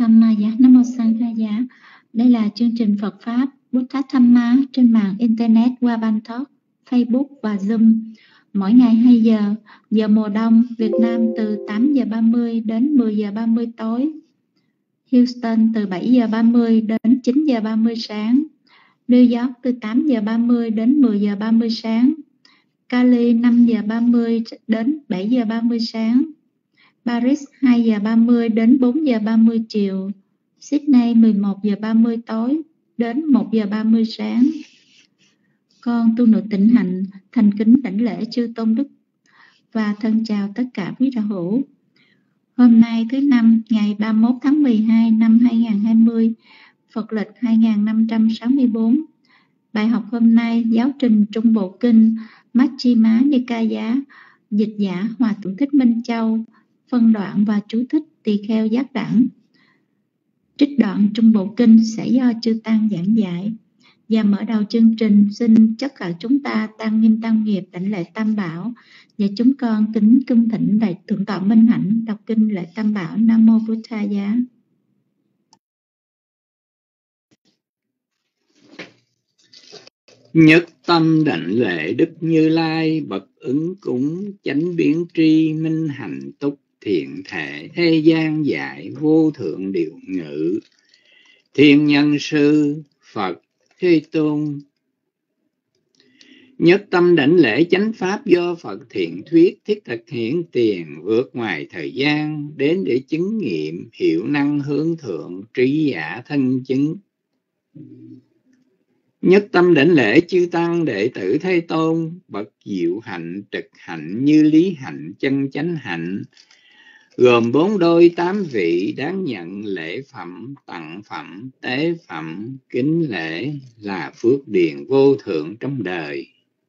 Dhammaya, Nam Mô Sanghaya. Đây là chương trình Phật Pháp Buddha Dhamma trên mạng Internet qua Ban Talk, Facebook và Zoom. Mỗi ngày 2 giờ, giờ mùa đông, Việt Nam từ 8 giờ 30 đến 10 giờ 30 tối. Houston từ 7 giờ 30 đến 9 giờ 30 sáng. New York từ 8 giờ 30 đến 10 giờ 30 sáng. Cali 5 giờ 30 đến 7 giờ 30 sáng. Paris 2 giờ 30 đến 4 giờ 30 chiều. Sydney 11 giờ 30 tối đến 1 giờ 30 sáng. Con tu nữ Tịnh Hạnh thành kính đảnh lễ chư tôn đức và thân chào tất cả quý đạo hữu. Hôm nay thứ Năm ngày 31 tháng 12 năm 2020, Phật lịch 2564. Bài học hôm nay giáo trình Trung Bộ Kinh Majjhima Nikaya, dịch giả Hòa Thượng Thích Minh Châu, phân đoạn và chú thích tỳ kheo giác đẳng. Trích đoạn Trung Bộ Kinh sẽ do chư Tăng giảng giải. Và mở đầu chương trình, xin tất cả chúng ta tăng nghiêm tăng nghiệp đảnh lễ Tam Bảo, và chúng con kính cung thỉnh đại thượng tọa Minh Hạnh đọc kinh lễ Tam Bảo. Nam mô Buddhaya. Nhất tâm đảnh lễ Đức Như Lai, bậc ứng cúng chánh biến tri, minh hạnh túc thiện thể, thế gian dạy vô thượng điều ngữ, thiên nhân sư Phật Thế Tôn. Nhất tâm đảnh lễ chánh pháp do Phật thiện thuyết, thiết thực hiển tiền, vượt ngoài thời gian, đến để chứng nghiệm, hiểu năng hướng thượng, trí giả thân chứng. Nhất tâm đảnh lễ chư Tăng đệ tử Thế Tôn, bậc diệu hạnh, trực hạnh, như lý hạnh, chân chánh hạnh, gồm 4 đôi 8 vị, đáng nhận lễ phẩm, tặng phẩm, tế phẩm, kính lễ, là phước điền vô thượng trong đời.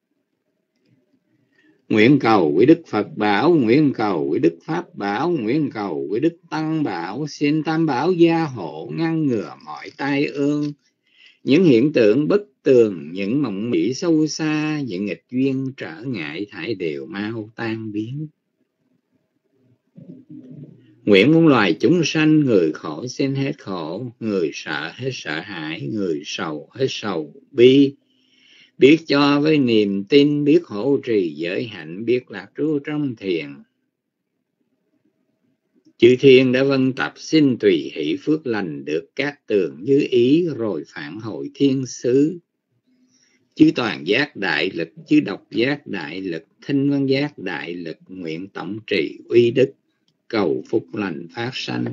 Nguyện cầu quý Đức Phật bảo, nguyện cầu quý Đức Pháp bảo, nguyện cầu quý Đức Tăng bảo, xin Tam Bảo gia hộ, ngăn ngừa mọi tai ương, những hiện tượng bất tường, những mộng mị sâu xa, những nghịch duyên trở ngại thải đều mau tan biến. Nguyện muôn loài chúng sanh, người khổ xin hết khổ, người sợ hết sợ hãi, người sầu hết sầu bi, biết cho với niềm tin, biết hộ trì giới hạnh, biết lạc trú trong thiền. Chư thiên đã vân tập, xin tùy hỷ phước lành, được các tường như ý, rồi phản hồi thiên xứ. Chư toàn giác đại lực, chư độc giác đại lực, thinh văn giác đại lực, nguyện tổng trì uy đức, cầu phúc lành phát sanh.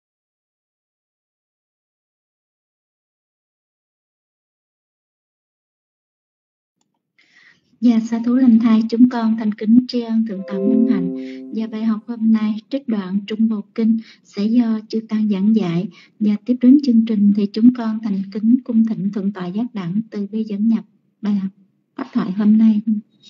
Và sa thú lâm thai, chúng con thành kính tri ân thượng tọa Minh Hạnh. Và bài học hôm nay trích đoạn Trung Bộ Kinh sẽ do chư Tăng giảng giải. Và tiếp đến chương trình thì chúng con thành kính cung thỉnh thượng tọa giác đẳng từ bi dẫn nhập bài học pháp thoại hôm nay.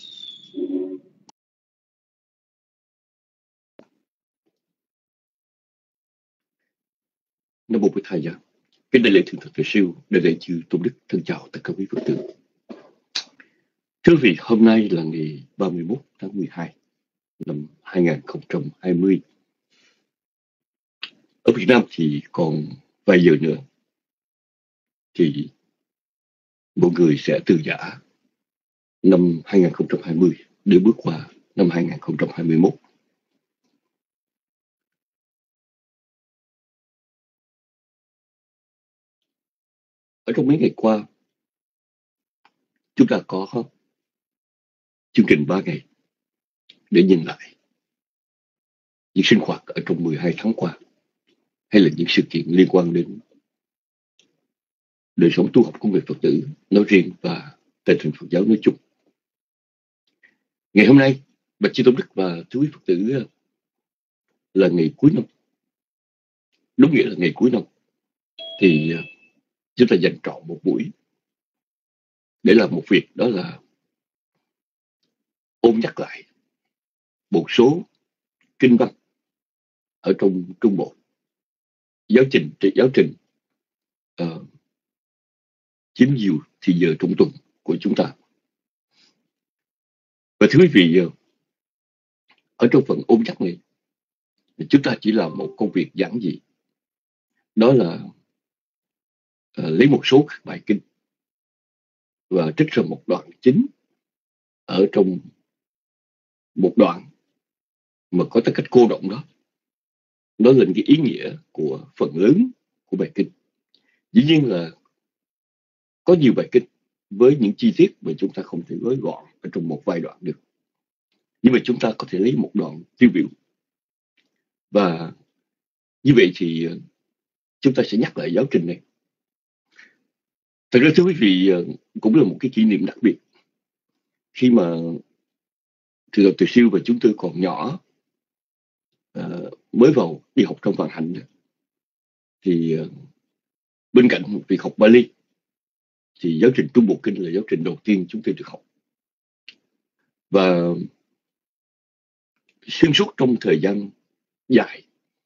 Nam mô Bổn Thầy. Kính đại lễ thượng thực Thầy Siêu, đại lễ chư tôn đức, thân chào tất cả quý Phật tử. Thưa quý vị, hôm nay là ngày 31 tháng 12 năm 2020. Ở Việt Nam thì còn vài giờ nữa thì mọi người sẽ từ giã năm 2020 để bước qua năm 2021. Ở trong mấy ngày qua, chúng ta có chương trình 3 ngày để nhìn lại những sinh hoạt ở trong 12 tháng qua, hay là những sự kiện liên quan đến đời sống tu học của người Phật tử nói riêng và tình hình Phật giáo nói chung. Ngày hôm nay, bạch chư tôn đức và thưa quý Phật tử, là ngày cuối năm. Đúng nghĩa là ngày cuối năm thì chúng ta dành trọn một buổi để làm một việc, đó là ôn nhắc lại một số kinh văn ở trong Trung Bộ, giáo trình chiếm nhiều thì giờ trong tuần của chúng ta. Và thưa quý vị, ở trong phần ôn nhắc này, chúng ta chỉ làm một công việc giản dị, đó là lấy một số các bài kinh và trích ra một đoạn chính ở trong một đoạn mà có tất cách cô động đó, nói lên cái ý nghĩa của phần lớn của bài kinh. Dĩ nhiên là có nhiều bài kinh với những chi tiết mà chúng ta không thể gói gọn ở trong một vài đoạn được, nhưng mà chúng ta có thể lấy một đoạn tiêu biểu, và như vậy thì chúng ta sẽ nhắc lại giáo trình này. Thật ra thưa quý vị, cũng là một cái kỷ niệm đặc biệt khi mà Thượng tọa Từ Siêu và chúng tôi còn nhỏ, mới vào đi học trong Vạn Hạnh, thì bên cạnh việc học Bali thì giáo trình Trung Bộ Kinh là giáo trình đầu tiên chúng tôi được học. Và xuyên suốt trong thời gian dài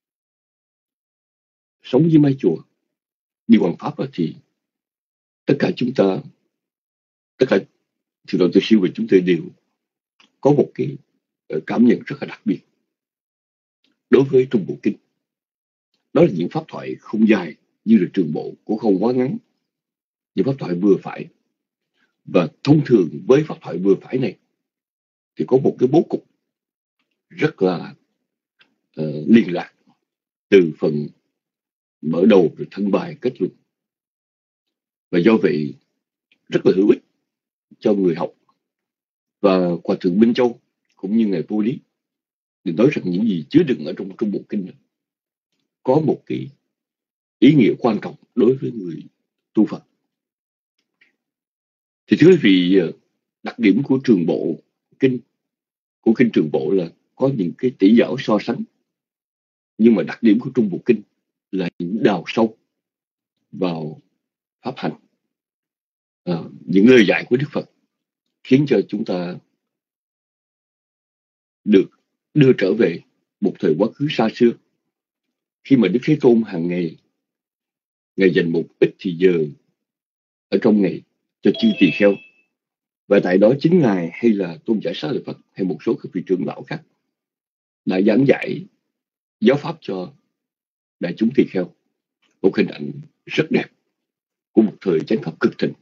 sống với mái chùa đi hoàng pháp thì tất cả Thượng tọa Từ Siêu và chúng tôi đều có một cái cảm nhận rất là đặc biệt đối với Trung Bộ Kinh. Đó là những pháp thoại không dài như là Trường Bộ, cũng không quá ngắn, những pháp thoại vừa phải. Và thông thường với pháp thoại vừa phải này thì có một cái bố cục rất là liên lạc, từ phần mở đầu rồi thân bài kết luận, và do vậy rất là hữu ích cho người học. Và Hòa thượng Minh Châu cũng như ngài Vô Lý thì nói rằng những gì chứa đựng ở trong Trung Bộ Kinh có một cái ý nghĩa quan trọng đối với người tu Phật. Thì thưa quý vị, đặc điểm của Trường Bộ Kinh, của Kinh Trường Bộ là có những cái tỉ dảo so sánh, nhưng mà đặc điểm của Trung Bộ Kinh là những đào sâu vào pháp hành, những lời dạy của Đức Phật khiến cho chúng ta được đưa trở về một thời quá khứ xa xưa, khi mà Đức Thế Tôn hàng ngày Ngài dành một ít thì giờ ở trong ngày cho chư tỳ kheo, và tại đó chính Ngài hay là Tôn giả Xá Lợi Phất hay một số các vị trưởng lão khác đã giảng dạy giáo pháp cho đại chúng tỳ kheo, một hình ảnh rất đẹp của một thời chánh pháp cực thịnh.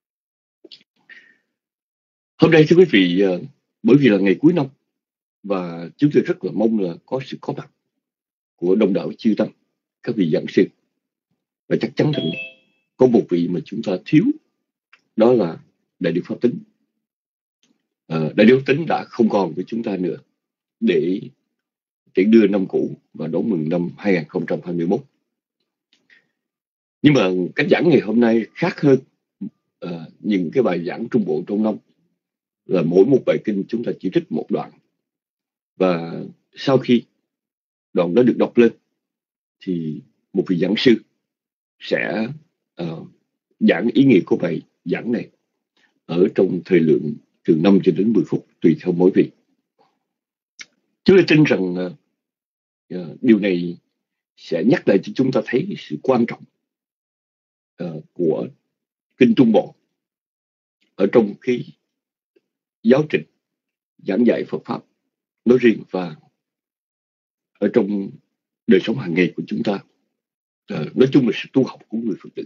Hôm nay thưa quý vị, bởi vì là ngày cuối năm và chúng tôi rất là mong là có sự có mặt của đông đảo chư tăng, các vị giảng sư, và chắc chắn rằng có một vị mà chúng ta thiếu, đó là Đại Đức Pháp Tấn. Đại Đức Pháp Tấn đã không còn với chúng ta nữa để tiễn đưa năm cũ và đón mừng năm 2021. Nhưng mà cách giảng ngày hôm nay khác hơn những cái bài giảng trung bộ trong năm, là mỗi một bài kinh chúng ta chỉ trích một đoạn, và sau khi đoạn đó được đọc lên thì một vị giảng sư sẽ giảng ý nghĩa của bài giảng này ở trong thời lượng từ 5 cho đến 10 phút tùy theo mỗi vị. Chúng tôi tin rằng điều này sẽ nhắc lại cho chúng ta thấy sự quan trọng của Kinh Trung Bộ ở trong cái giáo trình giảng dạy Phật Pháp nói riêng, và ở trong đời sống hàng ngày của chúng ta, nói chung là sự tu học của người Phật tử.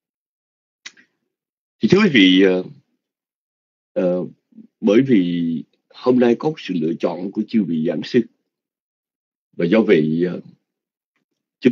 Thì thưa quý vị, bởi vì hôm nay có sự lựa chọn của chư vị giảng sư, và do vậy chúng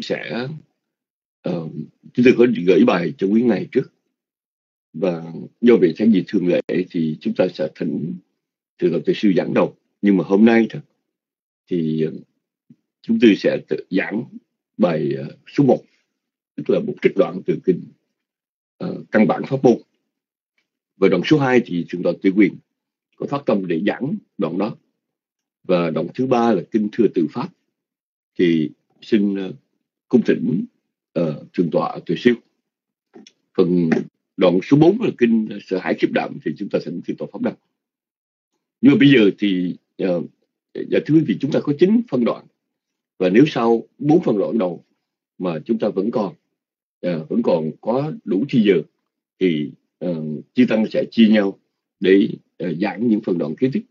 tôi có gửi bài cho quý ngài trước, và do vậy theo như thường lệ thì chúng ta sẽ thỉnh Thượng tọa Từ Sư giảng đầu. Nhưng mà hôm nay thì chúng tôi sẽ giảng bài số 1, tức là một trích đoạn từ kinh căn bản pháp môn, và đoạn số 2 thì Thượng tọa Tự Quyền có phát tâm để giảng đoạn đó, và đoạn thứ 3 là kinh Thừa Tự Pháp thì xin cung thỉnh Thượng tọa Từ Siêu. Phần đoạn số 4 là kinh Sợ Hãi Khiếp Đảm thì chúng ta thỉnh Thượng tọa Pháp Đăng. Nhưng mà bây giờ thì thưa quý vị, chúng ta có 9 phân đoạn, và nếu sau 4 phân đoạn đầu mà chúng ta vẫn còn có đủ thì giờ thì chư tăng sẽ chia nhau để giảng những phần đoạn kế tiếp.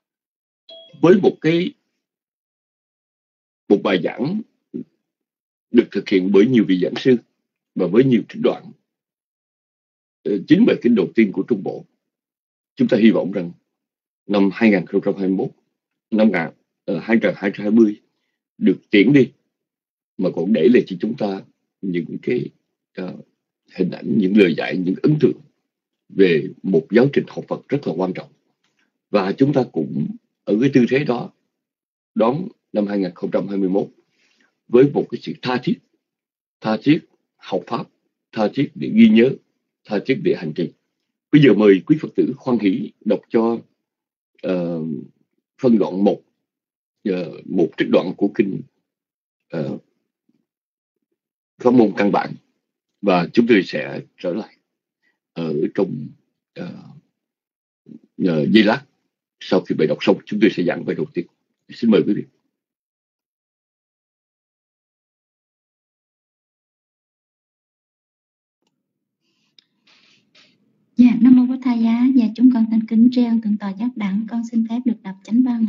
Với một bài giảng được thực hiện bởi nhiều vị giảng sư và với nhiều trích đoạn. Chính bài kinh đầu tiên của Trung Bộ, chúng ta hy vọng rằng năm 2021, năm 2020 được tiễn đi, mà còn để lại cho chúng ta những cái hình ảnh, những lời dạy, những ấn tượng về một giáo trình học Phật rất là quan trọng. Và chúng ta cũng ở cái tư thế đó đón năm 2021 với một cái sự tha thiết học Pháp, tha thiết để ghi nhớ, tha thiết để hành trì. Bây giờ mời quý Phật tử khoan hỷ đọc cho phân đoạn 1, một trích đoạn của kinh Pháp môn căn bản, và chúng tôi sẽ trở lại ở trong giây lát. Sau khi bài đọc xong, chúng tôi sẽ giảng bài đầu tiên. Xin mời quý vị. Dạ, Nam Mô Bổn Thầy Giá. Dạ, chúng con thành kính tri ân Thượng tọa Giác Đẳng. Con xin phép được đọc chánh văn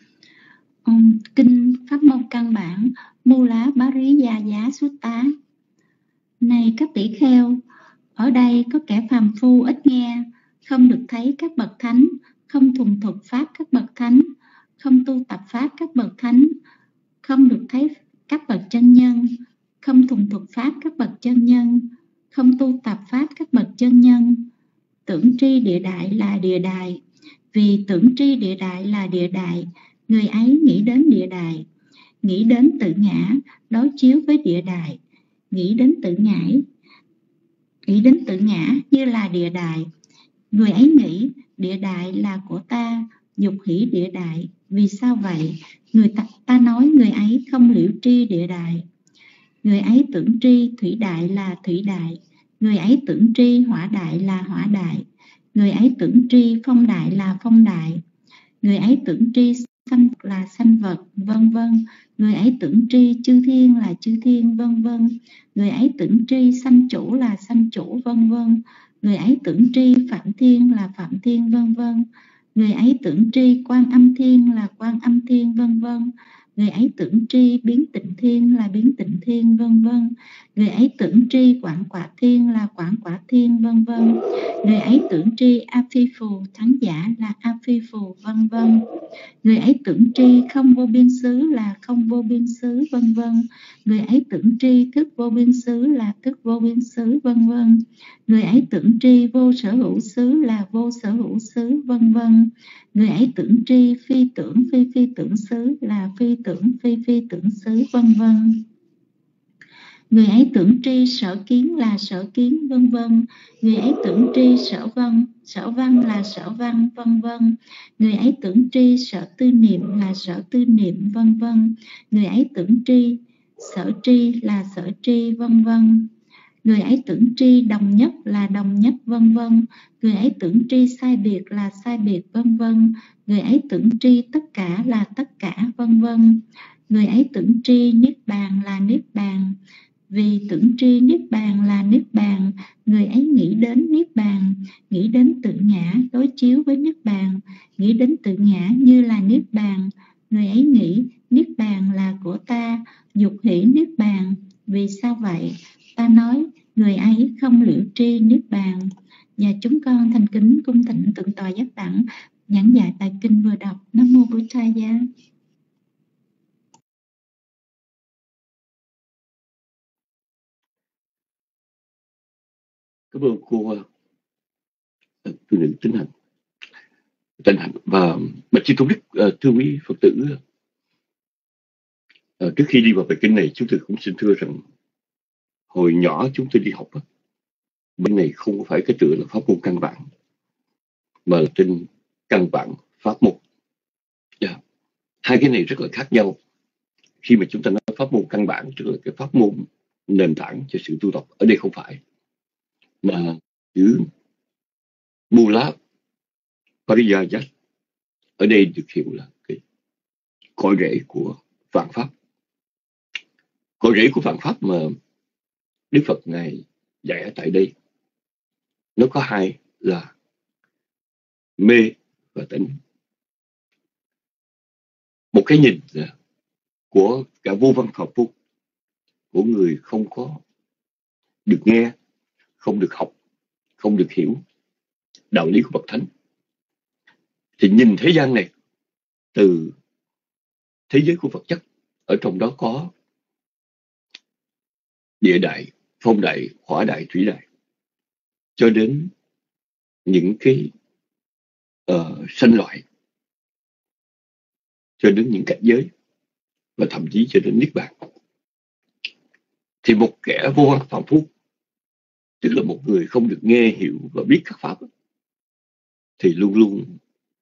kinh Pháp môn căn bản Mula Pariyaya Sutta. Này các tỷ kheo, ở đây có kẻ phàm phu ít nghe, không được thấy các bậc thánh, không thuần thục pháp các bậc thánh, không tu tập pháp các bậc thánh, không được thấy các bậc chân nhân, không thuần thục pháp các bậc chân nhân, không tu tập pháp các bậc chân nhân. Tưởng tri địa đại là địa đại, vì tưởng tri địa đại là địa đại, người ấy nghĩ đến địa đại, nghĩ đến tự ngã, đối chiếu với địa đại, nghĩ đến tự ngã như là địa đại, người ấy nghĩ địa đại là của ta, dục hỷ địa đại. Vì sao vậy? Ta nói người ấy không liễu tri địa đại. Người ấy tưởng tri thủy đại là thủy đại, người ấy tưởng tri hỏa đại là hỏa đại, người ấy tưởng tri phong đại là phong đại, người ấy tưởng tri sanh là sanh vật, vân vân. Người ấy tưởng tri chư thiên là chư thiên, vân vân. Người ấy tưởng tri sanh chủ là sanh chủ, vân vân. Người ấy tưởng tri phạm thiên là phạm thiên, vân vân. Người ấy tưởng tri quan âm thiên là quan âm thiên, vân vân. Người ấy tưởng tri biến tịnh thiên là biến tịnh thiên, vân vân. Người ấy tưởng tri quảng quả thiên là quảng quả thiên, vân vân. Người ấy tưởng tri a phi phù thắng giả là a phi phù, vân vân. Người ấy tưởng tri không vô biên xứ là không vô biên xứ, vân vân. Người ấy tưởng tri thức vô biên xứ là thức vô biên xứ, vân vân. Người ấy tưởng tri vô sở hữu xứ là vô sở hữu xứ, vân vân. Người ấy tưởng tri phi tưởng phi phi tưởng xứ là phi tưởng phi phi tưởng xứ, vân vân. Người ấy tưởng tri sở kiến là sở kiến, vân vân. Người ấy tưởng tri sở văn là sở văn, vân vân. Người ấy tưởng tri sở tư niệm là sở tư niệm, vân vân. Người ấy tưởng tri sở tri là sở tri, vân vân. Người ấy tưởng tri đồng nhất là đồng nhất, vân vân. Người ấy tưởng tri sai biệt là sai biệt, vân vân. Người ấy tưởng tri tất cả là tất cả, vân vân. Người ấy tưởng tri niết bàn là niết bàn. Vì tưởng tri niết bàn là niết bàn, người ấy nghĩ đến niết bàn, nghĩ đến tự ngã đối chiếu với niết bàn, nghĩ đến tự ngã như là niết bàn. Người ấy nghĩ niết bàn là của ta, dục hỷ niết bàn. Vì sao vậy? Ta nói người ấy không liễu tri niết bàn. Và chúng con thành kính cung thỉnh Thượng tọa Giác Đẳng giảng dạy bài kinh vừa đọc. Nam Mô Bổn Thầy Giá. Cảm ơn cô tu nữ Tân Hạnh và bạch chi tôn đức. Thưa quý Phật tử, trước khi đi vào bài kinh này, chúng tôi cũng xin thưa rằng hồi nhỏ chúng tôi đi học bên này không phải cái tựa là pháp môn căn bản, mà là trên căn bản pháp môn. Hai cái này rất là khác nhau. Khi mà chúng ta nói pháp môn căn bản, tức là cái pháp môn nền tảng cho sự tu tập, ở đây không phải, mà chữ Mula Pariyaya ở đây được hiểu là cái cội rễ của vạn pháp. Cội rễ của vạn pháp mà Đức Phật Ngài dạy ở tại đây, nó có hai là mê và tỉnh. Một cái nhìn của cả vô văn học vô, của người không có được nghe, không được học, không được hiểu đạo lý của bậc thánh, thì nhìn thế gian này từ thế giới của vật chất, ở trong đó có địa đại, phong đại, hỏa đại, thủy đại, cho đến những cái sanh loại, cho đến những cảnh giới, và thậm chí cho đến niết bàn. Thì một kẻ vô văn phạm phu, tức là một người không được nghe hiểu và biết các pháp, thì luôn luôn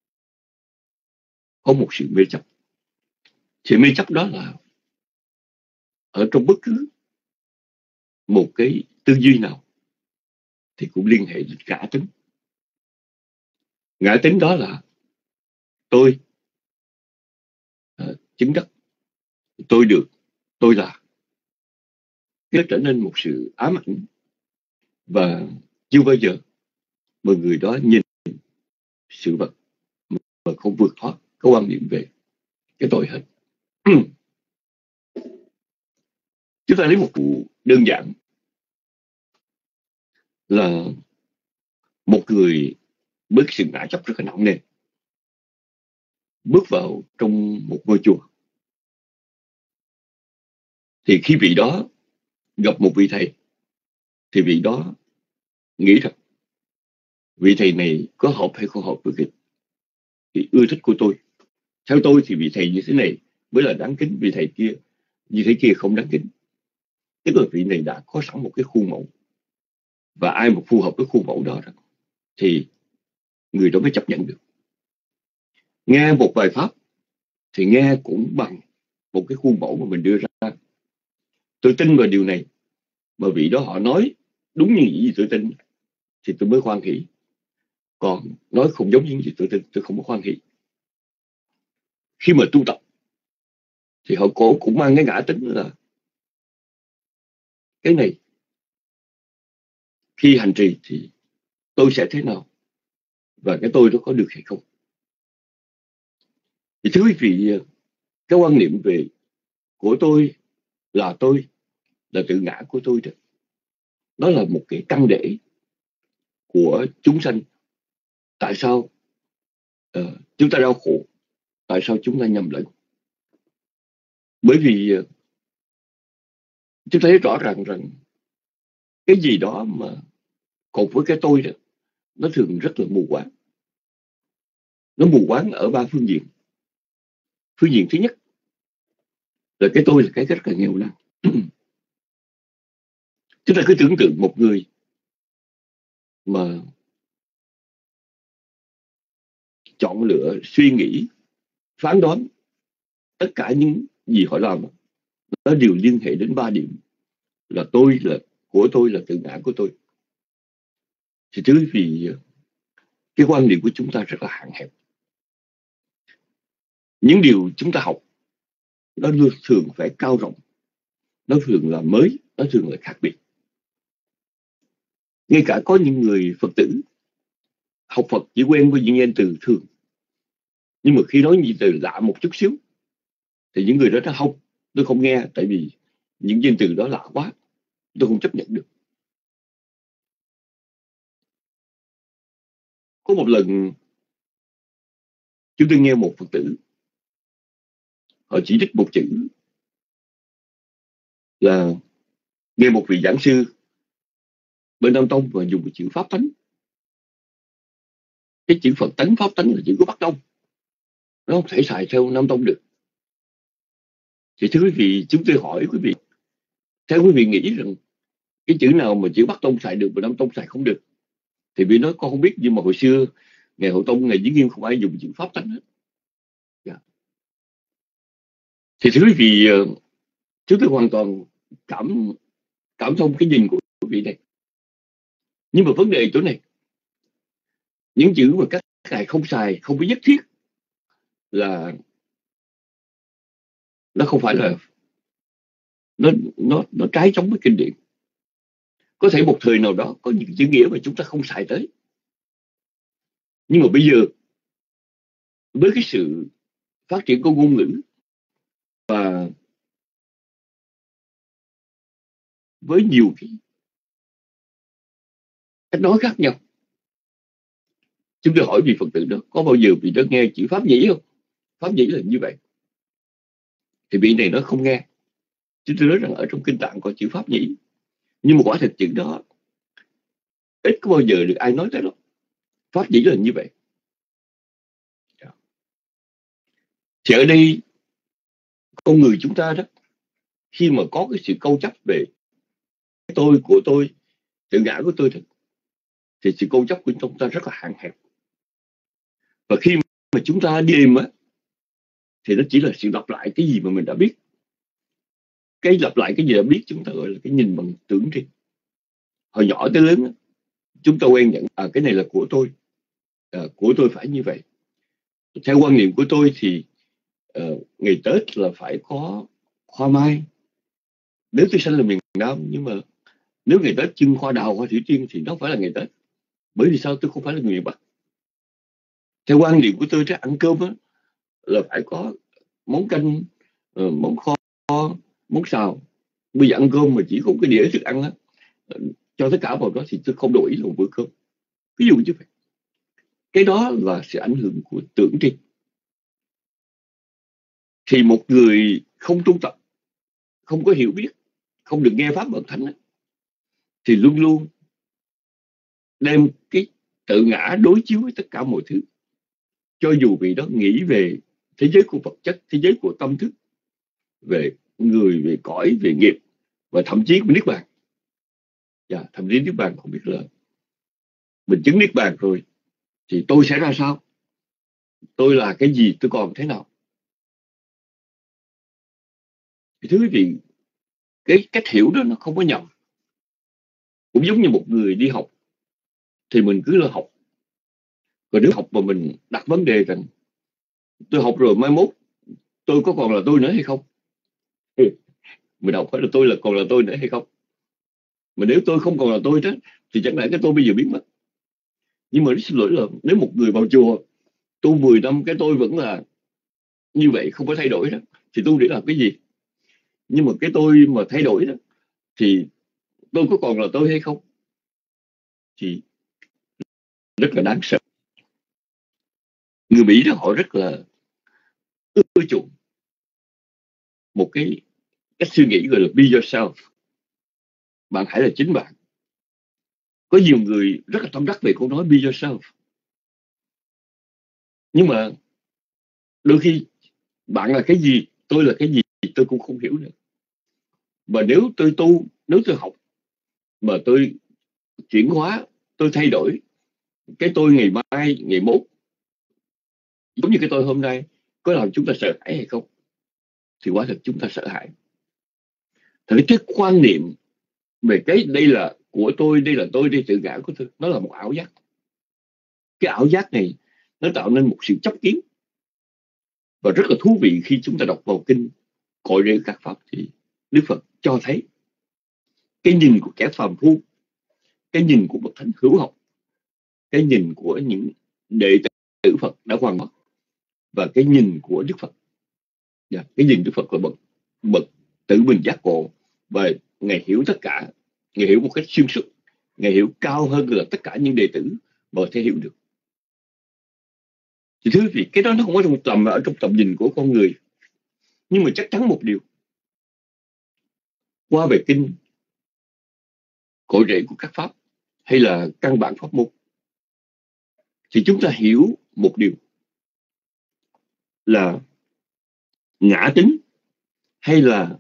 có một sự mê chấp. Sự mê chấp đó là ở trong bất cứ một cái tư duy nào thì cũng liên hệ đến ngã tính. Ngã tính đó là tôi chứng đắc, tôi được, tôi là. Nó trở nên một sự ám ảnh, và chưa bao giờ mà người đó nhìn sự vật mà không vượt thoát cái quan niệm về cái tôi hết. Chúng ta lấy một vụ đơn giản là một người với sự ngã chấp rất là nặng nề bước vào trong một ngôi chùa. Thì khi vị đó gặp một vị thầy, thì vị đó nghĩ rằng vị thầy này có hợp hay không hợp với cái ưa thích của tôi. Theo tôi thì vị thầy như thế này mới là đáng kính, vị thầy kia như thế kia không đáng kính. Tức là vị này đã có sẵn một cái khuôn mẫu, và ai mà phù hợp với khuôn mẫu đó thì người đó mới chấp nhận được. Nghe một bài pháp thì nghe cũng bằng một cái khuôn mẫu mà mình đưa ra. Tôi tin vào điều này, mà vị đó họ nói đúng như những gì tôi tin thì tôi mới hoan hỷ. Còn nói không giống những gì tôi tin, tôi không có hoan hỷ. Khi mà tu tập thì họ cũng mang cái ngã tính là cái này khi hành trì thì tôi sẽ thế nào, và cái tôi đó có được hay không. Thì thưa quý vị, cái quan niệm về của tôi là tự ngã của tôi đó, đó là một cái căn để của chúng sanh. Tại sao chúng ta đau khổ? Tại sao chúng ta nhầm lẫn? Bởi vì chúng ta thấy rõ ràng rằng cái gì đó mà cộng với cái tôi đó, nó thường rất là mù quáng. Nó mù quáng ở ba phương diện. Phương diện thứ nhất là cái tôi là cái rất là nghèo nàn. Chúng ta cứ tưởng tượng một người mà chọn lựa, suy nghĩ, phán đoán tất cả những gì họ làm, nó đều liên hệ đến ba điểm là tôi, là của tôi, là tự ngã của tôi. Thì thưa quý vị, cái quan điểm của chúng ta rất là hạn hẹp. Những điều chúng ta học nó thường phải cao rộng, nó thường là mới, nó thường là khác biệt. Ngay cả có những người Phật tử học Phật chỉ quen với những danh từ thường, nhưng mà khi nói những từ lạ một chút xíu thì những người đó nó không, tôi không nghe, tại vì những danh từ đó lạ quá, tôi không chấp nhận được. Có một lần chúng tôi nghe một Phật tử họ chỉ trích một chữ, là nghe một vị giảng sư bên Nam Tông và dùng một chữ Pháp Tánh. Cái chữ Phật Tánh, Pháp Tánh là chữ của Bắc Tông, nó không thể xài theo Nam Tông được. Thì thưa quý vị, chúng tôi hỏi quý vị, theo quý vị nghĩ rằng cái chữ nào mà chữ Bắc Tông xài được mà Nam Tông xài không được? Thì vì nói con không biết, nhưng mà hồi xưa ngày Hậu Tông, ngày Vĩnh Nghiêm không ai dùng chữ Pháp Tánh hết. Thì thưa quý vị, chúng tôi hoàn toàn cảm thông cái nhìn của quý vị này. Nhưng mà vấn đề chỗ này, những chữ mà các ngài không xài, không có nhất thiết là nó không phải là nó trái chống với kinh điển. Có thể một thời nào đó có những chữ nghĩa mà chúng ta không xài tới, nhưng mà bây giờ với cái sự phát triển của ngôn ngữ và với nhiều cái cách nói khác nhau. Chúng tôi hỏi vị Phật tử đó có bao giờ vị đó nghe chữ pháp nhĩ không? Pháp nhĩ là như vậy. Thì vị này nó không nghe. Chúng tôi nói rằng ở trong kinh tạng có chữ pháp nhĩ, nhưng mà quả thật chữ đó ít có bao giờ được ai nói tới đó. Pháp nhĩ là như vậy. Thì ở đây con người chúng ta đó, khi mà có cái sự câu chấp về tôi, của tôi, tự ngã của tôi, thì sự câu chấp của chúng ta rất là hạn hẹp. Và khi mà chúng ta đi đêm á, thì nó chỉ là sự lặp lại cái gì mà mình đã biết. Cái lặp lại cái gì đã biết chúng ta gọi là cái nhìn bằng tưởng tri. Hồi nhỏ tới lớn á, chúng ta quen nhận cái này là của tôi phải như vậy. Theo quan niệm của tôi thì ngày Tết là phải có hoa mai. Nếu tôi sinh là miền Nam, nhưng mà nếu ngày Tết trưng hoa đào, hoa thủy tiên thì nó không phải là ngày Tết. Bởi vì sao? Tôi không phải là người miền Bắc. Theo quan niệm của tôi, ăn cơm á, là phải có món canh, món kho, món xào. Bây giờ ăn cơm mà chỉ có cái đĩa thức ăn á, cho tất cả vào đó thì tôi không đồng ý là một bữa cơm. Ví dụ như vậy. Cái đó là sự ảnh hưởng của tưởng tri. Thì một người không tu tập, không có hiểu biết, không được nghe pháp bậc thánh á, thì luôn luôn đem cái tự ngã đối chiếu với tất cả mọi thứ. Cho dù vị đó nghĩ về thế giới của vật chất, thế giới của tâm thức, về người, về cõi, về nghiệp, và thậm chí của Niết Bàn. Thậm chí Niết Bàn không biết là mình chứng Niết Bàn rồi thì tôi sẽ ra sao? Tôi là cái gì? Tôi còn thế nào? Thì thưa quý vị, cái cách hiểu đó nó không có nhầm. Cũng giống như một người đi học thì mình cứ là học. Và nếu học mà mình đặt vấn đề rằng tôi học rồi mai mốt tôi có còn là tôi nữa hay không? Mình học phải là tôi còn là tôi nữa hay không? Mà nếu tôi không còn là tôi đó thì chẳng lẽ cái tôi bây giờ biến mất? Nhưng mà xin lỗi là nếu một người vào chùa tu 10 năm cái tôi vẫn là như vậy, không có thay đổi đó, thì tu để làm cái gì? Nhưng mà cái tôi mà thay đổi đó thì tôi có còn là tôi hay không? Thì rất là đáng sợ. Người Mỹ đó họ rất là ưa chuộng một cái cách suy nghĩ gọi là be yourself. Bạn hãy là chính bạn. Có nhiều người rất là tâm đắc về câu nói be yourself. Nhưng mà đôi khi bạn là cái gì, tôi là cái gì, tôi cũng không hiểu được. Và nếu tôi tu, nếu tôi học mà tôi chuyển hóa, tôi thay đổi cái tôi ngày mai, ngày mốt giống như cái tôi hôm nay, có làm chúng ta sợ hãi hay không? Thì quả thật chúng ta sợ hãi. Thật cái quan niệm về cái đây là của tôi, đây là tôi, đây tự ngã của tôi, nó là một ảo giác. Cái ảo giác này nó tạo nên một sự chấp kiến. Và rất là thú vị khi chúng ta đọc vào kinh Cội Rễ Các Pháp thì Đức Phật cho thấy cái nhìn của kẻ phàm phu, cái nhìn của bậc thánh hữu học, cái nhìn của những đệ tử Phật đã hoàn mất, và cái nhìn của Đức Phật. Cái nhìn Đức Phật là bậc tự mình giác ngộ, và Ngài hiểu tất cả, Ngài hiểu một cách xuyên suốt, Ngài hiểu cao hơn là tất cả những đệ tử mà có thể hiểu được. Thì thứ vì cái đó nó không có ở trong tầm nhìn của con người. Nhưng mà chắc chắn một điều, qua về kinh Cội Rễ của Các Pháp hay là căn bản pháp môn, thì chúng ta hiểu một điều là ngã tính hay là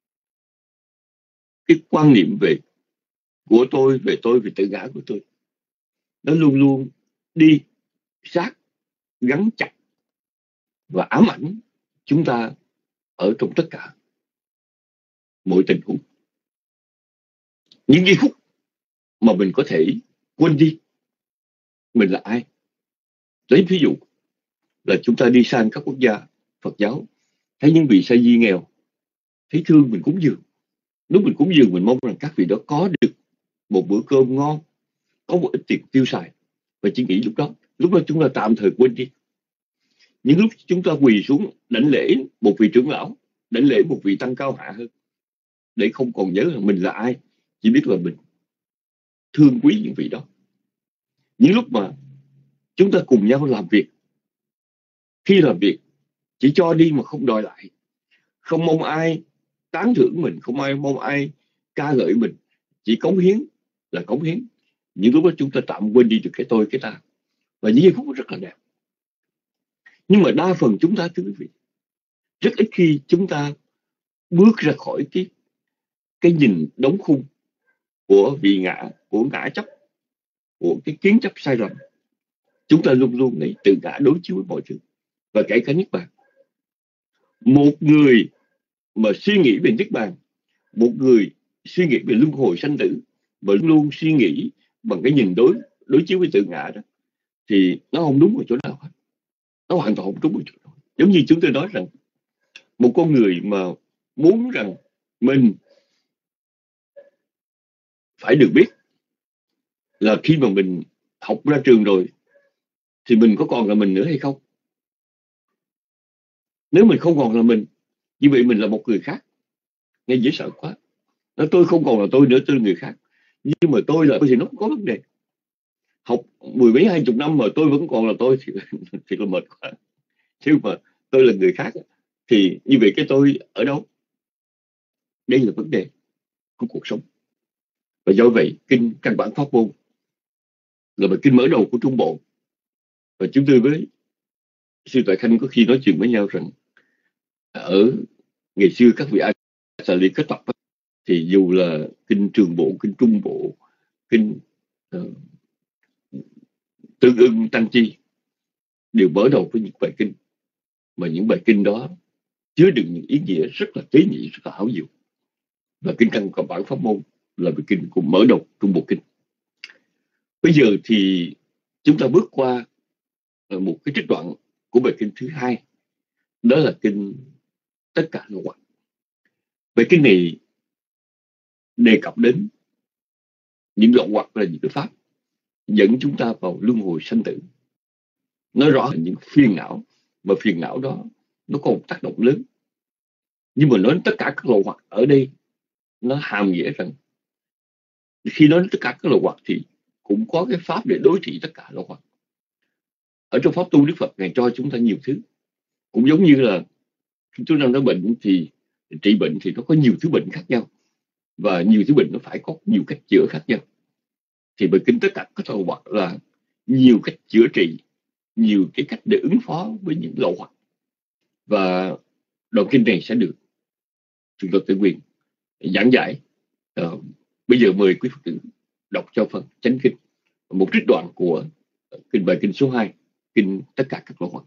cái quan niệm về của tôi, về tự ngã của tôi, nó luôn luôn đi sát, gắn chặt và ám ảnh chúng ta ở trong tất cả mọi tình huống. Những giây phút mà mình có thể quên đi mình là ai. Lấy ví dụ là chúng ta đi sang các quốc gia Phật giáo, thấy những vị sa di nghèo, thấy thương mình cúng dường. Lúc mình cúng dường mình mong rằng các vị đó có được một bữa cơm ngon, có một ít tiền tiêu xài, và chỉ nghĩ lúc đó chúng ta tạm thời quên đi. Những lúc chúng ta quỳ xuống đảnh lễ một vị trưởng lão, đảnh lễ một vị tăng cao hạ hơn, để không còn nhớ là mình là ai, chỉ biết là mình thương quý những vị đó. Những lúc mà chúng ta cùng nhau làm việc, khi làm việc chỉ cho đi mà không đòi lại, không mong ai tán thưởng mình, không mong ai ca ngợi mình, chỉ cống hiến là cống hiến. Những lúc đó chúng ta tạm quên đi được cái tôi, cái ta, và những giây phút rất là đẹp. Nhưng mà đa phần chúng ta, thưa quý vị, rất ít khi chúng ta bước ra khỏi cái nhìn đóng khung của vị ngã, của ngã chấp, của cái kiến chấp sai lầm. Chúng ta luôn luôn lấy tự ngã đối chiếu với mọi thứ, và kể cả Niết Bàn. Một người mà suy nghĩ về Niết Bàn, một người suy nghĩ về luân hồi sanh tử, mà luôn suy nghĩ bằng cái nhìn đối chiếu với tự ngã đó, thì nó không đúng ở chỗ nào hết. Nó hoàn toàn không đúng ở chỗ nào. Giống như chúng tôi nói rằng, một con người mà muốn rằng mình phải được biết là khi mà mình học ra trường rồi thì mình có còn là mình nữa hay không. Nếu mình không còn là mình, như vậy mình là một người khác. Nghe dễ sợ quá. Nói tôi không còn là tôi nữa, tôi là người khác. Nhưng mà tôi là tôi thì nó cũng có vấn đề. Học mười mấy 20 năm mà tôi vẫn còn là tôi thì là mệt quá. Chứ mà tôi là người khác thì như vậy cái tôi ở đâu? Đây là vấn đề của cuộc sống. Và do vậy kinh căn bản pháp môn là bài kinh mở đầu của Trung Bộ. Và chúng tôi với sư Tuệ Khanh có khi nói chuyện với nhau rằng, ở ngày xưa các vị A Li kết tập thì dù là kinh Trường Bộ, kinh Trung Bộ, kinh Tương ưng Tăng Chi đều mở đầu với những bài kinh, mà những bài kinh đó chứa đựng những ý nghĩa rất là tế nhị, rất là hảo diệu. Và kinh căn bản pháp môn là bài kinh của mở đầu Trung Bộ kinh. Bây giờ thì chúng ta bước qua một cái trích đoạn của bài kinh thứ hai, đó là kinh Tất Cả Lậu Hoặc. Bài kinh này đề cập đến những lậu hoặc, là những cái pháp dẫn chúng ta vào luân hồi sanh tử. Nói rõ là những phiền não, mà phiền não đó nó có một tác động lớn. Nhưng mà nói tất cả các lậu hoặc ở đây, nó hàm nghĩa rằng khi nói tất cả các lậu hoặc thì cũng có cái pháp để đối trị tất cả lậu hoặc. Ở trong pháp tu Đức Phật Ngài cho chúng ta nhiều thứ. Cũng giống như là khi chúng ta nói bệnh thì trị bệnh thì nó có nhiều thứ bệnh khác nhau, và nhiều thứ bệnh nó phải có nhiều cách chữa khác nhau. Thì bài kinh tất cả các lậu hoặc là nhiều cách chữa trị, nhiều cái cách để ứng phó với những lậu hoặc. Và đoạn kinh này sẽ được Thượng tọa Tự Quyền giảng giải. Bây giờ mời quý Phật tử đọc cho phần chánh kinh một trích đoạn của bài kinh số 2, kinh Tất Cả Các Lậu Hoặc.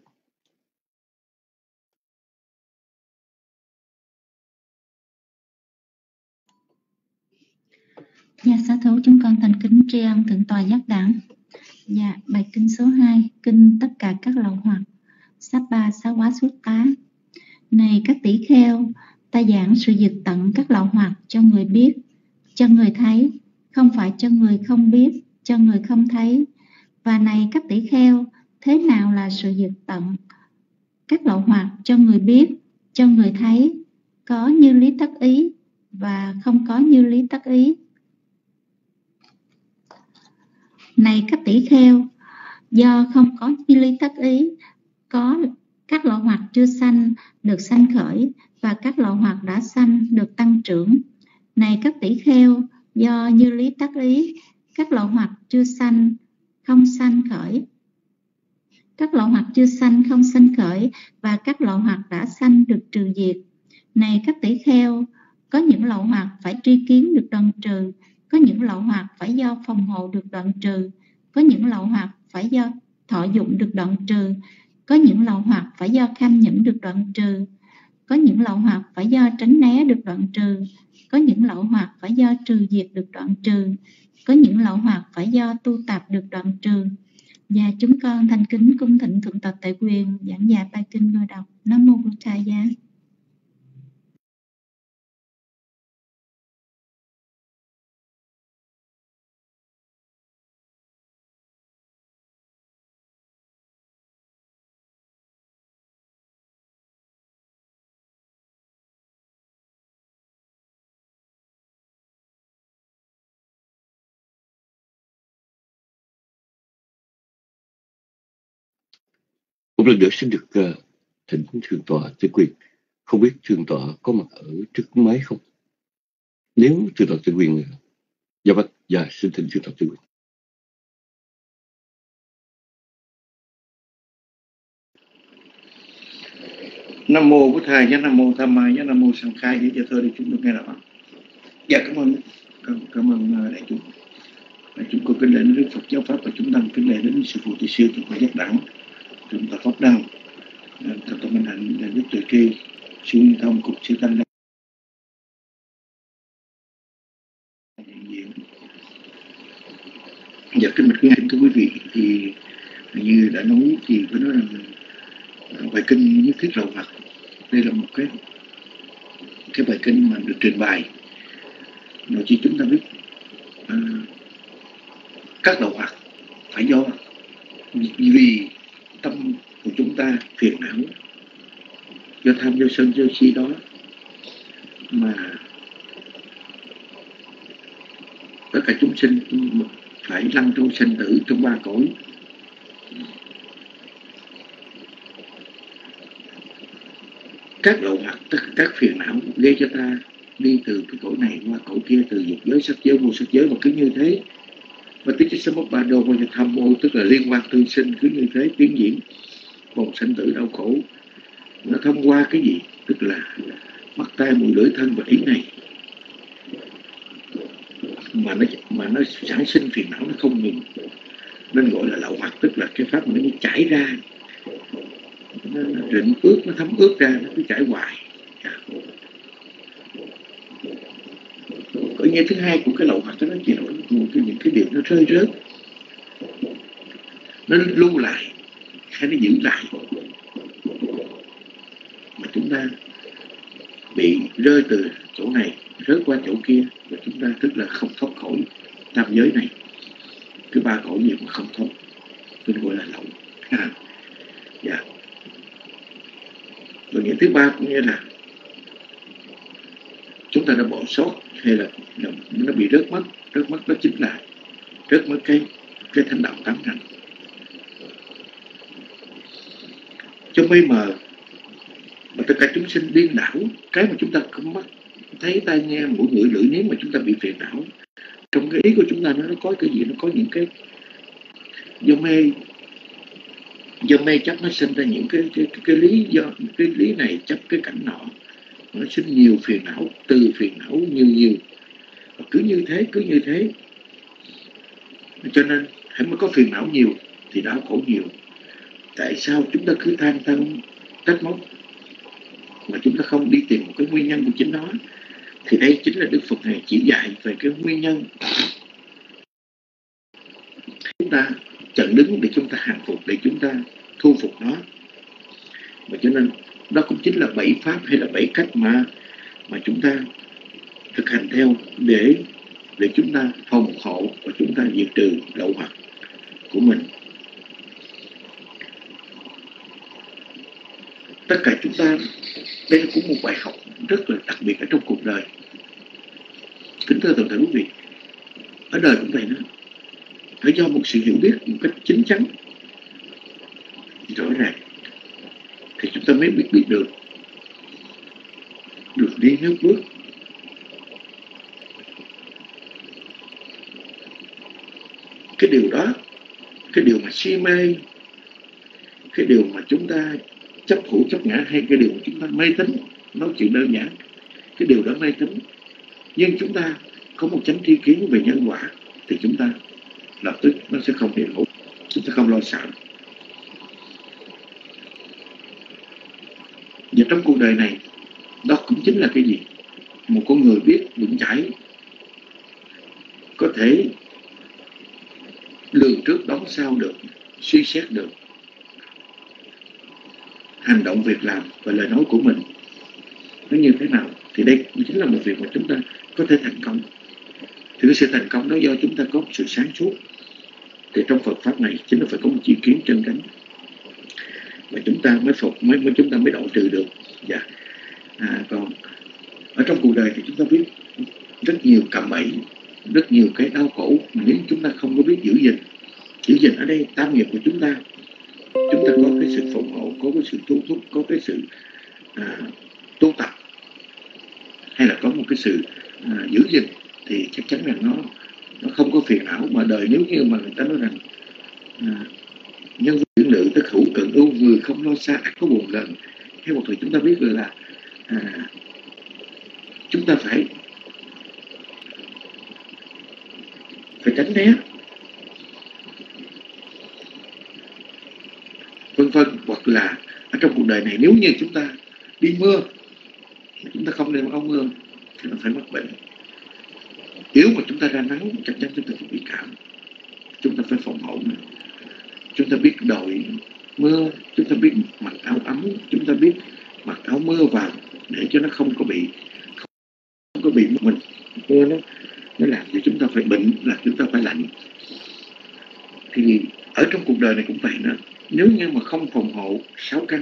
Dạ xá thú, chúng con thành kính tri ân Thượng tọa giác đẳng. Dạ, bài kinh số 2, kinh Tất Cả Các Lậu Hoặc, Sabba Sawa Sutta. Này các tỷ kheo, ta giảng sự diệt tận các lậu hoặc cho người biết, cho người thấy, không phải cho người không biết, cho người không thấy. Và này các tỷ kheo, thế nào là sự diệt tận các lậu hoặc cho người biết, cho người thấy, có như lý tác ý và không có như lý tác ý? Này các tỷ kheo, do không có như lý tác ý, có các lậu hoặc chưa sanh được sanh khởi, và các lậu hoặc đã sanh được tăng trưởng. Này các tỷ kheo, do như lý tác ý, các lậu hoặc chưa sanh không sanh khởi, các lậu hoặc chưa sanh không sanh khởi, và các lậu hoặc đã sanh được trừ diệt. Này các tỷ kheo, có những lậu hoặc phải tri kiến được đoạn trừ, có những lậu hoặc phải do phòng hộ được đoạn trừ, có những lậu hoặc phải do thọ dụng được đoạn trừ, có những lậu hoặc phải do kham nhẫn được đoạn trừ, có những lậu hoặc phải do tránh né được đoạn trừ, có những lậu hoặc phải do trừ diệt được đoạn trừ, có những lậu hoặc phải do tu tập được đoạn trừ. Và chúng con thành kính cung thịnh Thượng tọa Tuệ Quyền giảng dạy bài kinh vừa đọc. Nam mô Bụt Thầy Giá. Một lần nữa xin được thỉnh thượng tọa Tư Quyền. Không biết thượng tọa có mặt ở trước máy không? Nếu thượng tọa Tư Quyền, dạ vâng, dạ xin thỉnh thượng tọa Tư Quyền. Nam mô Bổn Thầy, Nam mô Tham Mai, Nam mô Sanh Khai. Để cho tôi đi chúng được nghe rõ. Dạ cảm ơn đại chúng. Chúng con kính lễ đến Đức Phật giáo pháp và chúng tăng kính lễ đến sư phụ Từ Siêu Thượng Tọa Giác Đẳng, Thượng tọa Pháp Đăng, Thượng tọa Minh Hạnh, Đức Tuệ Kỳ, sư Nguyên Thông, cục sư Tăng hiện diện. Dạ kính bạch kính thưa quý vị, thì như đã nói thì phải nói rằng bài kinh nhất thiết lậu hoặc đây là một cái bài kinh mà được trình bày nói chi chúng ta biết các lậu hoặc phải do vì tâm của chúng ta phiền não, do tham, do sân, do si đó mà tất cả chúng sinh phải lăn trâu sanh tử trong ba cõi. Các lậu hoặc, tất cả các phiền não gây cho ta đi từ cái cõi này qua cõi kia, từ dục giới, sắc giới, vô sắc giới, mà cứ như thế. Và tích chất sâm ba đô và tham mô, tức là liên quan tương sinh, cứ như thế tiến diễn vòng sanh tử đau khổ. Nó thông qua cái gì? Tức là mắt, tai, mũi, lưỡi, thân và ý này mà nó sản sinh phiền não, nó không ngừng, nên gọi là lậu hoặc. Tức là cái pháp mà nó chảy ra, nó rịnh ướt, nó thấm ướt ra, nó cứ chảy hoài. Có nghĩa thứ hai của cái lậu hoặc đó chỉ là những cái điều nó rơi rớt, nó lưu lại hay nó giữ lại, mà chúng ta bị rơi từ chỗ này rớt qua chỗ kia, và chúng ta tức là không thoát khỏi tam giới này, cái ba cõi gì mà không thoát, tôi gọi là lậu. Dạ. Và nghĩa thứ ba cũng như là chúng ta đã bỏ sót hay là nó bị rớt mất đó chính là rớt mất cái thánh đạo tám rành. Cho mê mờ mà tất cả chúng sinh điên đảo, cái mà chúng ta không mắt thấy, tai nghe, mũi, ngửi, lưỡi, nếm mà chúng ta bị phiền não. Trong cái ý của chúng ta nó có cái gì, nó có những cái do mê chấp nó sinh ra những cái lý, do cái lý này chấp cái cảnh nọ, nó sinh nhiều phiền não, từ phiền não nhiều, và cứ như thế. Cho nên hãy mới có phiền não nhiều thì đau khổ nhiều. Tại sao chúng ta cứ than thân trách móc mà chúng ta không đi tìm một cái nguyên nhân của chính nó? Thì đây chính là Đức Phật này chỉ dạy về cái nguyên nhân. Chúng ta chặn đứng để chúng ta hàng phục, để chúng ta thu phục nó. Và cho nên đó cũng chính là 7 pháp hay là 7 cách mà chúng ta thực hành theo để chúng ta phòng hộ và chúng ta diệt trừ lậu hoặc của mình. Tất cả chúng ta, đây là cũng một bài học rất là đặc biệt ở trong cuộc đời. Kính thưa toàn thể quý vị, ở đời cũng vậy đó, phải do một sự hiểu biết một cách chính chắn, rõ ràng, thì chúng ta mới biết được đi nước bước. Cái điều đó, cái điều mà si mê, cái điều mà chúng ta chấp thủ chấp ngã, hay cái điều mà chúng ta mê tín, nói chuyện đơn giản, cái điều đó mê tín. Nhưng chúng ta có một chánh tri kiến về nhân quả thì chúng ta lập tức nó sẽ không hiện hữu, chúng ta không lo sợ. Và trong cuộc đời này, đó cũng chính là cái gì? Một con người biết vững chãi, có thể lường trước đón sau được, suy xét được hành động, việc làm và lời nói của mình nó như thế nào. Thì đây chính là một việc mà chúng ta có thể thành công. Thì cái sự thành công đó do chúng ta có sự sáng suốt. Thì trong Phật pháp này chính là phải có một tri kiến chân chánh, mà chúng ta mới chúng ta mới đoạn trừ được. Dạ. Còn ở trong cuộc đời thì chúng ta biết rất nhiều cạm bẫy, rất nhiều cái đau khổ mà nếu chúng ta không có biết giữ gìn ở đây tam nghiệp của chúng ta chúng ta có cái sự phòng hộ, có cái sự thu thúc, có cái sự tu tập, hay là có một cái sự giữ gìn, thì chắc chắn rằng nó không có phiền não. Mà đời nếu như mà người ta nói rằng nhân dưỡng lượng tức hữu cận ưu, người không lo xa ắt có buồn gần. Hay một thời chúng ta biết rồi là chúng ta phải tránh né vân vân. Hoặc là ở trong cuộc đời này nếu như chúng ta đi mưa mà chúng ta không đem áo mưa thì nó phải mắc bệnh. Nếu mà chúng ta ra nắng chắc chắn chúng ta phải bị cảm. Chúng ta phải phòng hộ. Chúng ta biết đội mưa, chúng ta biết mặc áo ấm, chúng ta biết mặc áo mưa vào để cho nó không có bị mình. Mưa nó làm cho chúng ta phải bệnh, là chúng ta phải lạnh. Thì ở trong cuộc đời này cũng vậy nữa. Nếu như mà không phòng hộ 6 căn,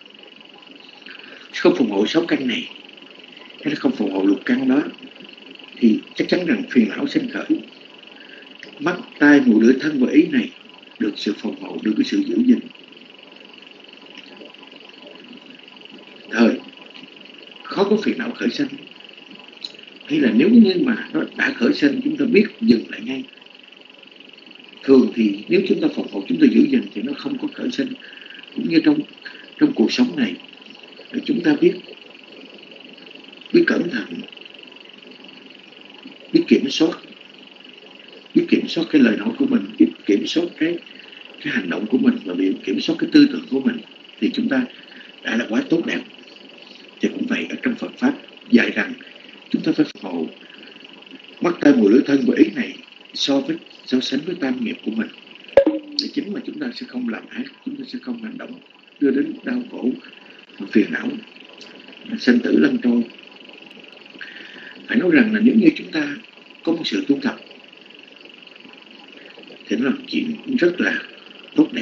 không phòng hộ 6 căn này, hay là không phòng hộ lục căn đó, thì chắc chắn rằng phiền não sinh khởi. Mắt, tai, mũi, lưỡi, thân và ý này được sự phòng hộ, được cái sự giữ gìn. Thời khó có phiền não khởi sanh. Hay là nếu như mà nó đã khởi sanh, chúng ta biết dừng lại ngay. Thường thì nếu chúng ta phòng hộ, chúng ta giữ gìn thì nó không có khởi sanh. Cũng như trong cuộc sống này, chúng ta biết cẩn thận, biết kiểm soát cái lời nói của mình, biết kiểm soát cái hành động của mình, và biết kiểm soát cái tư tưởng của mình, thì chúng ta đã là quá tốt đẹp. Thì cũng vậy, ở trong Phật Pháp dạy rằng chúng ta phải phòng hộ mắt, tai, mũi, lưỡi, thân và ý này so sánh với tam nghiệp của mình, để chính mà chúng ta sẽ không làm ác, chúng ta sẽ không hành động đưa đến đau khổ, phiền não, sinh tử lăn trôi. Phải nói rằng là nếu như chúng ta có một sự tu tập thì nó là chuyện rất là tốt đẹp.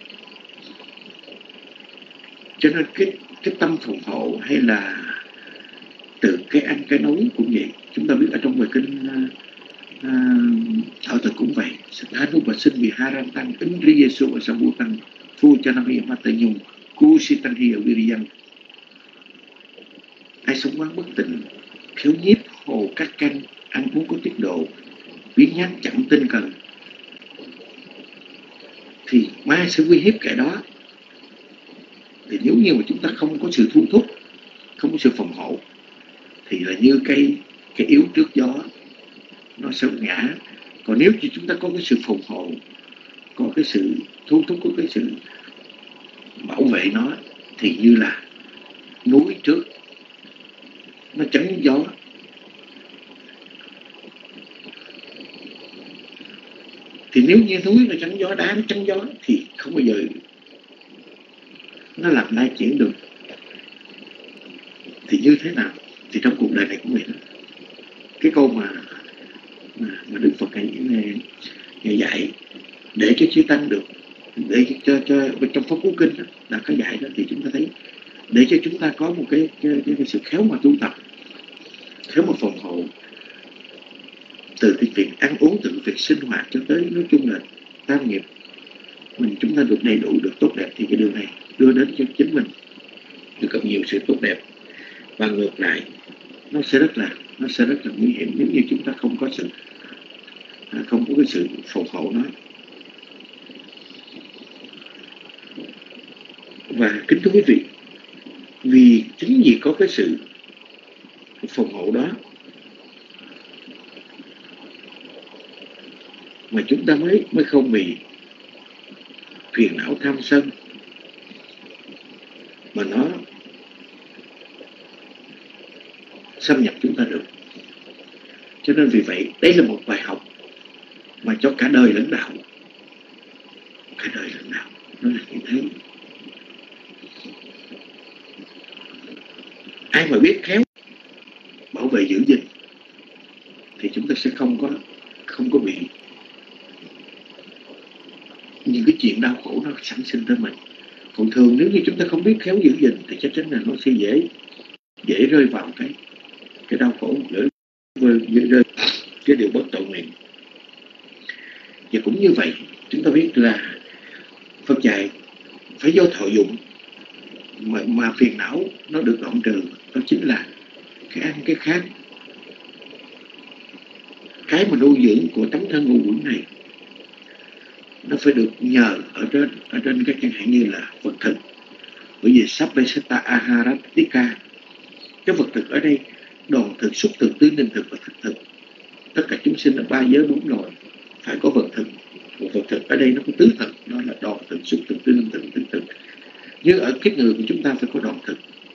Cho nên cái tâm phòng hộ hay là từ cái ăn cái nói cũng vậy. Chúng ta biết ở trong bài kinh Thọ Thực cũng vậy. Hanu và sinh vì haran tăng ứng ri Giêsu và sa bu tăng phu cho nam hi mata nhung cu si tăng hi ở viriyan. Ai sống quán bất tịnh, khiếu nhiếp hồ các canh, ăn uống có tiết độ, biến nhát chẳng tinh cần, thì ma sẽ uy hiếp kẻ đó. Thì nếu như mà chúng ta không có sự thu thúc, không có sự phòng hộ, thì là như cây yếu trước gió, nó sẽ ngã. Còn nếu như chúng ta có cái sự phòng hộ, có cái sự thu thúc, có cái sự bảo vệ nó, thì như là núi trước nó chắn gió. Thì nếu như núi nó chắn gió, đá nó chắn gió, thì không bao giờ nó làm lai chuyển được. Thì như thế nào? Thì trong cuộc đời này cũng vậy đó. Cái câu mà Đức Phật ngày dạy để cho chư tăng được, để cho trong Pháp Cú Kinh đó, là có dạy đó, thì chúng ta thấy để cho chúng ta có một cái sự khéo mà tu tập, khéo mà phòng hộ, từ cái việc ăn uống, từ cái việc sinh hoạt cho tới nói chung là tam nghiệp chúng ta được đầy đủ, được tốt đẹp, thì cái điều này đưa đến cho chính mình được gặp nhiều sự tốt đẹp. Và ngược lại, nó sẽ rất là nguy hiểm nếu như chúng ta không có cái sự phòng hộ nó. Và kính thưa quý vị, vì chính vì có cái sự phòng hộ đó mà chúng ta mới không bị phiền não tham sân, mà nó xâm nhập chúng ta được. Cho nên vì vậy, đây là một bài học mà cho cả đời lẫn đạo. Cả đời lẫn đạo nó là như thế. Ai mà biết khéo bảo vệ giữ gìn thì chúng ta sẽ không có bị những cái chuyện đau khổ nó sản sinh tới mình. Còn thường nếu như chúng ta không biết khéo giữ gìn thì chắc chắn là nó sẽ dễ rơi vào cái đau khổ, dễ rơi cái điều bất tội nguyện. Và cũng như vậy, chúng ta biết là Phật dạy phải do thọ dụng mà phiền não nó được đoạn trừ. Đó chính là cái ăn cái khác, cái mà nuôi dưỡng của tấm thân ngũ uẩn này nó phải được nhờ ở trên các chẳng hạn như là vật thực. Bởi vì Sabbesata Aharatika, cái vật thực ở đây đoàn thực, xúc thực, tứ ninh thực và thực thực. Tất cả chúng sinh là ba giới đúng rồi, phải có vật thực. Vật thực ở đây nó có tứ thực, đó là đoàn thực, xúc thực, tứ ninh thực, thực thực. Nhưng ở kiếp người của chúng ta phải có đoàn thực.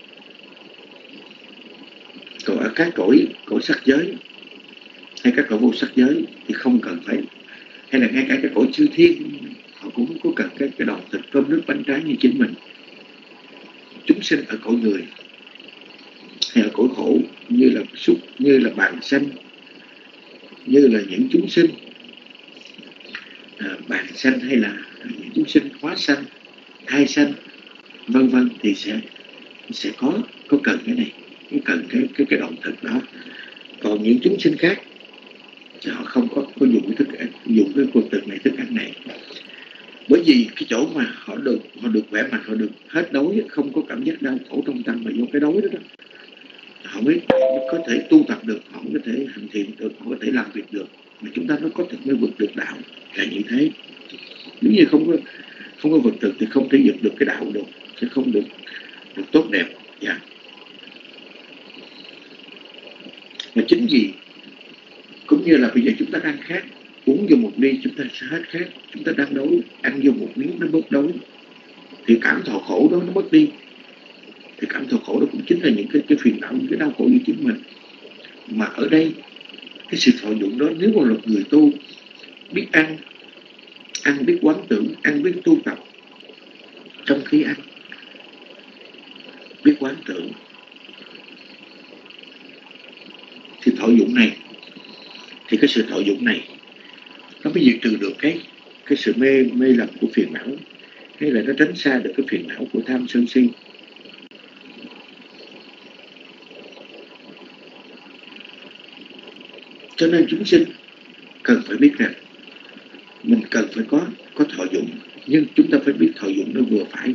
Còn ở các cõi sắc giới hay các cõi vô sắc giới thì không cần phải, hay là ngay cả cái cõi chư thiên họ cũng có cần cái đoàn thực, cơm nước bánh trái như chính mình. Chúng sinh ở cõi người hay ở cõi khổ như là súc, như là bàn sanh, như là những chúng sinh bàn sanh, hay là những chúng sinh hóa sanh, thai sanh, vân vân, thì sẽ có cần cái này, cần cái đoạn thực đó. Còn những chúng sinh khác thì họ không có dùng cái thức ăn, dùng cái quân thực này, thức ăn này. Bởi vì cái chỗ mà họ được khỏe mạnh, họ được hết đói, không có cảm giác đau khổ trong tâm, mà do cái đói đó họ mới có thể tu tập được, họ có thể hành thiện được, họ có thể làm việc được, mà chúng ta nó có thực mới vượt được đạo, là như thế. Nếu như không có vật thực thì không thể vượt được cái đạo được, sẽ không được tốt đẹp. Dạ. Mà chính vì cũng như là bây giờ chúng ta đang khát, uống vô một ly chúng ta sẽ hết khát. Chúng ta đang đói, ăn vô một miếng nó bớt đói, thì cảm thọ khổ đó nó mất đi. Thì cảm thọ khổ đó cũng chính là những cái phiền não, những cái đau khổ của chính mình. Mà ở đây cái sự thọ dụng đó, nếu mà một người tu biết ăn biết quán tưởng, ăn biết tu tập, trong khi ăn biết quán tưởng, thì thọ dụng này, thì cái sự thọ dụng này nó mới diệt trừ được cái sự mê lầm của phiền não, hay là nó tránh xa được cái phiền não của tham sân si. Cho nên chúng sinh cần phải biết rằng mình cần phải có thọ dụng, nhưng chúng ta phải biết thọ dụng nó vừa phải,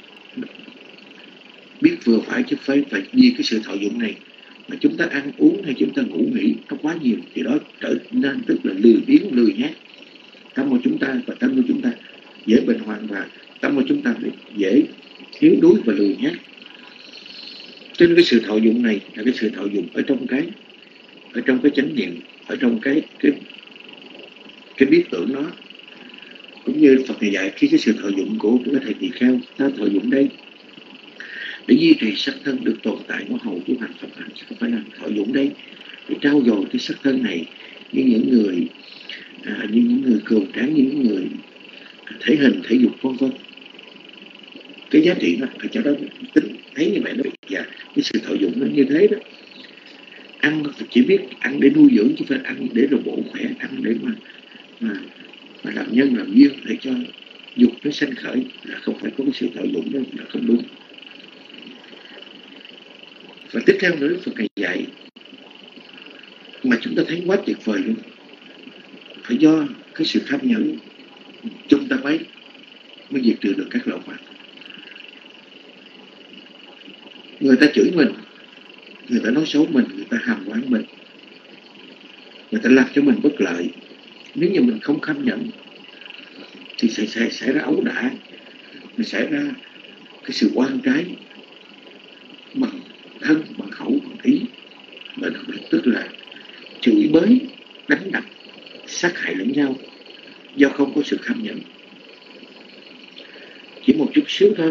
biết vừa phải, chứ phải vì cái sự thọ dụng này mà chúng ta ăn uống hay chúng ta ngủ nghỉ nó quá nhiều, thì đó trở nên tức là lười biếng, lười nhác. Tâm của chúng ta và tâm của chúng ta dễ bệnh hoạn, và tâm của chúng ta dễ yếu đuối và lười nhác. Cho nên cái sự thọ dụng này là cái sự thọ dụng ở trong cái chánh niệm, ở trong cái biết tưởng nó. Cũng như Phật này dạy, khi cái sự thọ dụng của cái thầy tỳ kheo, ta thọ dụng đây để duy trì sắc thân được tồn tại của hầu tu hành Phật hành, không phải là thọ dụng đây để trao dồi cái sắc thân này như những người cường tráng, như những người thể hình, thể dục vân vân. Cái giá trị nó phải cho đó tính thấy như vậy đó. Và cái sự thọ dụng nó như thế đó. Ăn chỉ biết ăn để nuôi dưỡng, chứ phải ăn để rồi bổ khỏe, ăn để mà làm nhân làm duyên để cho dục nó sanh khởi, là không phải có cái sự thọ dụng đó, là không đúng. Và tiếp theo nữa, Phật này dạy mà chúng ta thấy quá tuyệt vời luôn, phải do cái sự tham nhẫn chúng ta mới diệt trừ được các lậu hoặc. Người ta chửi mình, người ta nói xấu mình, người ta hàm oán mình, người ta làm cho mình bất lợi. Nếu như mình không kham nhẫn thì sẽ ra ấu đả, mình sẽ ra cái sự oan trái bằng thân, bằng khẩu, bằng ý, và đặc biệt tức là chửi bới, đánh đập, sát hại lẫn nhau do không có sự kham nhẫn. Chỉ một chút xíu thôi,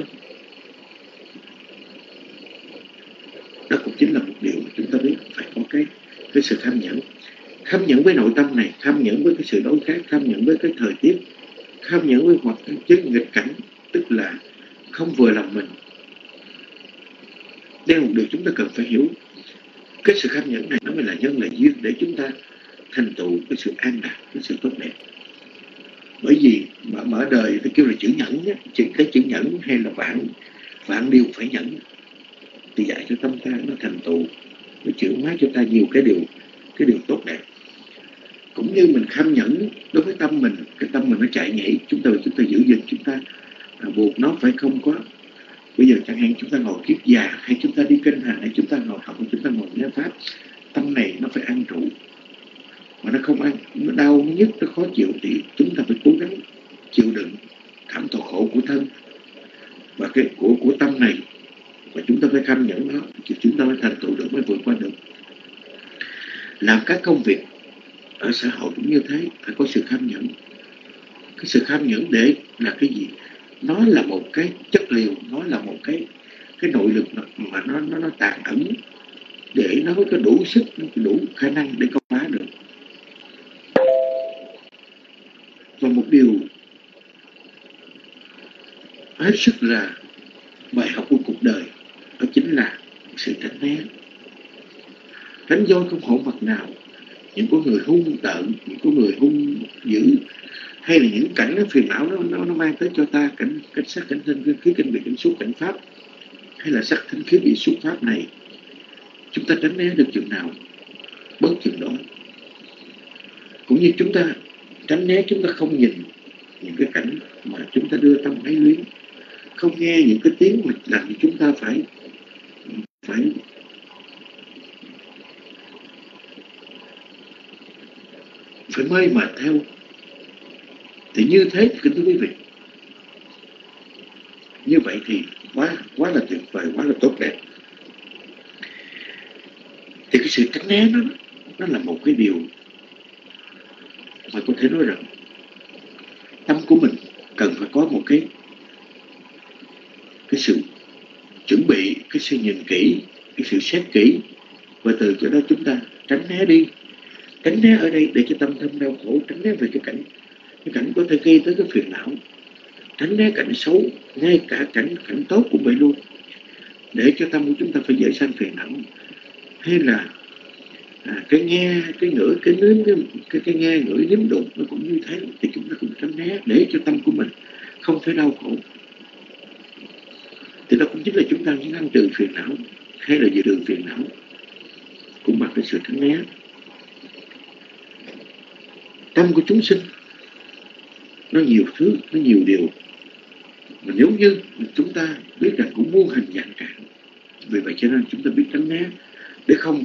đó cũng chính là một điều mà chúng ta biết phải có cái sự kham nhẫn. Kham nhẫn với nội tâm này, kham nhẫn với cái sự đối khác, kham nhẫn với cái thời tiết, kham nhẫn với hoặc chứ nghịch cảnh, tức là không vừa lòng mình. Đây là một điều chúng ta cần phải hiểu. Cái sự kham nhẫn này nó mới là nhân, là duyên để chúng ta thành tựu cái sự an lạc, cái sự tốt đẹp. Bởi vì mà mở đời phải kêu là chữ nhẫn nhé, cái chữ nhẫn hay là vạn điều phải nhẫn, thì dạy cho tâm ta nó thành tựu, nó chuyển hóa cho ta nhiều cái điều tốt đẹp. Cũng như mình kham nhẫn đối với tâm mình, cái tâm mình nó chạy nhảy, chúng ta giữ gìn, chúng ta buộc nó phải không có. Bây giờ chẳng hạn chúng ta ngồi kiết già, hay chúng ta đi kinh hành, hay chúng ta ngồi học, hay chúng ta ngồi nghe pháp, tâm này nó phải ăn trụ, mà nó không ăn, nó đau, nó nhức, nó khó chịu, thì chúng ta phải cố gắng chịu đựng cảm thọ khổ của thân và cái của tâm này, và chúng ta phải kham nhẫn nó, thì chúng ta mới thành tựu được, mới vượt qua được. Làm các công việc ở xã hội cũng như thế, phải có sự kham nhẫn. Cái sự kham nhẫn để là cái gì? Nó là một cái chất liệu, nó là một cái nội lực mà nó tàn ẩn, để nó mới có đủ sức, đủ khả năng để công phá được. Và một điều hết sức là bài học của cuộc đời, đó chính là sự tránh né. Tránh voi không hổ mặt nào. Những con người hung tợn, những con người hung dữ, hay là những cảnh phiền não nó mang tới cho ta, cảnh sát, cảnh thân, khí, cảnh biệt, cảnh xúc, cảnh pháp, hay là sắc, thanh, khí, bị xúc pháp này, chúng ta tránh né được chừng nào bớt chừng đó. Cũng như chúng ta tránh né, chúng ta không nhìn những cái cảnh mà chúng ta đưa tâm ái luyến, không nghe những cái tiếng mà làm cho chúng ta phải mê mệt theo. Thì như thế, kính thưa quý vị, như vậy thì quá là tuyệt vời, quá là tốt đẹp. Thì cái sự tránh né nó là một cái điều mà có thể nói rằng tâm của mình cần phải có một cái sự chuẩn bị, cái sự nhìn kỹ, cái sự xét kỹ, và từ chỗ đó chúng ta tránh né đi. Tránh né ở đây để cho tâm thâm đau khổ, tránh né về cái cảnh có thể gây tới cái phiền não, tránh né cảnh xấu, ngay cả cảnh tốt cũng vậy luôn, để cho tâm của chúng ta phải dễ sanh phiền não. Hay là cái nghe, cái ngửi, cái nếm, cái nghe, ngửi, nếm, đụng, nó cũng như thế, thì chúng ta cũng tránh né để cho tâm của mình không phải đau khổ. Thì đó cũng chính là chúng ta ngăn trừ phiền não, hay là về đường phiền não, cũng bằng cái sự tránh né. Tâm của chúng sinh nó nhiều thứ, nó nhiều điều, mà nếu như chúng ta biết rằng cũng muôn hình dạng trạng, vì vậy cho nên chúng ta biết tránh né, để không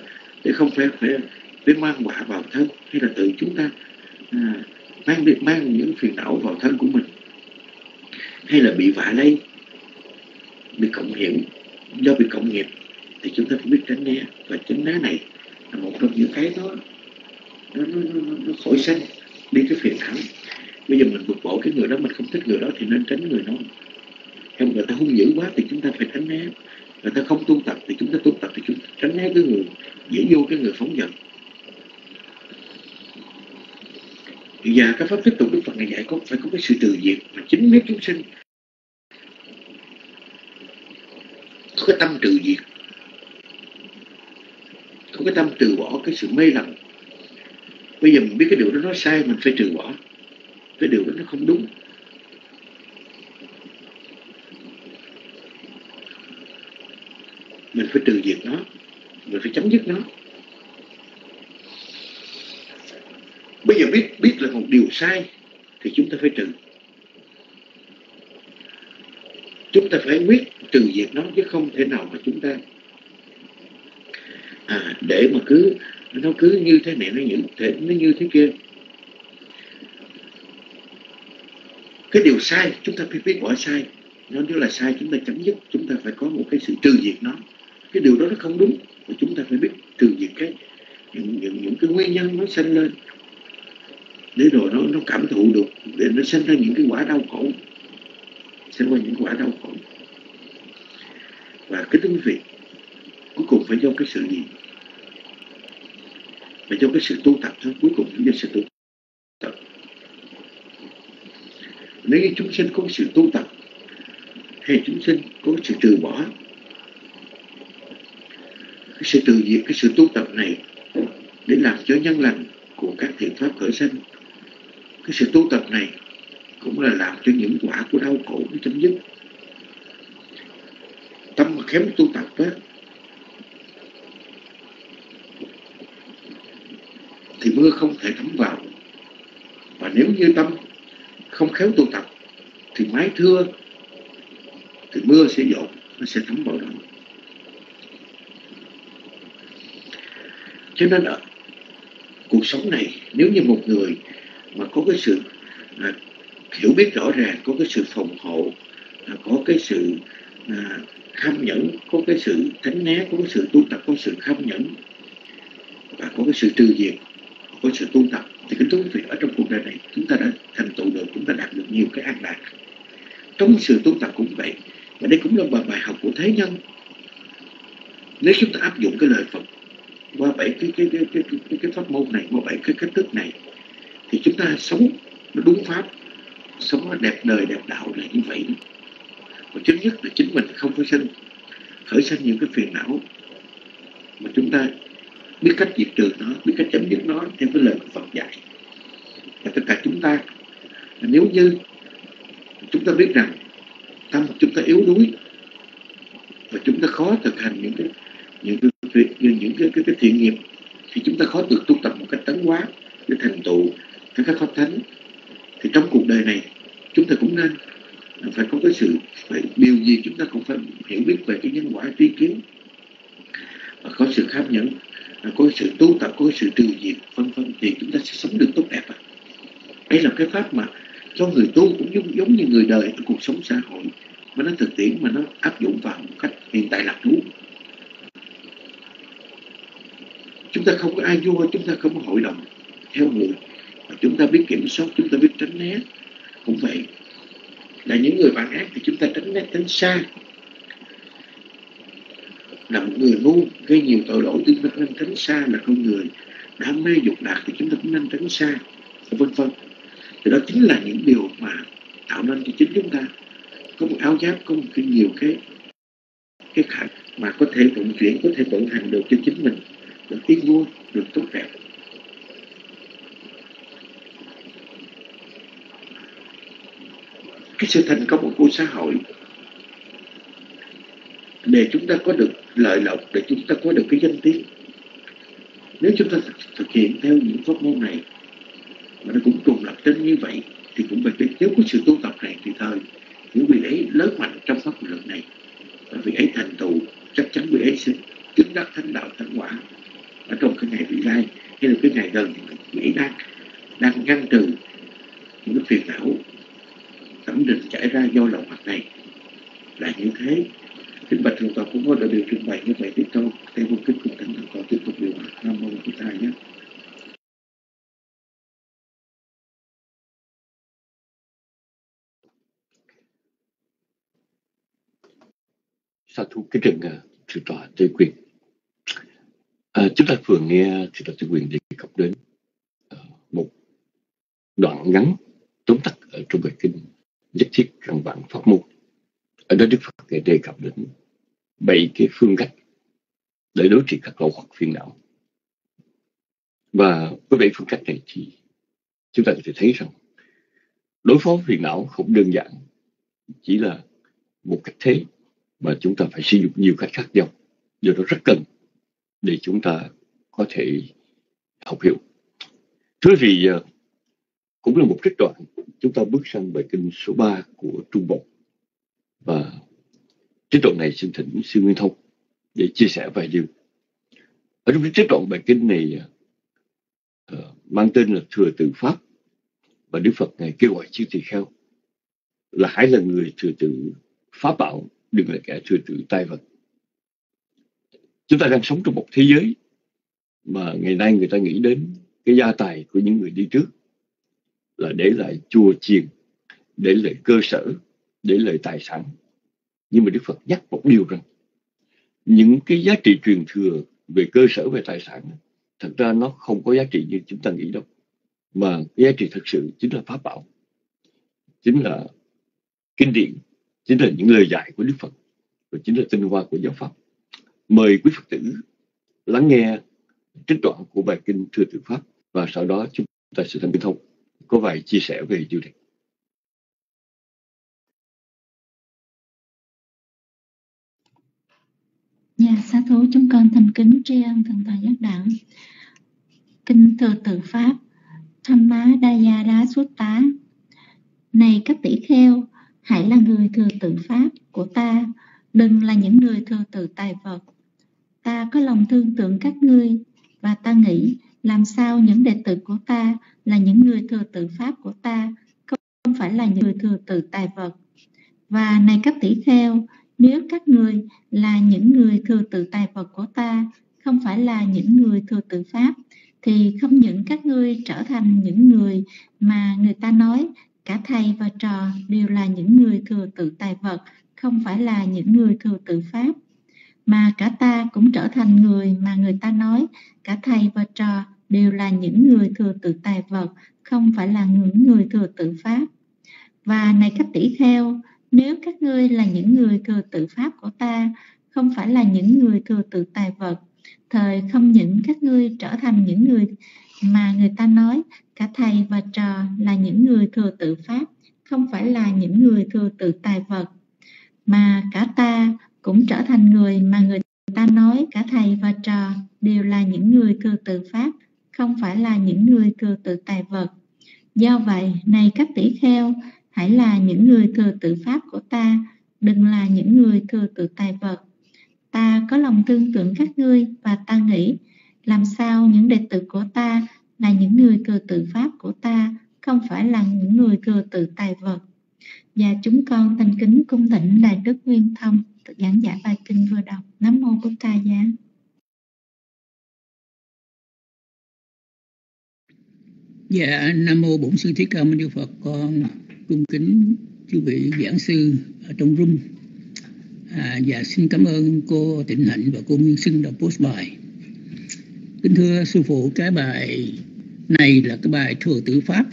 phải mang họa vào thân, hay là tự chúng ta mang những phiền não vào thân của mình, hay là bị vạ lây, bị cộng hiện, do bị cộng nghiệp, thì chúng ta phải biết tránh né. Và tránh né này là một trong những cái đó nó khỏi sanh đi cái phiền não. Bây giờ mình bực bội cái người đó, mình không thích người đó thì nên tránh người đó. Không, người ta hung dữ quá thì chúng ta phải tránh né. Người ta không tu tập thì chúng ta tu tập, thì chúng ta tránh né cái người dễ vô, cái người phóng dật. Và các pháp tiếp tục Đức Phật ngày dạy phải có cái sự trừ diệt, mà chính mấy chúng sinh có cái tâm trừ diệt, có cái tâm trừ bỏ cái sự mê lầm. Bây giờ mình biết cái điều đó nó sai, mình phải trừ bỏ. Cái điều đó nó không đúng, mình phải trừ diệt nó, mình phải chấm dứt nó. Bây giờ biết là một điều sai thì chúng ta phải trừ. Chúng ta phải quyết trừ diệt nó, chứ không thể nào mà chúng ta để mà nó cứ như thế này, nó như thế kia. Cái điều sai chúng ta phải biết bỏ sai. Nếu là sai chúng ta chấm dứt, chúng ta phải có một cái sự trừ diệt nó. Cái điều đó nó không đúng, và chúng ta phải biết trừ diệt những cái nguyên nhân nó sanh lên, để rồi nó cảm thụ được, để nó sinh ra những cái quả đau khổ, sinh ra những quả đau khổ. Và cái quý vị, cuối cùng phải do cái sự gì? Phải do cái sự tu tập thôi. Cuối cùng phải do sự tu tập. Nếu như chúng sinh có sự tu tập, hay chúng sinh có sự trừ bỏ, cái sự trừ diệt, cái sự tu tập này để làm cho nhân lành của các thiện pháp khởi sinh, cái sự tu tập này cũng là làm cho những quả của đau khổ nó chấm dứt. Tâm mà kém tu tập đó, thì mưa không thể thấm vào. Và nếu như tâm không khéo tu tập thì mái thưa, thì mưa sẽ dột, nó sẽ thấm vào đó. Cho nên ở cuộc sống này, nếu như một người mà có cái sự hiểu biết rõ ràng, có cái sự phòng hộ, có cái sự kham nhẫn, có cái sự tránh né, có cái sự tu tập, có sự kham nhẫn và có cái sự trừ diệt, có sự tu tập, thì kính thưa quý vị, ở trong cuộc đời này chúng ta đã thành tựu được, chúng ta đạt được nhiều cái an lạc. Trong sự tu tập cũng vậy, và đây cũng là bài học của thế nhân. Nếu chúng ta áp dụng cái lời Phật qua 7 cái pháp môn này, qua 7 cái cách thức này, thì chúng ta sống nó đúng pháp, sống nó đẹp đời đẹp đạo là như vậy. Và trước nhất là chính mình không có khởi sinh những cái phiền não, mà chúng ta biết cách diệt trừ nó, biết cách chấm dứt nó theo cái lời của Phật dạy. Và tất cả chúng ta, nếu như chúng ta biết rằng tâm chúng ta yếu đuối và chúng ta khó thực hành những cái thiện nghiệp, thì chúng ta khó được tu tập một cách tấn hóa để thành tựu các pháp thánh. Thì trong cuộc đời này chúng ta cũng nên phải có cái sự, phải điều gì chúng ta cũng phải hiểu biết về cái nhân quả tri kiến, có sự kham nhẫn, có sự tu tập, có sự trừ diệt, vân vân, thì chúng ta sẽ sống được tốt đẹp. Đây là cái pháp mà cho người tu cũng giống như người đời ở cuộc sống xã hội, mà nó thực tiễn, mà nó áp dụng vào một cách hiện tại lạc trú. Chúng ta không có ai vua, chúng ta không có hội đồng theo người, mà chúng ta biết kiểm soát, chúng ta biết tránh né. Cũng vậy, là những người bạn ác thì chúng ta tránh né, tránh xa. Là một người ngu gây nhiều tội lỗi, chúng ta nên tránh xa. Là con người đam mê dục lạc thì chúng ta cũng nên tránh xa, vân vân. Thì đó chính là những điều mà tạo nên cho chính chúng ta có một áo giáp, có một nhiều cái khả mà có thể vận chuyển, có thể vận hành được cho chính mình, được tiến vua, được tốt đẹp. Cái sự thành công của xã hội, để chúng ta có được lợi lộc, để chúng ta có được cái danh tiếng, nếu chúng ta thực hiện theo những pháp môn này mà nó cũng trùng lập trên như vậy, thì cũng phải nếu có sự tu tập này thì thời những vị ấy lớn mạnh trong pháp luật này, và vị ấy thành tựu, chắc chắn vị ấy sẽ chứng đắc thánh đạo thánh quả ở trong cái ngày vị lai, hay là cái ngày gần vị ấy đang ngăn trừ những cái phiền não thẩm định chảy ra do lòng mặt này là như thế. Kính bạch thượng tọa cũng có đại biểu trình bày như vậy tiếp theo theo một kính cùng thỉnh thượng tọa tiếp tục điều hòa. Nam mô Bổn Thầy nhé. Sa thú cái rừng thượng tọa Tây Quyền. Chúng ta vừa nghe thượng tọa Tây Quyền đề cập đến một đoạn ngắn tóm tắt ở trong bài kinh Nhất Thiết Căn Bản Pháp Môn. Ở đó Đức Phật đề cập đến 7 cái phương cách để đối trị các lậu hoặc phiền não. Và với 7 phương cách này thì chúng ta có thể thấy rằng đối phó phiền não không đơn giản chỉ là một cách thế, mà chúng ta phải sử dụng nhiều cách khác nhau. Do đó rất cần để chúng ta có thể học hiểu. Thưa vì cũng là một trích đoạn, chúng ta bước sang bài kinh số 3 của Trung Bộ. Và trích đoạn này xin thỉnh sư Nguyên Thông để chia sẻ vài điều. Ở trong trích đoạn bài kinh này mang tên là Thừa Tự Pháp, và Đức Phật này kêu gọi chư tỳ kheo là hãy là người thừa tự pháp bảo, đừng là kẻ thừa tự tai vật. Chúng ta đang sống trong một thế giới mà ngày nay người ta nghĩ đến cái gia tài của những người đi trước là để lại chùa chiền, để lại cơ sở, để lại tài sản. Nhưng mà Đức Phật nhắc một điều rằng những cái giá trị truyền thừa về cơ sở, về tài sản, thật ra nó không có giá trị như chúng ta nghĩ đâu. Mà cái giá trị thật sự chính là pháp bảo, chính là kinh điển, chính là những lời dạy của Đức Phật, và chính là tinh hoa của giáo pháp. Mời quý Phật tử lắng nghe trích đoạn của bài kinh Thừa Tự Pháp, và sau đó chúng ta sẽ thành thông có vài chia sẻ về điều này. Xá thú, chúng con thành kính tri ân thượng tọa giác đẳng. Kinh Thừa Tự Pháp Thamma Dayada Sutta. Này các tỷ kheo, những đệ tử của ta là những người thừa tự pháp của ta, không phải là những người thừa tự tài vật. Và này các tỷ kheo, nếu các người là những người thừa tự tài vật của ta, không phải là những người thừa tự pháp, thì không những các ngươi trở thành những người mà người ta nói cả thầy và trò đều là những người thừa tự tài vật, không phải là những người thừa tự pháp, mà cả ta cũng trở thành người mà người ta nói cả thầy và trò đều là những người thừa tự tài vật, không phải là những người thừa tự pháp. Và này các tỷ kheo, nếu các ngươi là những người thừa tự pháp của ta, không phải là những người thừa tự tài vật, thời không những các ngươi trở thành những người mà người ta nói cả thầy và trò là những người thừa tự pháp, không phải là những người thừa tự tài vật, mà cả ta cũng trở thành người mà người ta nói cả thầy và trò đều là những người thừa tự pháp, không phải là những người thừa tự tài vật. Do vậy, này các tỷ kheo, hãy là những người thừa tự pháp của ta, đừng là những người thừa tự tài vật. Ta có lòng thương tưởng các ngươi và ta nghĩ, làm sao những đệ tử của ta là những người thừa tự pháp của ta, không phải là những người thừa tự tài vật. Và chúng con thành kính cung thỉnh Đại Đức Nguyên Thông giảng giải bài kinh vừa đọc. Nam mô Bổn Thầy Giá. Dạ, Nam mô Bổn Sư Thích Ca Mâu Ni Phật. Con cung kính chư vị giảng sư ở trong room. Và xin cảm ơn cô Tịnh Hạnh và cô Nguyên Sinh đã post bài. Kính thưa sư phụ, cái bài này là cái bài thừa tự pháp.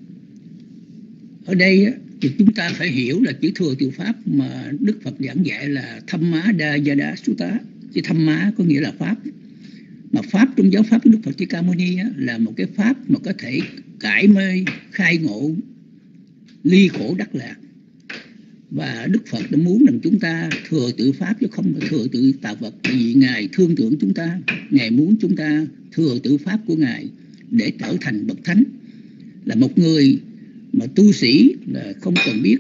Ở đây thì chúng ta phải hiểu là chữ thừa tự pháp mà Đức Phật giảng dạy là Thamma Dayada Sutta. Chứ Thamma có nghĩa là pháp. Mà pháp trong giáo pháp của Đức Phật Thích Ca Mâu Ni là một cái pháp mà có thể cải mê, khai ngộ, ly khổ đắc lạc. Và Đức Phật đã muốn rằng chúng ta thừa tự pháp chứ không phải thừa tự tà vật. Vì Ngài thương tưởng chúng ta, Ngài muốn chúng ta thừa tự pháp của Ngài để trở thành bậc thánh. Là một người mà tu sĩ là không cần biết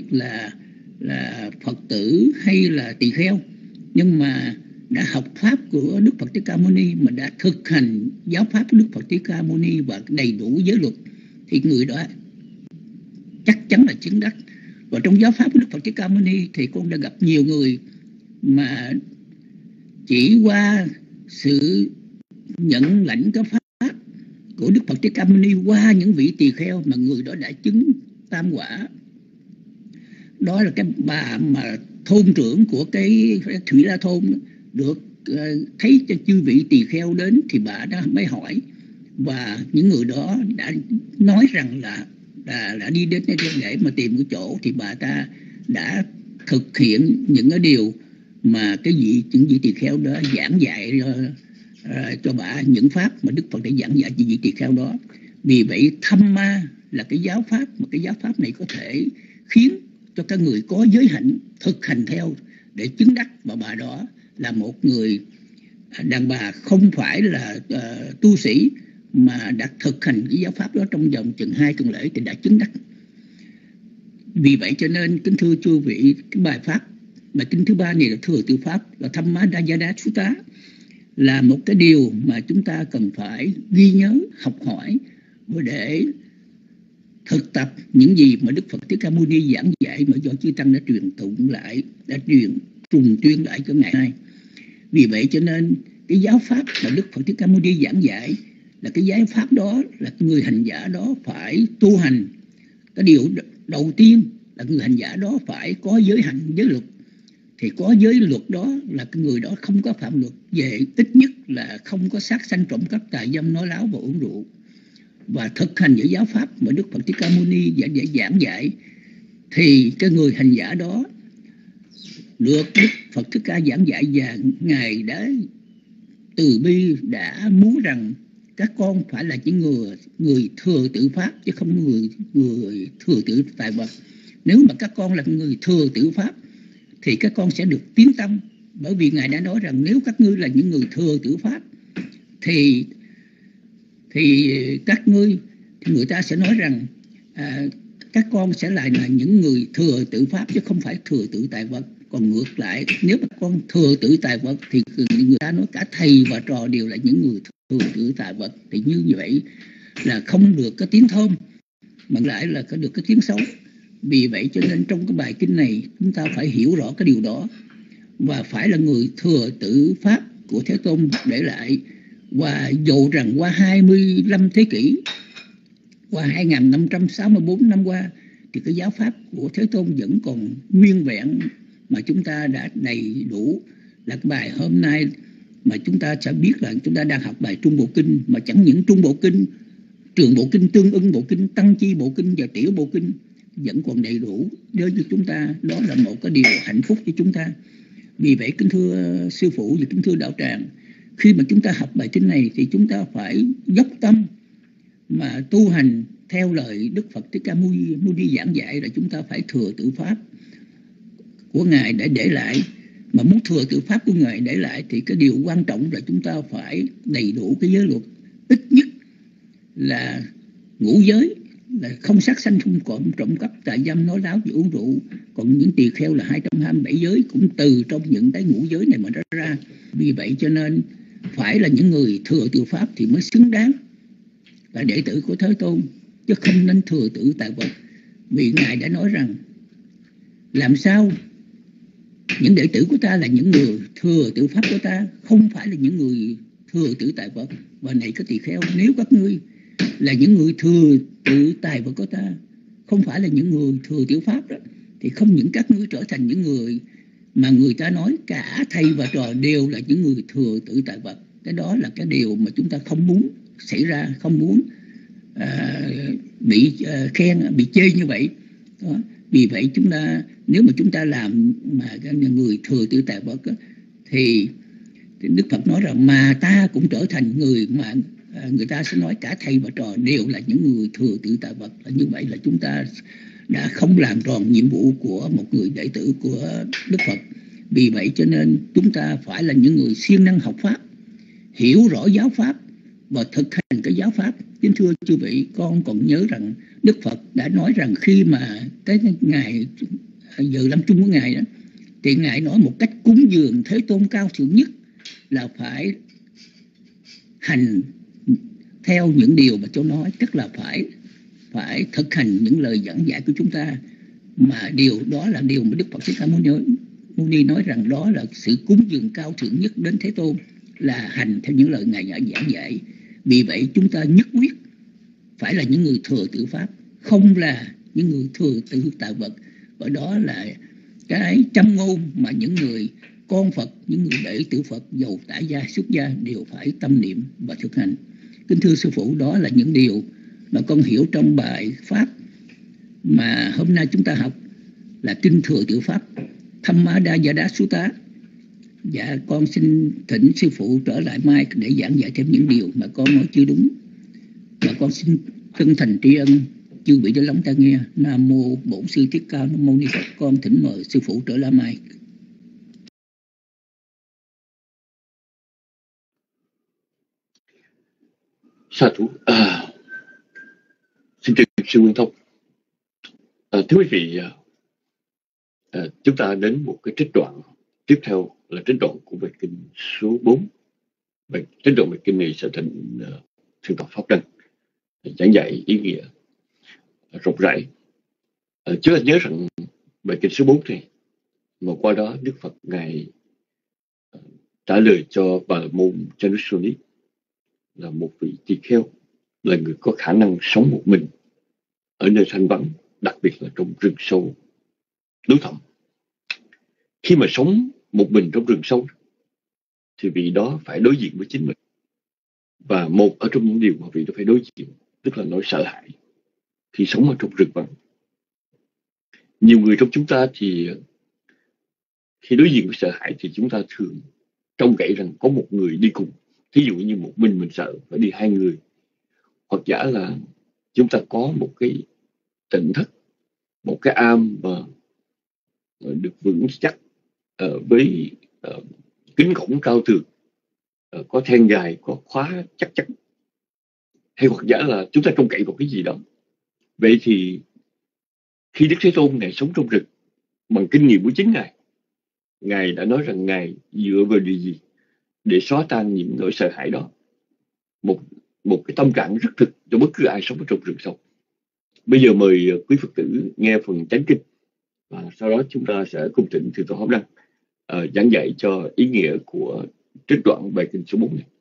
là Phật tử hay là tỳ kheo, nhưng mà đã học pháp của Đức Phật Thích Ca Mâu Ni, mà đã thực hành giáo pháp của Đức Phật Thích Ca Mâu Ni và đầy đủ giới luật, thì người đó chắc chắn là chứng đắc. Và trong giáo pháp của Đức Phật Thích Ca Mâu Ni thì con đã gặp nhiều người mà chỉ qua sự nhận lãnh cái pháp của Đức Phật Thích Ca Mâu Ni qua những vị tỳ kheo mà người đó đã chứng tam quả. Đó là cái bà mà thôn trưởng của cái Thủy La Thôn được thấy cho chư vị tỳ kheo đến thì bà đã mới hỏi, và những người đó đã nói rằng là đi đến để mà tìm cái chỗ, thì bà ta đã thực hiện những cái điều mà những vị tỳ kheo đó giảng dạy cho bà, những pháp mà Đức Phật đã giảng dạy cho vị tỳ kheo đó. Vì vậy Thamma là cái giáo pháp, mà cái giáo pháp này có thể khiến cho các người có giới hạnh thực hành theo để chứng đắc. Và bà đó là một người đàn bà không phải là tu sĩ, mà đã thực hành cái giáo pháp đó trong vòng chừng 2 tuần lễ thì đã chứng đắc. Vì vậy cho nên kính thưa chư vị, cái bài pháp bài kinh thứ 3 này là thừa tự pháp, là Thamma Dayada Sutta, là một cái điều mà chúng ta cần phải ghi nhớ, học hỏi để thực tập những gì mà Đức Phật Thích Ca Mâu Ni giảng dạy mà do chư tăng đã truyền tụng lại, đã trùng tuyên lại cho ngày nay. Vì vậy cho nên cái giáo pháp mà Đức Phật Thích Ca Mâu Ni giảng dạy là cái giáo pháp đó, là người hành giả đó phải tu hành. Cái điều đầu tiên là người hành giả đó phải có giới hạnh, giới luật. Thì có giới luật đó là cái người đó không có phạm luật về, ít nhất là không có sát sanh, trộm cắp, tà dâm, nói láo và uống rượu. Và thực hành những giáo pháp mà Đức Phật Thích Ca Mâu Ni giảng dạy, thì cái người hành giả đó được Đức Phật Thích Ca giảng dạy, và Ngài đã từ bi đã muốn rằng các con phải là những người thừa tự pháp chứ không người thừa tự tài vật. Nếu mà các con là người thừa tự pháp thì các con sẽ được tiến tâm, bởi vì Ngài đã nói rằng nếu các ngươi là những người thừa tự pháp thì các ngươi, thì người ta sẽ nói rằng các con sẽ là những người thừa tự pháp chứ không phải thừa tự tài vật. Còn ngược lại, nếu các con thừa tự tài vật thì người ta nói cả thầy và trò đều là những người thừa tự tài vật. Thì như vậy là không được cái tiếng thơm mà lại là có được cái tiếng xấu. Vì vậy cho nên trong cái bài kinh này chúng ta phải hiểu rõ cái điều đó, và phải là người thừa tự pháp của Thế Tôn để lại. Và dù rằng qua 25 thế kỷ, qua 2564 năm qua, thì cái giáo pháp của Thế Tôn vẫn còn nguyên vẹn, mà chúng ta đã đầy đủ. Là cái bài hôm nay mà chúng ta sẽ biết là chúng ta đang học bài Trung Bộ Kinh, mà chẳng những Trung Bộ Kinh, Trường Bộ Kinh, Tương ưng Bộ Kinh, Tăng Chi Bộ Kinh và Tiểu Bộ Kinh vẫn còn đầy đủ đối với chúng ta. Đó là một cái điều hạnh phúc cho chúng ta. Vì vậy kính thưa sư phụ và kính thưa đạo tràng, khi mà chúng ta học bài kinh này thì chúng ta phải dốc tâm mà tu hành theo lời Đức Phật Thích Ca Mâu Ni giảng dạy, là chúng ta phải thừa tự pháp của Ngài để lại. Mà muốn thừa tự pháp của Ngài để lại thì cái điều quan trọng là chúng ta phải đầy đủ cái giới luật, ít nhất là ngũ giới, là không sát sanh, không cộm, trộm cắp, tà dâm, nói láo và uống rượu. Còn những tỳ kheo là 227 giới cũng từ trong những cái ngũ giới này mà ra. Vì vậy cho nên phải là những người thừa tự pháp thì mới xứng đáng là đệ tử của Thế Tôn, chứ không nên thừa tự tại vật. Vì Ngài đã nói rằng làm sao những đệ tử của ta là những người thừa tự pháp của ta, không phải là những người thừa tự tại vật. Và này các tỳ kheo, nếu các ngươi là những người thừa tự tài vật của ta, không phải là những người thừa tiểu pháp đó, thì không những các ngươi trở thành những người mà người ta nói cả thầy và trò đều là những người thừa tự tại vật. Cái đó là cái điều mà chúng ta không muốn xảy ra, không muốn bị khen, bị chê như vậy đó. Vì vậy chúng ta, nếu mà chúng ta làm mà người thừa tự tại vật đó, thì Đức Phật nói rằng mà ta cũng trở thành người mà người ta sẽ nói cả thầy và trò đều là những người thừa tự tại vật. Là như vậy là chúng ta đã không làm tròn nhiệm vụ của một người đệ tử của Đức Phật. Vì vậy cho nên chúng ta phải là những người siêng năng học pháp, hiểu rõ giáo pháp và thực hành cái giáo pháp. Kính thưa chư vị, con còn nhớ rằng Đức Phật đã nói rằng khi mà cái ngày giờ lâm chung của Ngài đó, thì Ngài nói một cách cúng dường Thế Tôn cao thượng nhất là phải hành theo những điều mà Chúa nói, tức là phải thực hành những lời giảng dạy của chúng ta. Mà điều đó là điều mà Đức Phật Thích Ca Mâu Ni nói rằng đó là sự cúng dường cao thượng nhất đến Thế Tôn, là hành theo những lời Ngài giảng dạy. Vì vậy chúng ta nhất quyết phải là những người thừa tự pháp, không là những người thừa tự tại vật. Và đó là cái châm ngôn mà những người con Phật, những người đệ tử Phật dầu tại gia xuất gia đều phải tâm niệm và thực hành. Kính thưa sư phụ, đó là những điều mà con hiểu trong bài pháp mà hôm nay chúng ta học là kinh thừa tự pháp Thammadayada Sutta. Dạ, con xin thỉnh sư phụ trở lại mai để giảng dạy thêm những điều mà con nói chưa đúng. Và con xin chân thành tri ân chư vị đã lắng tai nghe. Nam mô Bổn Sư Thích Ca Mâu Ni Phật. Con thỉnh mời sư phụ trở lại mai. Sa thú. Xin trân sư Nguyên Thông. Thưa quý vị, chúng ta đến một cái trích đoạn tiếp theo là trích đoạn của bài kinh số 4. Trích đoạn bài kinh này sẽ thành thượng tọa pháp đăng giảng dạy ý nghĩa rộng rãi. Chúng ta nhớ rằng bài kinh số 4 này mà qua đó Đức Phật Ngài trả lời cho Bà La Môn Janusoni, là một vị tỳ kheo, là người có khả năng sống một mình ở nơi thanh vắng, đặc biệt là trong rừng sâu núi thẳm. Khi mà sống một mình trong rừng sâu thì vị đó phải đối diện với chính mình. Và một ở trong những điều mà vị đó phải đối diện, tức là nỗi sợ hãi khi sống ở trong rừng vắng. Nhiều người trong chúng ta thì khi đối diện với sợ hãi thì chúng ta thường trông cậy rằng có một người đi cùng. Thí dụ như một mình sợ phải đi hai người, hoặc giả là chúng ta có một cái tỉnh thất, một cái am mà được vững chắc với kính cổng cao tường, có then gài, có khóa chắc chắn, hay hoặc giả là chúng ta trông cậy vào cái gì đó. Vậy thì khi Đức Thế Tôn Ngài sống trong rừng bằng kinh nghiệm của chính Ngài đã nói rằng Ngài dựa vào điều gì để xóa tan những nỗi sợ hãi đó. Một một cái tâm trạng rất thực cho bất cứ ai sống ở trong rừng sâu. Bây giờ mời quý Phật tử nghe phần chánh kinh, và sau đó chúng ta sẽ cùng thỉnh Thượng tọa Pháp Đăng giảng dạy cho ý nghĩa của trích đoạn bài kinh số 4 này.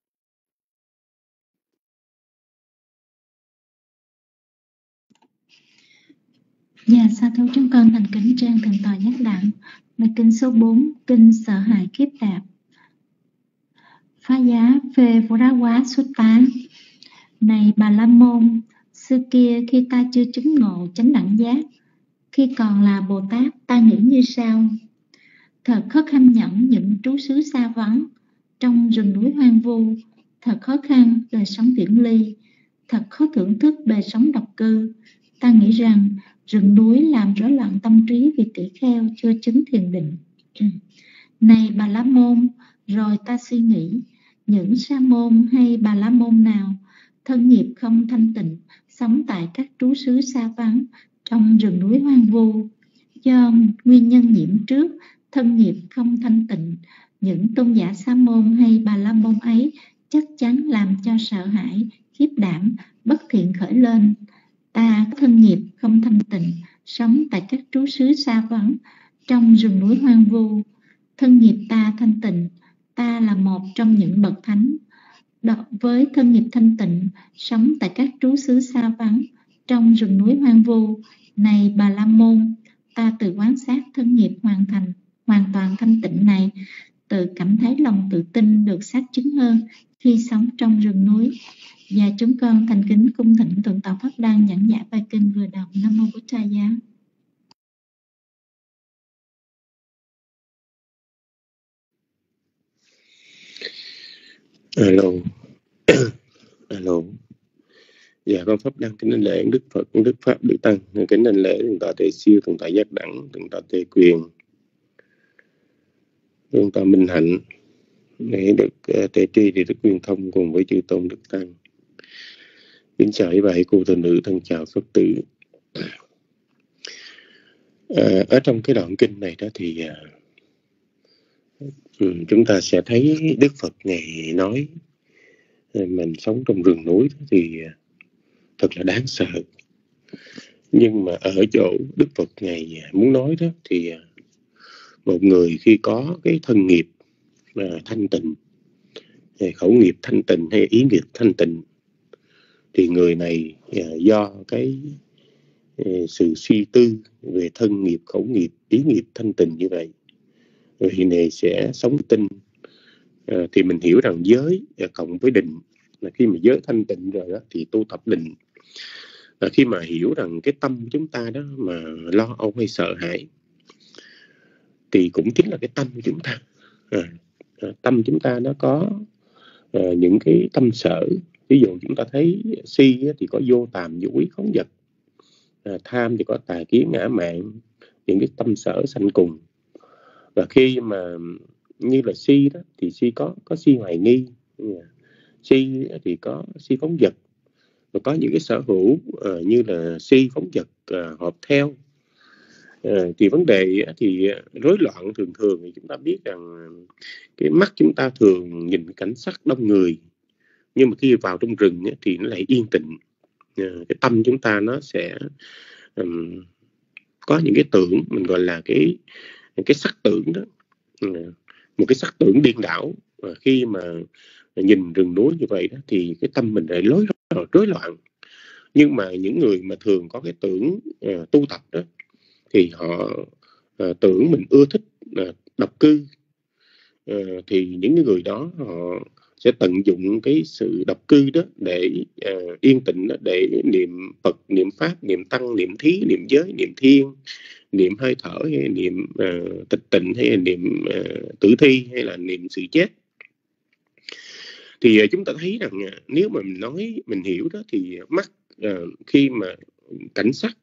Dạ, sa thú chúng con thành kính trang thượng tọa Giác Đặng. Bài kinh số 4, kinh sợ hãi kiếp đạp. Phá giá phê Phổ Rá Quá xuất tá. Này Bà La Môn, xưa kia khi ta chưa chứng ngộ chánh đẳng giác, khi còn là Bồ Tát, ta nghĩ như sau: thật khó khăn nhẫn những trú xứ xa vắng, trong rừng núi hoang vu, thật khó khăn đời sống viễn ly, thật khó thưởng thức đời sống độc cư. Ta nghĩ rằng rừng núi làm rối loạn tâm trí vì tỷ kheo chưa chứng thiền định. Này Bà La Môn, rồi ta suy nghĩ, những sa môn hay Bà La Môn nào thân nghiệp không thanh tịnh, sống tại các trú xứ xa vắng, trong rừng núi hoang vu, do nguyên nhân nhiễm trước, thân nghiệp không thanh tịnh, những tôn giả sa môn hay Bà La Môn ấy chắc chắn làm cho sợ hãi, khiếp đảm, bất thiện khởi lên. Ta thân nghiệp không thanh tịnh, sống tại các trú xứ xa vắng, trong rừng núi hoang vu, thân nghiệp ta thanh tịnh, ta là một trong những bậc thánh. Với thân nghiệp thanh tịnh, sống tại các trú xứ xa vắng, trong rừng núi hoang vu, này Bà La Môn, ta tự quan sát thân nghiệp hoàn toàn thanh tịnh này, tự cảm thấy lòng tự tin được xác chứng hơn khi sống trong rừng núi. Và chúng con thành kính cung thỉnh Thượng tọa Pháp Đăng giảng giải bài kinh vừa đọc. Nam mô Bổn Thầy Giá. Alo. Alo. Dạ, con Pháp Đăng kính đảnh lễ Đức Phật, Đức Pháp, Đức Tăng, kính đảnh lễ Thượng tọa Tề Siêu, Thượng tọa Giác Đẳng, Thượng tọa Tề Quyền, Thượng tọa Minh Hạnh, để được Tề Tri thì được Nguyên Thông cùng với chư tôn Đức Tăng. Kính chào quý bà cô thân nữ, thân chào Phật tử. Ở trong cái đoạn kinh này đó thì chúng ta sẽ thấy Đức Phật Ngài nói mình sống trong rừng núi thì thật là đáng sợ. Nhưng mà ở chỗ Đức Phật Ngài muốn nói đó thì một người khi có cái thân nghiệp thanh tịnh, khẩu nghiệp thanh tịnh hay ý nghiệp thanh tịnh, thì người này do cái sự suy tư về thân nghiệp, khẩu nghiệp, ý nghiệp thanh tịnh như vậy, người này sẽ sống tinh. Thì mình hiểu rằng giới cộng với định, là khi mà giới thanh tịnh rồi đó thì tu tập định. Khi mà hiểu rằng cái tâm chúng ta đó mà lo âu hay sợ hãi thì cũng chính là cái tâm của chúng ta. Tâm chúng ta nó có những cái tâm sở. Ví dụ chúng ta thấy si thì có vô tàm, vô quý, khống vật. Tham thì có tà kiến, ngã mạn, những cái tâm sở sanh cùng. Và khi mà như là si đó thì si có si hoài nghi, si thì có si phóng vật, và có những cái sở hữu như là si phóng vật hợp theo. Thì vấn đề thì rối loạn thường thì chúng ta biết rằng cái mắt chúng ta thường nhìn cảnh sắc đông người, nhưng mà khi vào trong rừng thì nó lại yên tĩnh. Cái tâm chúng ta nó sẽ có những cái tưởng, mình gọi là cái sắc tưởng đó, một cái sắc tưởng điên đảo. Khi mà nhìn rừng núi như vậy đó thì cái tâm mình lại rối loạn. Nhưng mà những người mà thường có cái tưởng tu tập đó thì họ tưởng mình ưa thích độc cư, thì những người đó họ sẽ tận dụng cái sự độc cư đó để yên tĩnh đó, để niệm Phật, niệm Pháp, niệm Tăng, niệm Thí, niệm Giới, niệm Thiên, niệm hơi thở, hay niệm tịch tịnh, hay là niệm tử thi, hay là niệm sự chết. Thì chúng ta thấy rằng nếu mà mình nói, mình hiểu đó, thì mắt khi mà cảnh sắc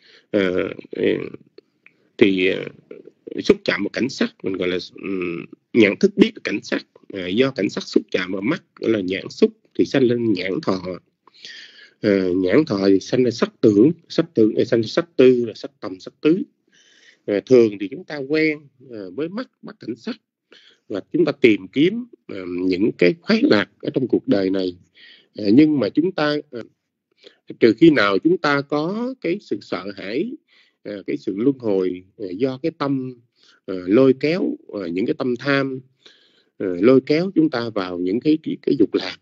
thì xúc chạm vào cảnh sắc, mình gọi là nhận thức biết cảnh sắc. Do cảnh sắc xúc chạm vào mắt gọi là nhãn xúc thì sanh lên nhãn thọ, nhãn thọ thì sanh ra sắc tưởng thì sanh ra sắc tư, là sắc tầm, sắc tứ. Thường thì chúng ta quen với mắt cảnh sắc, và chúng ta tìm kiếm những cái khoái lạc ở trong cuộc đời này Nhưng mà chúng ta trừ khi nào chúng ta có cái sự sợ hãi, cái sự luân hồi do cái tâm lôi kéo, những cái tâm tham lôi kéo chúng ta vào những cái dục lạc,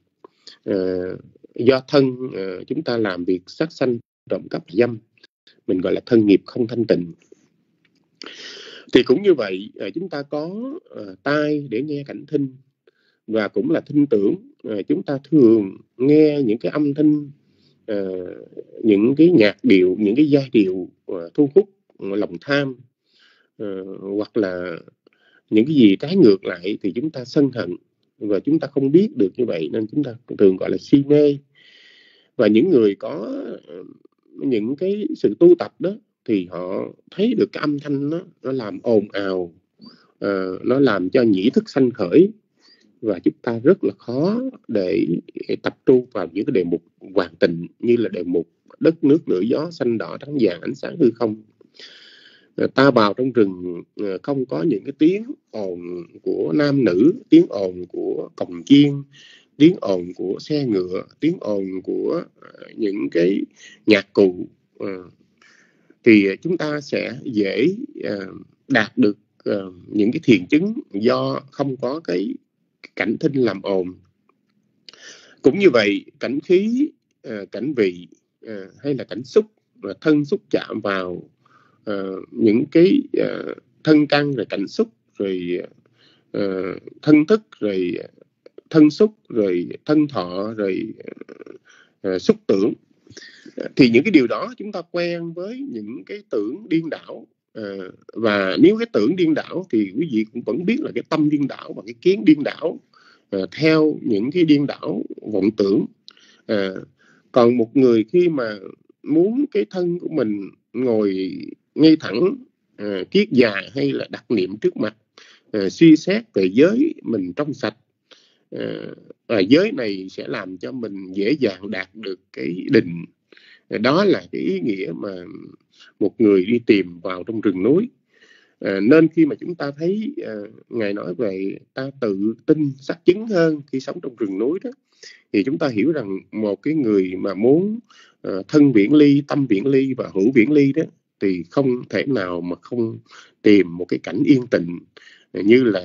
do thân chúng ta làm việc sát sanh, trộm cắp, dâm, mình gọi là thân nghiệp không thanh tịnh. Thì cũng như vậy, chúng ta có tai để nghe cảnh thinh, và cũng là thinh tưởng. Chúng ta thường nghe những cái âm thanh, những cái nhạc điệu, những cái giai điệu thu hút lòng tham, hoặc là những cái gì trái ngược lại thì chúng ta sân hận, và chúng ta không biết được như vậy nên chúng ta thường gọi là si mê. Và những người có những cái sự tu tập đó thì họ thấy được cái âm thanh nó làm ồn ào, nó làm cho nhĩ thức sanh khởi, và chúng ta rất là khó để tập trung vào những cái đề mục hoàn tịnh như là đề mục đất nước lửa gió xanh đỏ trắng vàng ánh sáng hư không. Ta vào trong rừng không có những cái tiếng ồn của nam nữ, tiếng ồn của cồng chiên, tiếng ồn của xe ngựa, tiếng ồn của những cái nhạc cụ, thì chúng ta sẽ dễ đạt được những cái thiền chứng do không có cái cảnh thinh làm ồn. Cũng như vậy, cảnh khí, cảnh vị hay là cảnh xúc, thân xúc chạm vào những cái thân căn, rồi cảnh xúc, rồi thân thức, rồi thân xúc, rồi thân thọ, rồi xúc tưởng. Thì những cái điều đó chúng ta quen với những cái tưởng điên đảo. Và nếu cái tưởng điên đảo thì quý vị cũng vẫn biết là cái tâm điên đảo và cái kiến điên đảo, theo những cái điên đảo vọng tưởng. Còn một người khi mà muốn cái thân của mình ngồi ngay thẳng, kiết già, hay là đặt niệm trước mặt, suy xét về giới mình trong sạch, và giới này sẽ làm cho mình dễ dàng đạt được cái định. Đó là cái ý nghĩa mà một người đi tìm vào trong rừng núi. Nên khi mà chúng ta thấy Ngài nói về ta tự tin xác chứng hơn khi sống trong rừng núi đó, thì chúng ta hiểu rằng một cái người mà muốn thân viễn ly, tâm viễn ly và hữu viễn ly đó, thì không thể nào mà không tìm một cái cảnh yên tịnh, như là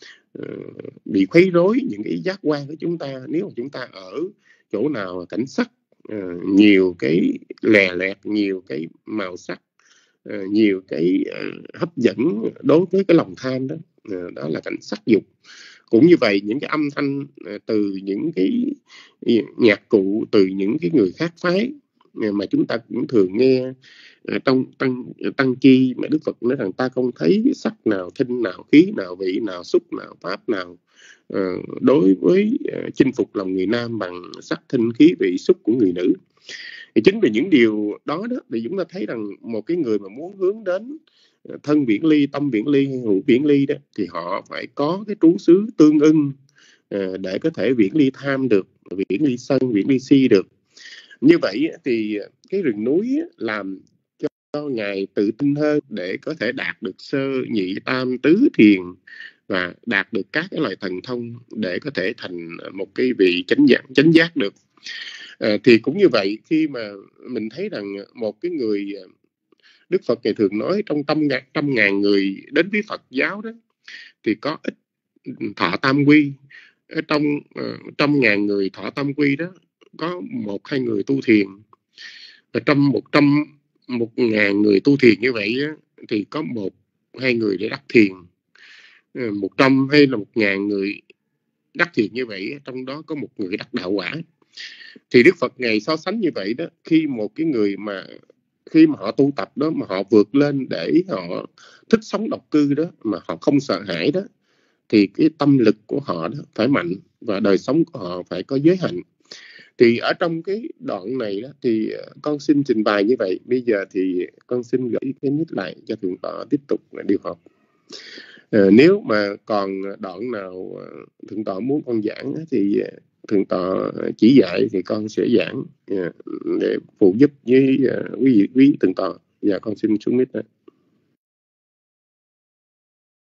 bị khuấy rối những cái giác quan của chúng ta. Nếu mà chúng ta ở chỗ nào cảnh sắc nhiều cái lè lẹt, nhiều cái màu sắc, nhiều cái hấp dẫn đối với cái lòng tham đó, đó là cảnh sắc dục. Cũng như vậy, những cái âm thanh từ những cái nhạc cụ, từ những cái người khác phái mà chúng ta cũng thường nghe trong tăng chi, mà Đức Phật nói rằng ta không thấy sắc nào, thinh nào, khí nào, vị nào, xúc nào, pháp nào đối với chinh phục lòng người nam bằng sắc, thinh, khí, vị, xúc của người nữ. Thì chính vì những điều đó thì chúng ta thấy rằng một cái người mà muốn hướng đến thân viễn ly, tâm viễn ly, hữu viễn ly đó, thì họ phải có cái trú xứ tương ưng để có thể viễn ly tham được, viễn ly sân, viễn ly si được. Như vậy thì cái rừng núi làm cho Ngài tự tin hơn để có thể đạt được sơ, nhị, tam, tứ thiền, và đạt được các cái loại thần thông để có thể thành một cái vị chánh giác được. Thì cũng như vậy, khi mà mình thấy rằng một cái người, Đức Phật Ngài thường nói trong trăm ngàn người đến với Phật giáo đó, thì có ít thọ tam quy. Ở trong 100.000 người thọ tam quy đó, có 1-2 người tu thiền. Và trong 100.000 người tu thiền như vậy á, thì có 1-2 người để đắc thiền. 100 hay là 1.000 người đắc thiền như vậy, trong đó có 1 người đắc đạo quả. Thì Đức Phật Ngài so sánh như vậy đó, khi một cái người mà khi mà họ tu tập đó, mà họ vượt lên để họ thích sống độc cư đó, mà họ không sợ hãi đó, thì cái tâm lực của họ đó phải mạnh, và đời sống của họ phải có giới hạnh. Thì ở trong cái đoạn này đó, thì con xin trình bày như vậy. Bây giờ thì con xin gửi cái mic lại cho Thượng tọa tiếp tục điều học. Nếu mà còn đoạn nào Thượng tọa muốn con giảng thì Thượng tọa chỉ dạy thì con sẽ giảng để phụ giúp với quý Thượng tọa. Dạ con xin xuống mic đó.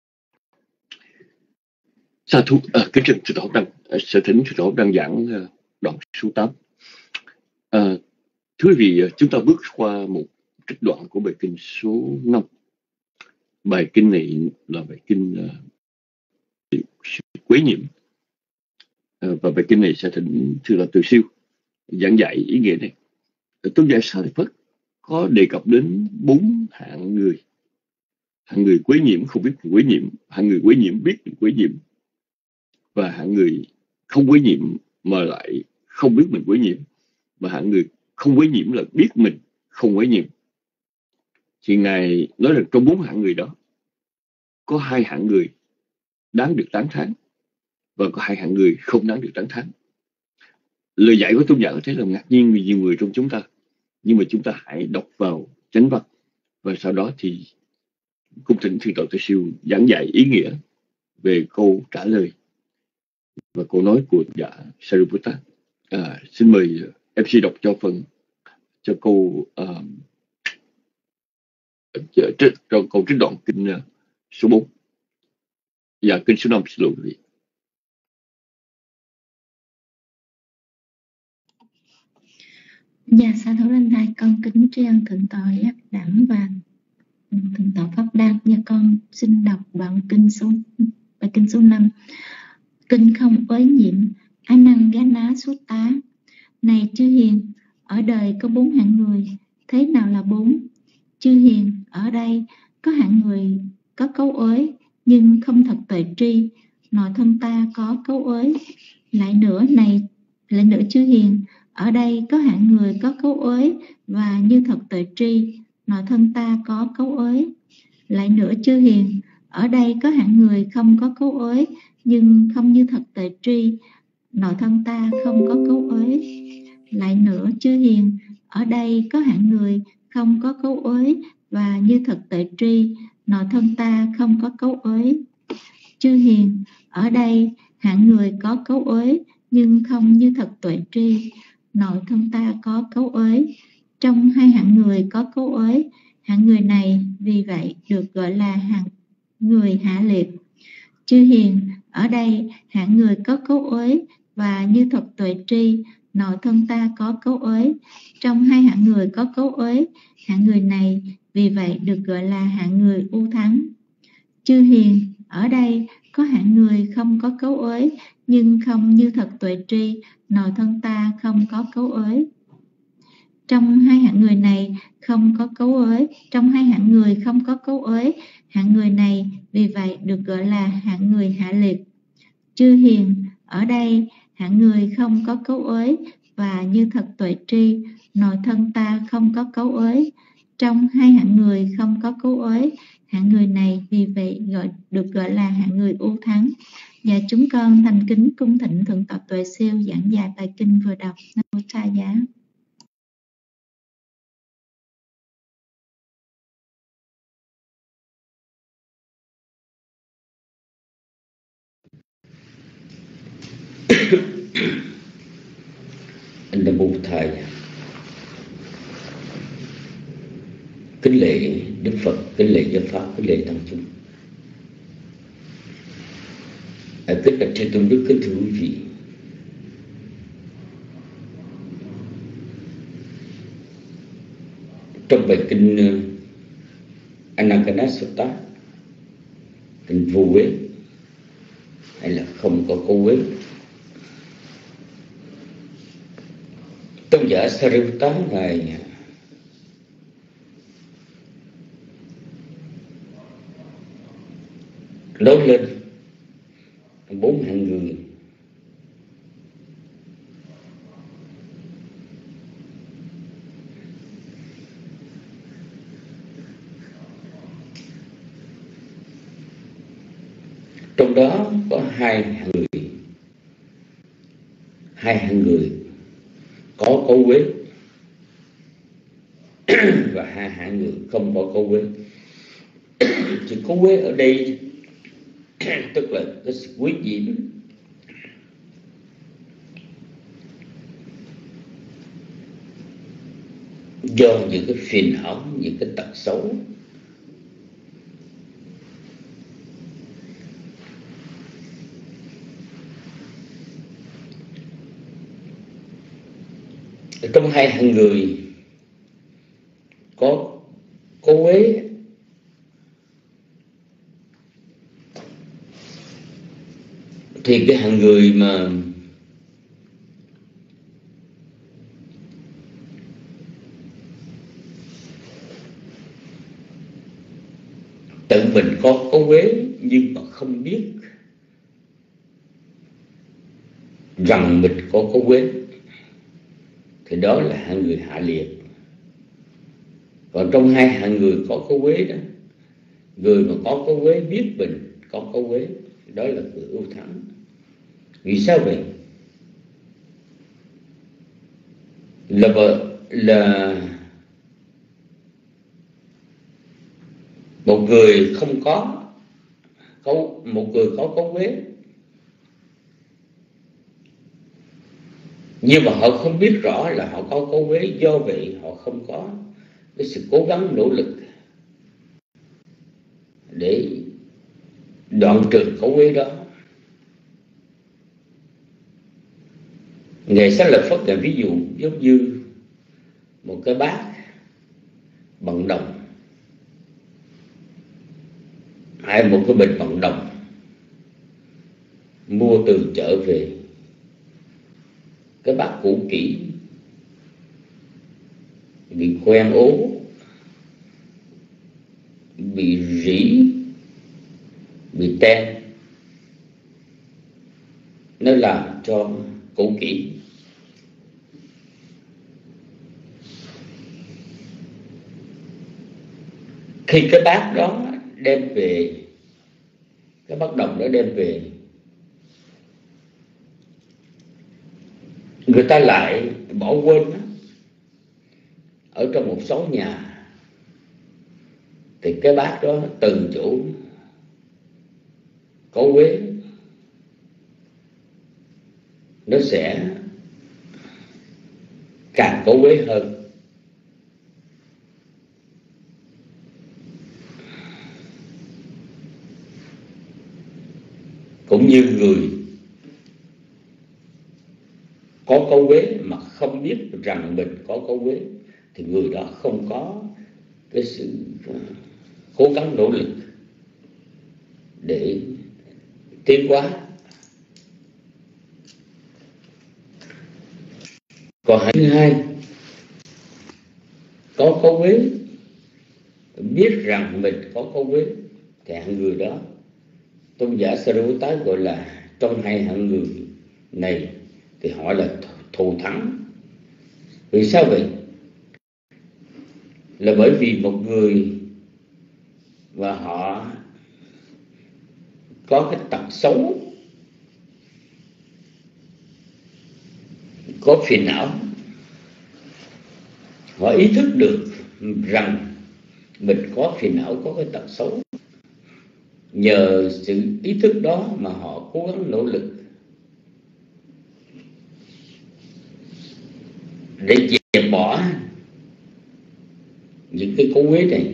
Sa thú, kính trình Thượng tọa đang sẽ thỉnh Thượng tọa đang giảng đoạn số 8. Thưa quý vị, chúng ta bước qua một trích đoạn của bài kinh số 5. Bài kinh này là bài kinh sự quấy nhiễm. Và bài kinh này sẽ thỉnh Thưa là Từ Siêu giảng dạy ý nghĩa này. Tôn giả Sa Lợi Phất có đề cập đến 4 hạng người. Hạng người quấy nhiễm không biết mình quấy nhiễm, hạng người quấy nhiễm biết mình quấy nhiễm, và hạng người không quấy nhiễm mà lại không biết mình quấy nhiễm, và hạng người không quấy nhiễm là biết mình không quấy nhiễm. Thì Ngài nói rằng trong 4 hạng người đó có 2 hạng người đáng được tán thán và có 2 hạng người không đáng được tán thán. Lời dạy của tôn giả có thể làm ngạc nhiên vì nhiều người trong chúng ta, nhưng mà chúng ta hãy đọc vào chánh văn và sau đó thì cung thỉnh Thượng tọa Từ Siêu giảng dạy ý nghĩa về câu trả lời và câu nói của giả Sariputta. Xin mời MC đọc cho câu câu trích đoạn kinh số 4 và kinh số 5, xin lỗi quý vị. Dạ, sa thú Linh Thai, con kính tri ân Thượng tọa Giác Đẳng và Thượng tọa Pháp Đăng. Và con xin đọc bài kinh số 5. Kinh không uế nhiễm, Anangana Sutta. Này chư hiền, ở đời có 4 hạng người. Thế nào là 4? Chư hiền, ở đây có hạng người có cấu uế nhưng không thật tuệ tri, nội thân ta có cấu uế. Lại nữa chư hiền, ở đây có hạng người có cấu uế và như thật tuệ tri, nội thân ta có cấu uế. Lại nữa chư hiền, ở đây có hạng người không có cấu uế nhưng không như thật tuệ tri, nội thân ta không có cấu uế. Lại nữa chư hiền, ở đây có hạng người không có cấu uế và như thật tuệ tri, nội thân ta không có cấu uế. Chư hiền, ở đây hạng người có cấu uế nhưng không như thật tuệ tri, nội thân ta có cấu uế. Trong 2 hạng người có cấu uế, hạng người này vì vậy được gọi là hạng người hạ liệt. Chư hiền, ở đây hạng người có cấu uế và như thật tuệ tri, nội thân ta có cấu uế. Trong 2 hạng người có cấu uế, hạng người này vì vậy được gọi là hạng người ưu thắng. Chư hiền, ở đây có hạng người không có cấu uế nhưng không như thật tuệ tri, nội thân ta không có cấu uế. Trong 2 hạng người này không có cấu uế, trong 2 hạng người không có cấu uế, hạng người này vì vậy được gọi là hạng người hạ liệt. Chư hiền, ở đây hạng người không có cấu uế và như thật tuệ tri, nội thân ta không có cấu uế. Trong 2 hạng người không có cấu uế, hạng người này vì vậy được gọi là hạng người ưu thắng. Và chúng con thành kính cung thỉnh Thượng tọa Tuệ Siêu giảng dạy bài kinh vừa đọc. Nam mô Tha Giá. Nam mô Tha Giá. Kính lễ Đức Phật, kính lễ Giáo Pháp, kính lễ tăng chúng. Kính bạch Thế Tôn Đức, kính thưa quý vị. Trong bài kinh Anagana Sutta, kinh vô uế hay là không có cấu uế, tôn giả Sariputta ngài nói lên 4 hạng người trong đó có hai hạng người có cấu uế và 2 hạng người không có cấu uế. Chữ cấu uế ở đây tức là cái sự quý nhiễm, do những cái phiền não, những cái tật xấu Trong hai hạng người có uế, thì cái hạng người mà tự mình có uế nhưng mà không biết rằng mình có uế, thì đó là hạng người hạ liệt. Còn trong hai hạng người có uế đó, người mà có uế biết mình có uế, đó là người ưu thắng. Vì sao vậy? Là một người không có một người có uế, nhưng mà họ không biết rõ là họ có uế, do vậy họ không có cái sự cố gắng nỗ lực để đoạn trừ có uế đó. Ngài Xá Lợi Phất là ví dụ giống như một cái bát bằng đồng hay một cái bình bằng đồng mua từ chợ về. Cái bát cũ kỹ, bị khoen ố, bị rỉ, bị ten, nó làm cho cũ kỹ. Khi cái bát đó đem về, cái bát đồng đó đem về, người ta lại bỏ quên đó. Ở trong một số nhà thì cái bát đó từ chỗ có uế nó sẽ càng có uế hơn. Cũng như người có uế mà không biết rằng mình có uế, thì người đó không có cái sự cố gắng nỗ lực để tiến hóa. Còn hạng thứ hai có uế, biết rằng mình có uế, thì hạng người đó tôn giả Sariputta gọi là trong hai hạng người này thì họ là thù thắng. Vì sao vậy? Là bởi vì một người và họ có cái tật xấu, có phiền não, họ ý thức được rằng mình có phiền não, có cái tật xấu. Nhờ sự ý thức đó mà họ cố gắng nỗ lực để dẹp bỏ những cái cố uế này.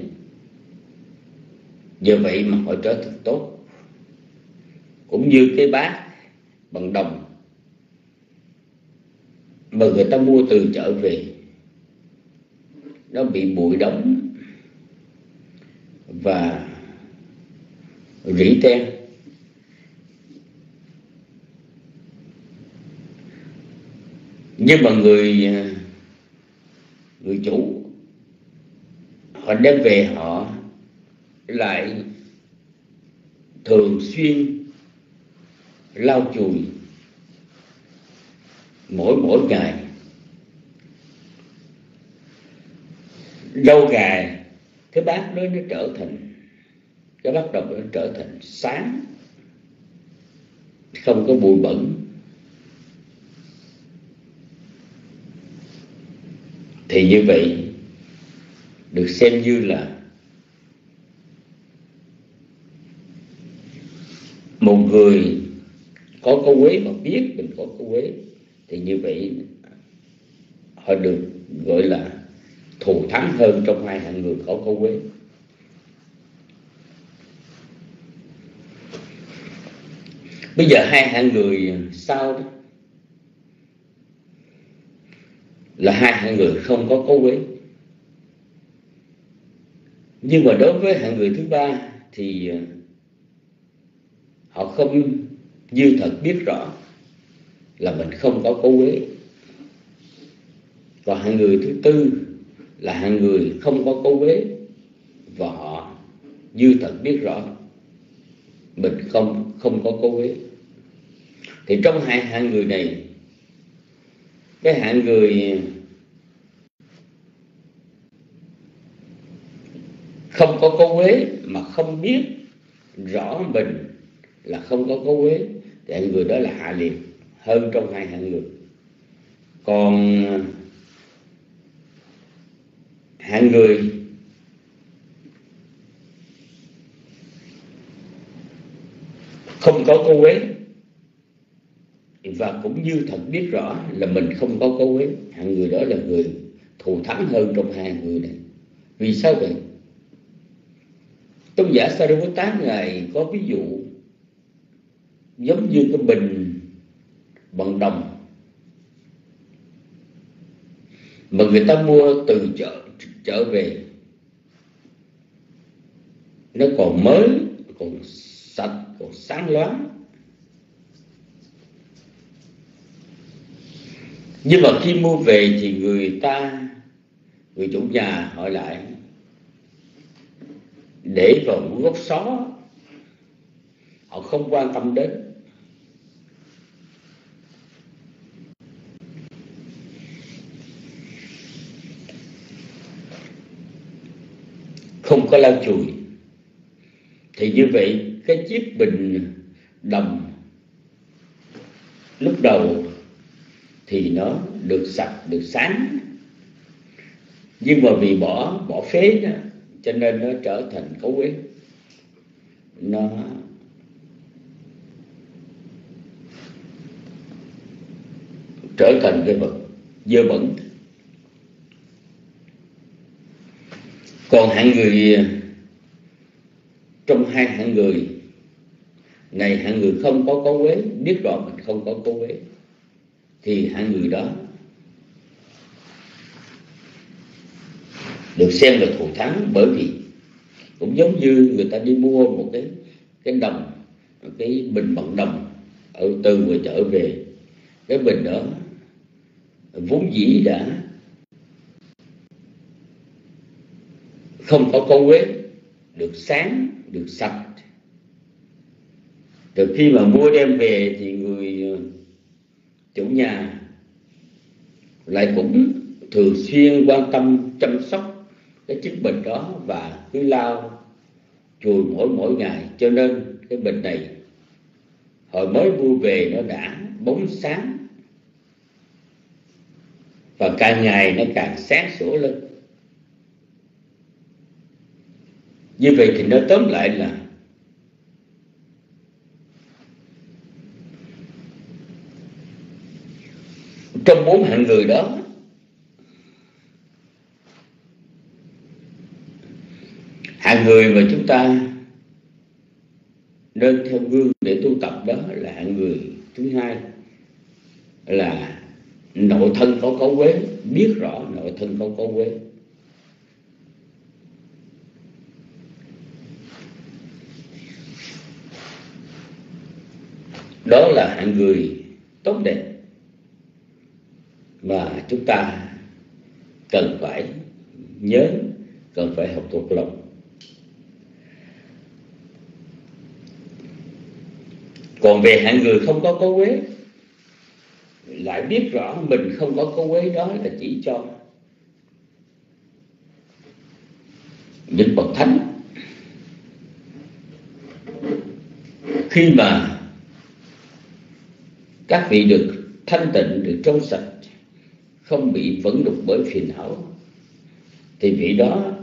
Nhờ vậy mà họ trở thành tốt. Cũng như cái bát bằng đồng mà người ta mua từ chợ về, nó bị bụi đóng và rỉ ten, nhưng mà người chủ họ đem về, họ lại thường xuyên lau chùi mỗi ngày. Lâu ngày cái bát đó nó trở thành, cái bát đồng nó trở thành sáng, không có bụi bẩn. Thì như vậy được xem như là một người có uế mà biết mình có uế, thì như vậy họ được gọi là thù thắng hơn trong hai hạng người có uế. Bây giờ hai hạng người sau đó là hai hạng người không có cấu uế. Nhưng mà đối với hạng người thứ ba thì họ không như thật biết rõ là mình không có cấu uế. Còn hạng người thứ tư là hạng người không có cấu uế và họ như thật biết rõ mình không có cấu uế. Thì trong hai hạng người này, cái hạng người không có cấu uế mà không biết rõ mình là không có cấu uế thì hạng người đó là hạ liệt hơn trong hai hạng người. Còn hạng người không có cấu uế và cũng như thật biết rõ là mình không có cấu uế, hạng người đó là người thù thắng hơn trong hai hạng người này. Vì sao vậy? Tôn giả Sariputta ngài có ví dụ giống như cái bình bằng đồng mà người ta mua từ chợ về, nó còn mới, còn sạch, còn sáng loáng. Nhưng mà khi mua về thì người chủ nhà hỏi lại để vào một gốc xó, họ không quan tâm đến. Không có lau chùi. Thì như vậy cái chiếc bình đồng lúc đầu thì nó được sạch, được sáng, nhưng mà vì bỏ phế đó, cho nên nó trở thành cấu uế, nó trở thành cái vật dơ bẩn. Còn hạng người trong hai hạng người này, hạng người không có cấu uế, biết rõ mình không có cấu uế, thì hạng người đó được xem là thù thắng. Bởi vì cũng giống như người ta đi mua một cái đồng, một cái bình bằng đồng từ ngoài chợ về, cái bình đó vốn dĩ đã không có cấu uế, được sáng, được sạch. Từ khi mà mua đem về thì người chủ nhà lại cũng thường xuyên quan tâm chăm sóc cái chiếc bình đó và cứ lau chùi mỗi ngày, cho nên cái bình này hồi mới mua về nó đã bóng sáng và càng ngày nó càng sáng sủa lên. Như vậy thì nó tóm lại là trong bốn hạng người đó, hạng người mà chúng ta nên theo gương để tu tập đó là hạng người thứ hai, là nội thân có cấu uế, biết rõ nội thân có cấu uế. Đó là hạng người tốt đẹp mà chúng ta cần phải nhớ, cần phải học thuộc lòng. Còn về hạng người không có cấu uế, lại biết rõ mình không có cấu uế, đó là chỉ cho những bậc thánh. Khi mà các vị được thanh tịnh, được trong sạch, không bị vấn đục bởi phiền não, thì vị đó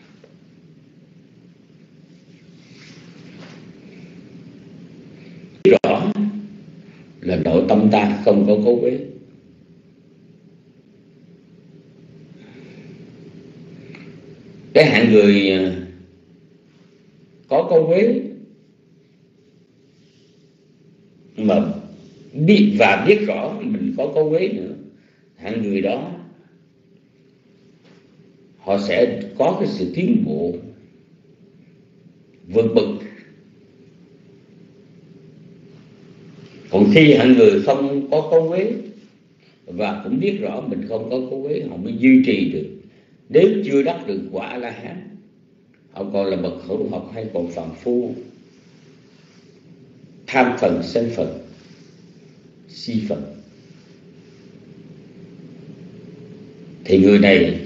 biết rõ là nội tâm ta không có cấu uế. Cái hạng người có cấu uế mà biết rõ mình có cấu uế nữa, hạng người đó họ sẽ có cái sự tiến bộ vượt bậc. Còn khi hạng người không có cấu quế và cũng biết rõ mình không có cấu quế, họ mới duy trì được. Nếu chưa đắc được quả La Hán, họ còn là bậc hữu học hay còn phàm phu, tham phần, sân phần, si phần, thì người này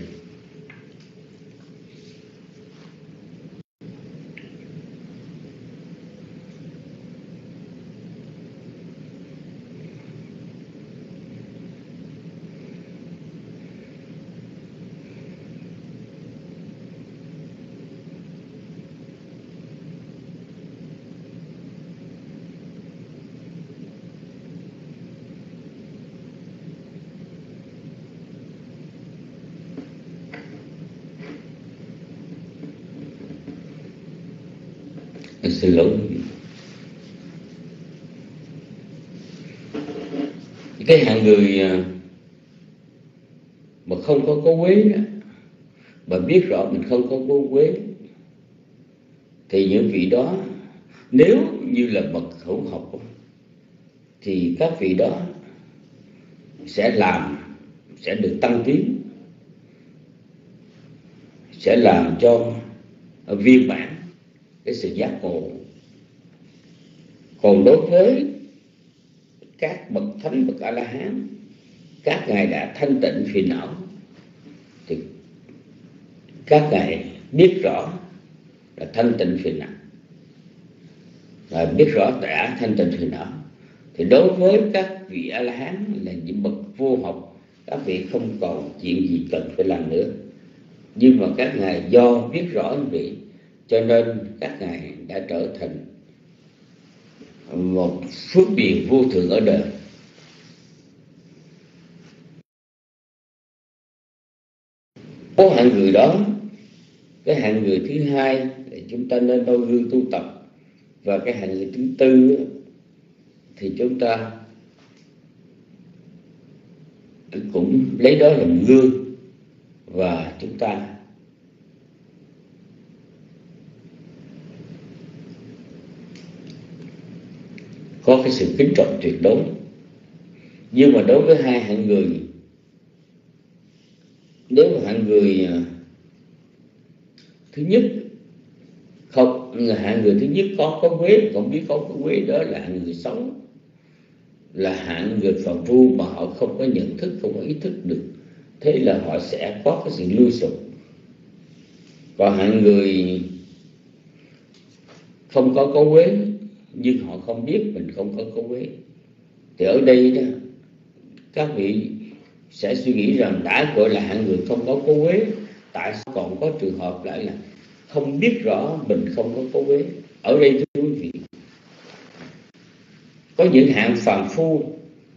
xin lỗi. Cái hạng người mà không có cấu quế đó, mà biết rõ mình không có cấu quế, thì những vị đó nếu như là bậc hữu học thì các vị đó sẽ được tăng tiến, sẽ làm cho viên mãn cái sự giác ngộ. Còn đối với các bậc thánh, bậc A-la-hán, các ngài đã thanh tịnh phiền não, thì các ngài biết rõ là thanh tịnh phiền não, và biết rõ đã thanh tịnh phiền não, thì đối với các vị A-la-hán là những bậc vô học, các vị không còn chuyện gì cần phải làm nữa. Nhưng mà các ngài do biết rõ như vậy, cho nên các ngài đã trở thành một phước điền vô thượng ở đời. Có hạng người đó. Cái hạng người thứ hai là chúng ta nên noi gương tu tập. Và cái hạng người thứ tư thì chúng ta cũng lấy đó làm gương, và chúng ta có cái sự kính trọng tuyệt đối. Nhưng mà đối với hai hạng người, nếu mà hạng người thứ nhất không, hạng người thứ nhất có quế, không biết có quế, đó là hạng người xấu, là hạng người phàm phu mà họ không có nhận thức, không có ý thức được, thế là họ sẽ có cái sự lui sụp. Còn hạng người không có quế nhưng họ không biết mình không có quế, thì ở đây đó các vị sẽ suy nghĩ rằng đã gọi là hạng người không có quế, tại sao còn có trường hợp lại là không biết rõ mình không có quế? Ở đây thưa quý vị, có những hạng phàm phu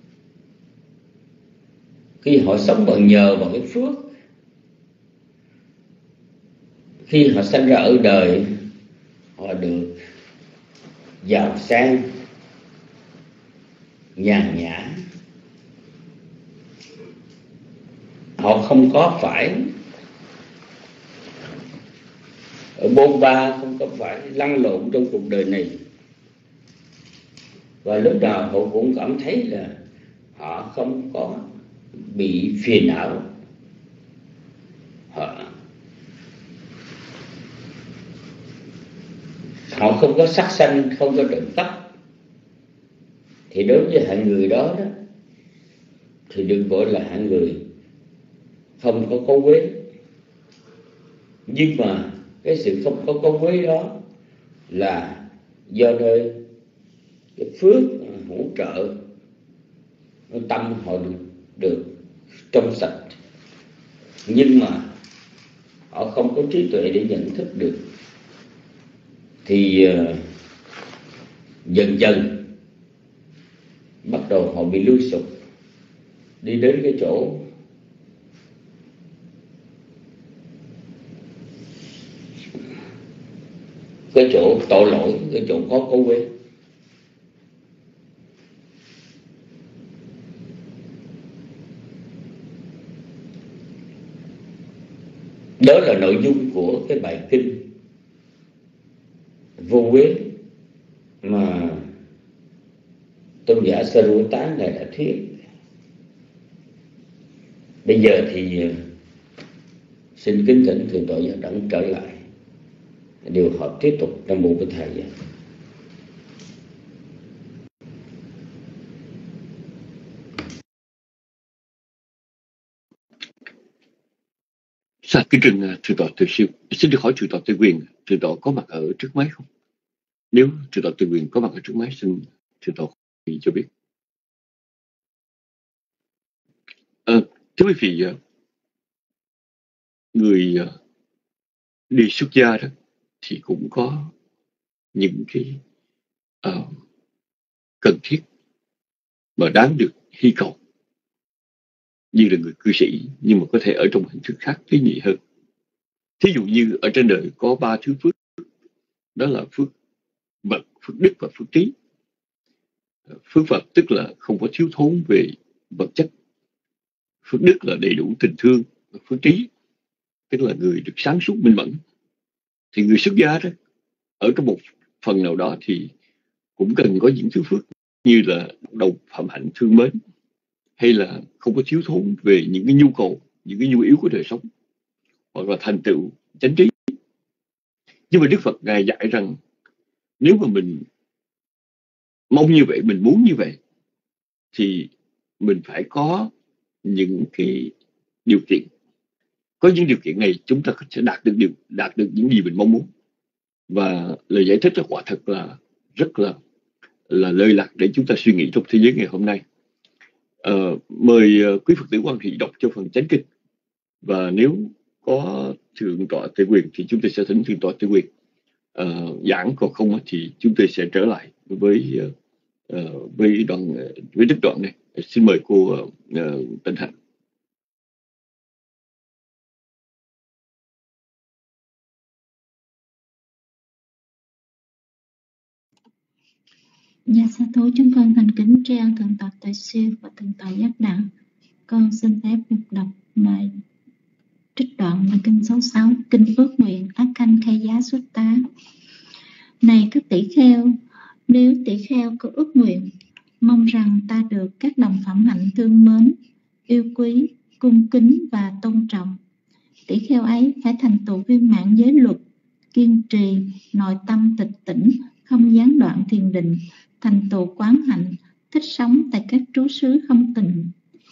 khi họ sống nhờ vào cái phước, khi họ sinh ra ở đời, họ được giàu sang, nhàn nhã, họ không có phải ở bôn ba, không có phải lăn lộn trong cuộc đời này, và lúc nào họ cũng cảm thấy là họ không có bị phiền não, họ không có sát sanh, không có trộm cắp, thì đối với hạng người đó thì đừng gọi là hạng người không có quế. Nhưng mà cái sự không có quế đó là do nơi cái phước hỗ trợ, tâm họ được trong sạch, nhưng mà họ không có trí tuệ để nhận thức được, thì dần dần bắt đầu họ bị lui sụp, đi đến cái chỗ tội lỗi, cái chỗ có quế. Đó là nội dung của cái bài kinh Vô Quế mà tôn giả Sariputta này đã thuyết. Bây giờ thì xin kính thỉnh Thượng tọa Giác Đẳng trở lại điều họp tiếp tục. Nam mô Bổn Thầy. Dạ, kính trình Thượng tọa Từ Siêu, xin được hỏi Thượng tọa Từ Quyền, Thượng tọa có mặt ở trước máy không? Nếu Thượng tọa Từ Quyền có mặt ở trước máy, xin Thượng tọa cho biết. Thưa quý vị, người đi xuất gia đó thì cũng có những cái cần thiết mà đáng được hy cầu như là người cư sĩ, nhưng mà có thể ở trong hình thức khác ý nghĩa hơn. Thí dụ như ở trên đời có 3 thứ phước, đó là phước vật, phước đức và phước trí. Phước vật tức là không có thiếu thốn về vật chất, phước đức là đầy đủ tình thương, và phước trí tức là người được sáng suốt minh mẫn. Thì người xuất gia đó ở trong một phần nào đó thì cũng cần có những thứ phước như là đầu phạm hạnh thương mến, hay là không có thiếu thốn về những cái nhu cầu, những cái nhu yếu của đời sống, hoặc là thành tựu chánh trí. Nhưng mà Đức Phật Ngài dạy rằng nếu mà mình mong như vậy, mình muốn như vậy, thì mình phải có những cái điều kiện. Có những điều kiện này chúng ta sẽ đạt được những gì mình mong muốn. Và lời giải thích là quả thật là rất là lơi lạc để chúng ta suy nghĩ trong thế giới ngày hôm nay. Mời quý Phật tử quan hệ đọc cho phần chánh kinh, và nếu có Thượng tọa Từ Quyền thì chúng tôi sẽ thỉnh Thượng tọa Từ Quyền giảng, còn không thì chúng tôi sẽ trở lại với đức đoạn này. Xin mời cô Tịnh Hạnh. Dạ sa thú, chúng con thành kính tri ân Thượng tọa Từ Siêu và Thượng tọa Giác Đẳng. Con xin phép được đọc bài trích đoạn bài kinh số 6, kinh ước nguyện Akhankaya Sutta. Này các tỷ kheo, nếu tỷ kheo có ước nguyện mong rằng ta được các đồng phẩm hạnh thương mến, yêu quý, cung kính và tôn trọng, tỷ kheo ấy phải thành tựu viên mãn giới luật, kiên trì, nội tâm tịch tỉnh, không gián đoạn thiền định, thành tựu quán hạnh, thích sống tại các trú xứ không tịnh.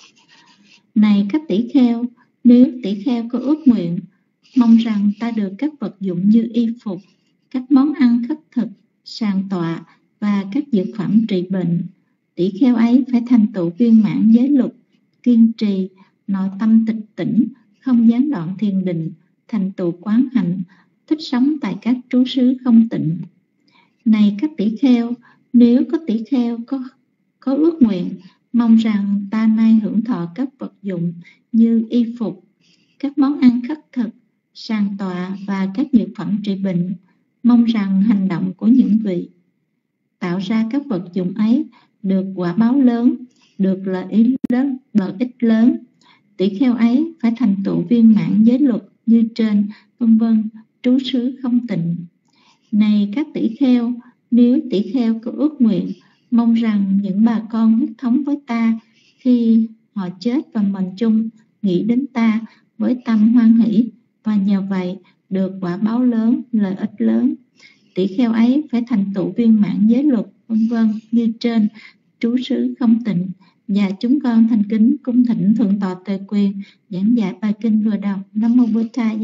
Này các tỷ kheo, nếu tỷ kheo có ước nguyện mong rằng ta được các vật dụng như y phục, các món ăn khất thực, sàn tọa và các dược phẩm trị bệnh, tỷ kheo ấy phải thành tựu viên mãn giới luật, kiên trì, nội tâm tịch tỉnh, không gián đoạn thiền định, thành tựu quán hạnh, thích sống tại các trú xứ không tịnh. Này các tỷ kheo, nếu có tỷ kheo có ước nguyện mong rằng ta nay hưởng thọ các vật dụng như y phục, các món ăn khất thực, sàn tọa và các dược phẩm trị bệnh, mong rằng hành động của những vị tạo ra các vật dụng ấy được quả báo lớn, được lợi ích lớn, tỷ kheo ấy phải thành tựu viên mãn giới luật như trên, vân vân, trú xứ không tịnh. Này các tỷ kheo, nếu tỷ kheo có ước nguyện mong rằng những bà con huyết thống với ta khi họ chết và mệnh chung nghĩ đến ta với tâm hoan hỷ, và nhờ vậy được quả báo lớn, lợi ích lớn, tỷ kheo ấy phải thành tựu viên mãn giới luật, vân vân, như trên, trú xứ không tịnh. Và chúng con thành kính cung thỉnh Thượng tọa Từ Quyền giảng giải bài kinh vừa đọc. Nam mô Bổn Thầy.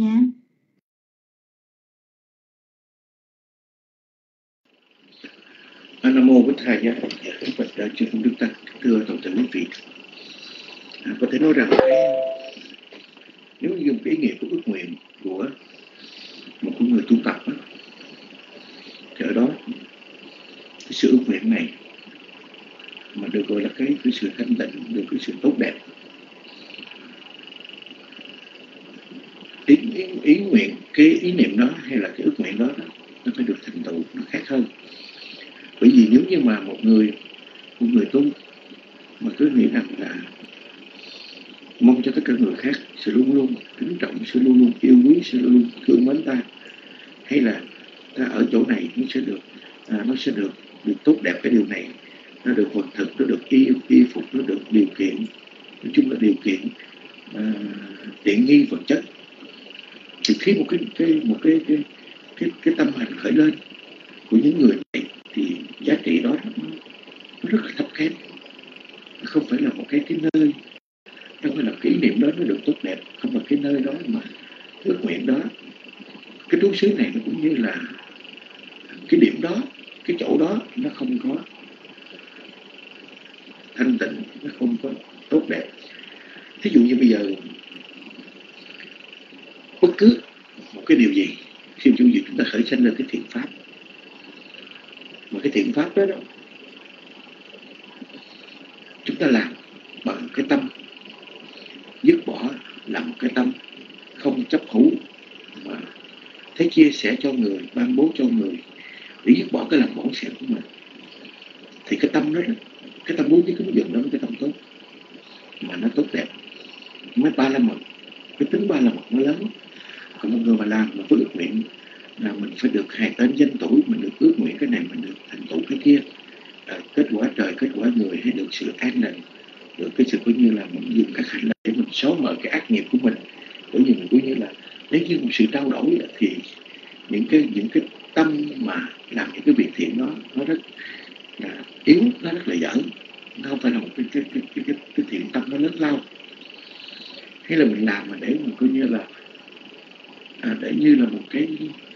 Nam mô Bổn Thầy. Các Phật chư tôn đức tăng, thưa toàn thể quý vị, có thể nói rằng nếu dùng cái ý nghĩa của ước nguyện của một người tu tập đó, thì ở đó cái sự ước nguyện này mà được gọi là cái sự thanh tịnh, được cái sự tốt đẹp. Ý nguyện, cái ý niệm đó hay là cái ước nguyện đó nó phải được thành tựu, nó khác hơn. Bởi vì nếu như mà một người tu mà cứ nghĩ rằng là mong tôn cho tất cả người khác, sự luôn luôn kính trọng, sự luôn luôn yêu quý, sự luôn luôn thương mến ta, hay là ta ở chỗ này nó sẽ được tốt đẹp. Cái điều này nó được vật thực, nó được y phục, nó được điều kiện, nói chung là điều kiện tiện nghi vật chất. Thì khi một cái tâm hành khởi lên của những người này thì giá trị đó nó rất là thấp kém. Nó không phải là một cái nơi, không phải là kỷ niệm đó nó được tốt đẹp, không phải cái nơi đó mà ước nguyện đó, cái trú xứ này nó cũng như là cái điểm đó, cái chỗ đó nó không có thanh tịnh, nó không có tốt đẹp. Thí dụ như bây giờ bất cứ một cái điều gì, khi chúng ta khởi sinh lên cái thiện pháp, mà cái thiện pháp đó chúng ta làm bằng cái tâm dứt bỏ, làm một cái tâm không chấp hữu, mà thấy chia sẻ cho người, ban bố cho người, để dứt bỏ cái làm bổn sẻ của mình, thì cái tâm đó, cái tâm bố với cái dụng đó, cái tâm tốt mà nó tốt đẹp. Mấy ba la mật, cái tính ba la mật nó lớn. Còn một người mà làm mà với ước nguyện là mình phải được hài tên danh tuổi, mình được ước nguyện cái này, mình được thành tựu cái kia, kết quả trời, kết quả người, hay được sự an định, được cái sự coi như là mình dùng các hành để mình xóa mở cái ác nghiệp của mình. Bởi vì mình coi như là nếu như một sự trao đổi thì những cái tâm mà làm những cái việc thiện đó nó rất là yếu, nó rất là dở, nó không phải là một cái thiện tâm nó lớn lao. Hay là mình làm mà để mình coi như là để như là một cái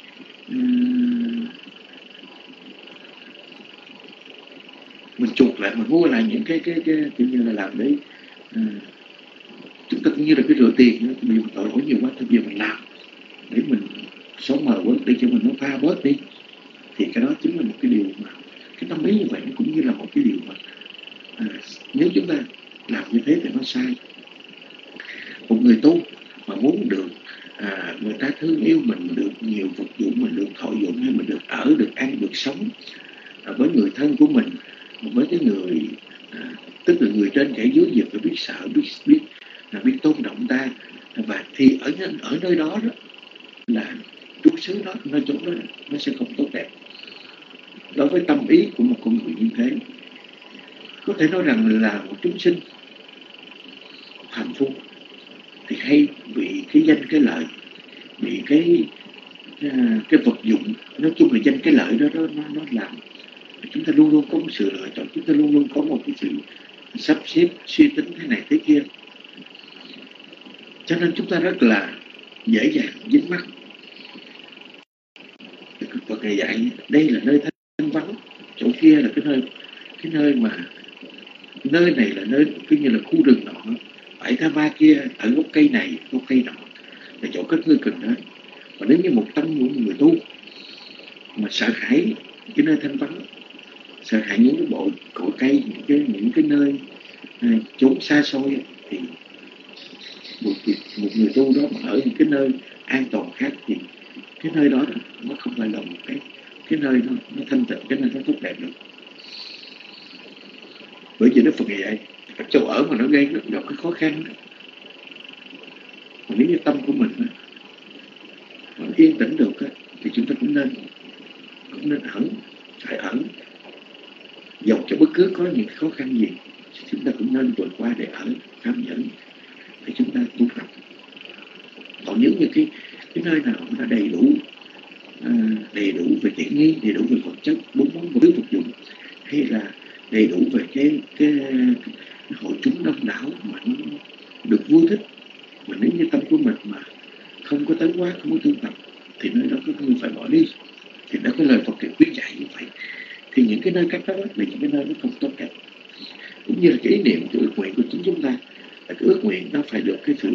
mình chuộc lại, mình mua lại những cái kiểu như là làm để chúng ta cũng như là cái rửa tiền đó, mình tội lỗi nhiều quá, thì bây giờ mình làm để mình xóa mờ bớt đi, cho mình nó pha bớt đi, thì cái đó chính là một cái điều mà cái tâm lý như vậy nó cũng như là một cái điều mà nếu chúng ta làm như thế thì nó sai. Một người tu mà muốn được người ta thương yêu mình, được nhiều vật dụng, mình được thọ dụng, hay mình được ở, được ăn, được sống với người thân của mình, với cái người tức là người trên kẻ dưới, giờ phải biết sợ, biết tôn trọng ta. Và thì ở nơi đó là trú xứ đó, nơi chỗ đó nó sẽ không tốt đẹp. Đối với tâm ý của một con người như thế, có thể nói rằng là một chúng sinh phàm phu thì hay bị cái danh cái lợi, bị cái vật dụng, nói chung là danh cái lợi đó nó làm chúng ta luôn luôn có một sự lựa chọn, chúng ta luôn luôn có một cái sự sắp xếp suy tính thế này thế kia, cho nên chúng ta rất là dễ dàng dính mắc. Phật này dạy đây là nơi thanh vắng, chỗ kia là cái nơi mà nơi này là nơi cứ như là khu rừng nọ, bãi tha ma kia ở gốc cây này, gốc cây nọ là chỗ các ngươi cần đến. Và nếu như một tâm của một người tu mà sợ hãi cái nơi thanh vắng, sợ hãi những cái bộ cội cây, những cái nơi chốn xa xôi, thì một người tu đó mà ở những cái nơi an toàn khác thì cái nơi đó nó không phải là một cái nơi nó thanh tịnh, cái nơi nó tốt đẹp được. Bởi vì Đức Phật dạy chỗ ở mà nó gây gặp cái khó khăn đó. Mà nếu như tâm của mình nó yên tĩnh được thì chúng ta cũng nên ẩn, phải ẩn. Dầu cho bất cứ có những khó khăn gì, chúng ta cũng nên vượt qua để ở, khám nhẫn để chúng ta tu tập. Còn nếu như cái nơi nào nó đầy đủ về tiện nghi, đầy đủ về vật chất, bốn món vật dụng, hay là đầy đủ về cái hội chúng đông đảo mà nó được vui thích, mà nếu như tâm của mình mà không có tấn hóa, không có tu tập, thì nơi đó có người phải bỏ đi. Thì đó cái lời Phật khuyên dạy như vậy. Thì những cái nơi cách đó là những cái nơi nó không tốt đẹp. Cũng như là cái ý niệm, cái ước nguyện của chính chúng ta, là cái ước nguyện nó phải được cái sự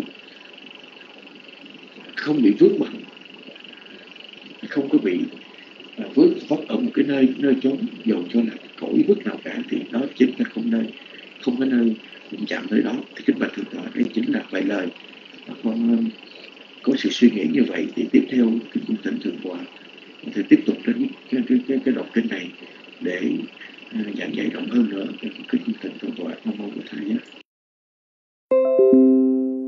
không bị vướng bận, không có bị vướng vấp ở một cái nơi chốn dầu cho là cõi vứt nào cả, thì đó chính là không có nơi đụng chạm nơi đó. Thì kính bạch thượng tọa, đây chính là vài lời mà con có sự suy nghĩ như vậy. Thì tiếp theo kính cung thỉnh thượng tọa thì tiếp tục đến cái đọc kinh này để giảng dạy rộng hơn nữa. Kính cung thỉnh thượng tọa. Nam mô Bổn Thầy.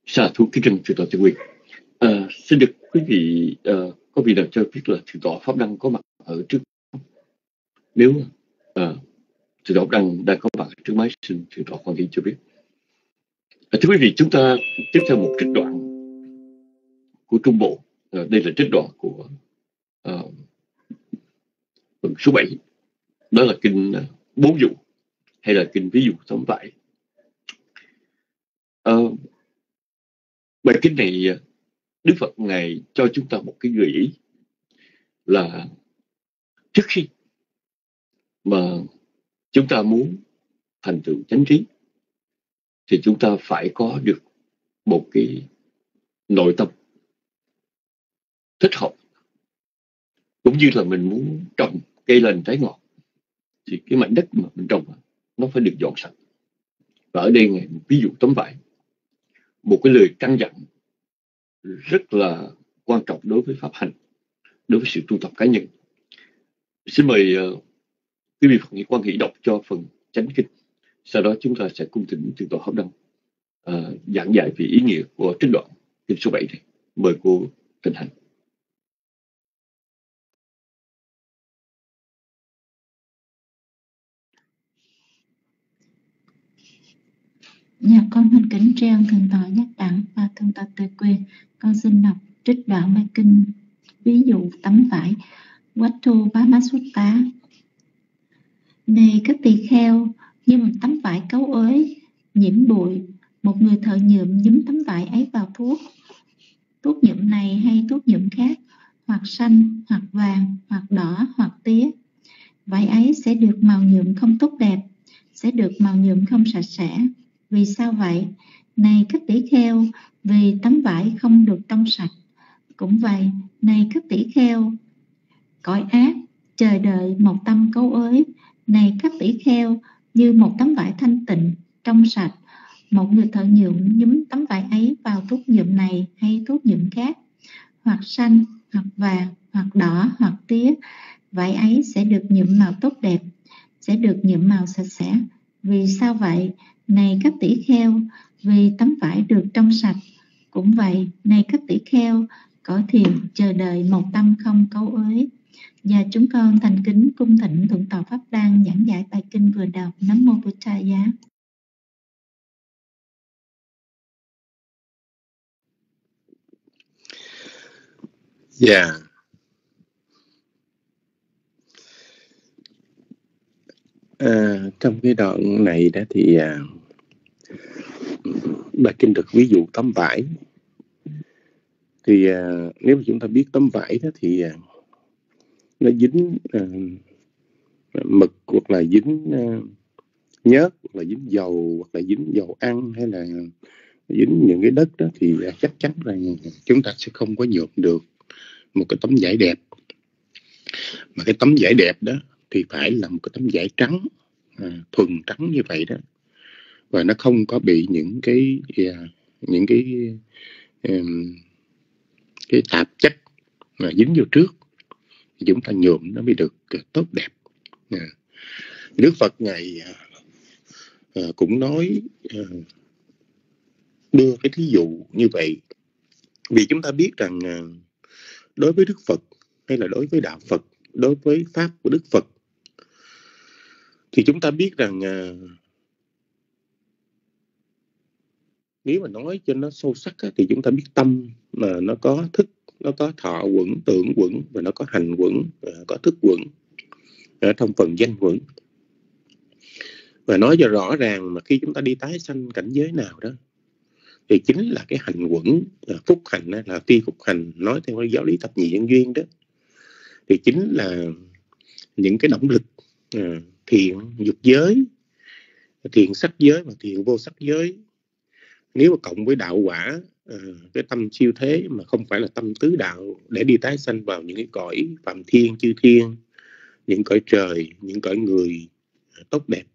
Sa thú kính trân Thượng tọa Tường Nguyên. Xin được quý vị, có vị nào cho biết là Thượng tọa Pháp Đăng có mặt ở trước? Nếu Thượng tọa Pháp Đăng đang có mặt trước máy, xin Thượng tọa Quang Hiển cho biết. Thưa quý vị, chúng ta tiếp theo một trích đoạn của Trung Bộ. Đây là trích đoạn của phần số 7. Đó là kinh Bố Dụ, hay là kinh Ví Dụ Tấm Vải. Bài kinh này Đức Phật Ngài cho chúng ta một cái gợi ý là trước khi mà chúng ta muốn thành tựu chánh trí thì chúng ta phải có được một cái nội tâm thích hợp. Cũng như là mình muốn trồng cây lên trái ngọt thì cái mảnh đất mà mình trồng nó phải được dọn sạch. Và ở đây Ngài ví dụ tấm vải, một cái lời căn dặn rất là quan trọng đối với pháp hành, đối với sự tu tập cá nhân. Xin mời quý vị Phật Quan Hỷ đọc cho phần chánh kinh. Sau đó chúng ta sẽ cung thỉnh Thượng tọa Pháp Đăng giảng dạy về ý nghĩa của trích đoạn kinh số 7 này. Mời cô Tịnh Hạnh. Nhà con thành kính tri ân Thượng tọa Giác Đẳng và Thượng tọa Tuệ Quyền. Con xin đọc trích đoạn bài kinh ví dụ tấm vải Vattu Pāmasutta. Này các tỳ kheo, như một tấm vải cấu uế nhiễm bụi, một người thợ nhuộm nhúm tấm vải ấy vào thuốc nhuộm này hay thuốc nhuộm khác, hoặc xanh, hoặc vàng, hoặc đỏ, hoặc tía. Vải ấy sẽ được màu nhuộm không tốt đẹp, sẽ được màu nhuộm không sạch sẽ. Vì sao vậy? Này các tỷ kheo, vì tấm vải không được trong sạch. Cũng vậy, này các tỷ kheo, cõi ác chờ đợi một tâm cấu uế. Này các tỷ kheo, như một tấm vải thanh tịnh, trong sạch, một người thợ nhuộm nhúm tấm vải ấy vào thuốc nhuộm này hay thuốc nhuộm khác, hoặc xanh, hoặc vàng, hoặc đỏ, hoặc tía. Vải ấy sẽ được nhuộm màu tốt đẹp, sẽ được nhuộm màu sạch sẽ. Vì sao vậy? Này các tỷ kheo, vì tấm vải được trong sạch. Cũng vậy, này các tỷ kheo, cõi thiền chờ đợi một tâm không cấu uế. Và chúng con thành kính cung thỉnh Thượng tọa Pháp Đăng giảng giải bài kinh vừa đọc. Nam mô Bổn Sư Giá. Dạ. Trong cái đoạn này đó thì bài kinh được ví dụ tấm vải. Thì nếu mà chúng ta biết tấm vải đó thì nó dính mực, hoặc là dính nhớt, hoặc là dính dầu, hoặc là dính dầu ăn, hay là dính những cái đất đó, thì chắc chắn rằng chúng ta sẽ không có nhuộm được một cái tấm vải đẹp. Mà cái tấm vải đẹp đó thì phải là một cái tấm vải trắng, thuần trắng như vậy đó, và nó không có bị những cái tạp chất mà dính vô trước, thì chúng ta nhuộm nó mới được tốt đẹp. Đức Phật Ngài cũng nói, đưa cái thí dụ như vậy, vì chúng ta biết rằng đối với Đức Phật, hay là đối với Đạo Phật, đối với Pháp của Đức Phật, thì chúng ta biết rằng nếu mà nói cho nó sâu sắc thì chúng ta biết tâm mà nó có thức, nó có thọ quẩn, tưởng quẩn, và nó có hành quẩn, có thức quẩn ở trong phần danh quẩn. Và nói cho rõ ràng mà khi chúng ta đi tái sanh cảnh giới nào đó thì chính là cái hành quẩn, phúc hành là phi phúc hành, nói theo giáo lý thập nhị nhân duyên đó, thì chính là những cái động lực thiện dục giới, thiện sắc giới và thiện vô sắc giới. Nếu mà cộng với đạo quả, cái tâm siêu thế mà không phải là tâm tứ đạo, để đi tái sanh vào những cái cõi phạm thiên, chư thiên, những cõi trời, những cõi người tốt đẹp.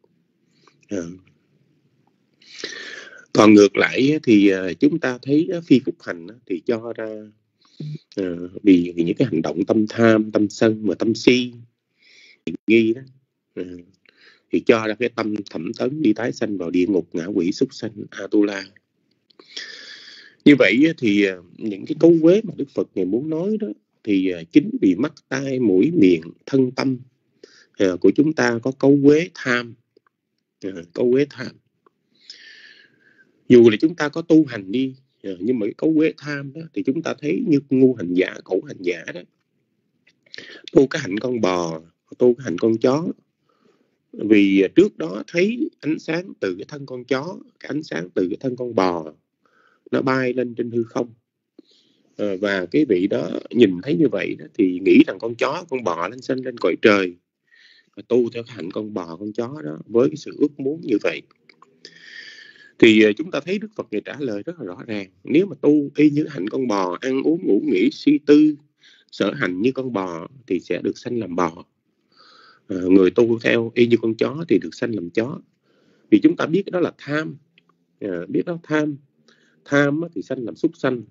Còn ngược lại thì chúng ta thấy phi phúc hành thì cho ra vì những cái hành động tâm tham, tâm sân và tâm si nghi đó, thì cho ra cái tâm thẩm tấn đi tái sanh vào địa ngục, ngạ quỷ, súc sanh, Atula. Như vậy thì những cái cấu uế mà Đức Phật Ngài muốn nói đó thì chính vì mắt, tai, mũi, miệng, thân, tâm của chúng ta có cấu uế tham. Cấu uế tham. Dù là chúng ta có tu hành đi, nhưng mà cái cấu uế tham đó thì chúng ta thấy như ngu hành giả, cẩu hành giả đó, tu cái hạnh con bò, tu cái hạnh con chó. Vì trước đó thấy ánh sáng từ cái thân con chó, cái ánh sáng từ cái thân con bò nó bay lên trên hư không. Và cái vị đó nhìn thấy như vậy đó, thì nghĩ rằng con chó, con bò lên sinh lên cõi trời, tu theo cái hạnh con bò, con chó đó với cái sự ước muốn như vậy. Thì chúng ta thấy Đức Phật Ngài trả lời rất là rõ ràng. Nếu mà tu y như hạnh con bò, ăn uống ngủ nghỉ suy tư sở hành như con bò thì sẽ được sanh làm bò. Người tu theo y như con chó thì được sanh làm chó. Vì chúng ta biết đó là tham. Biết đó tham thì sanh làm súc sanh.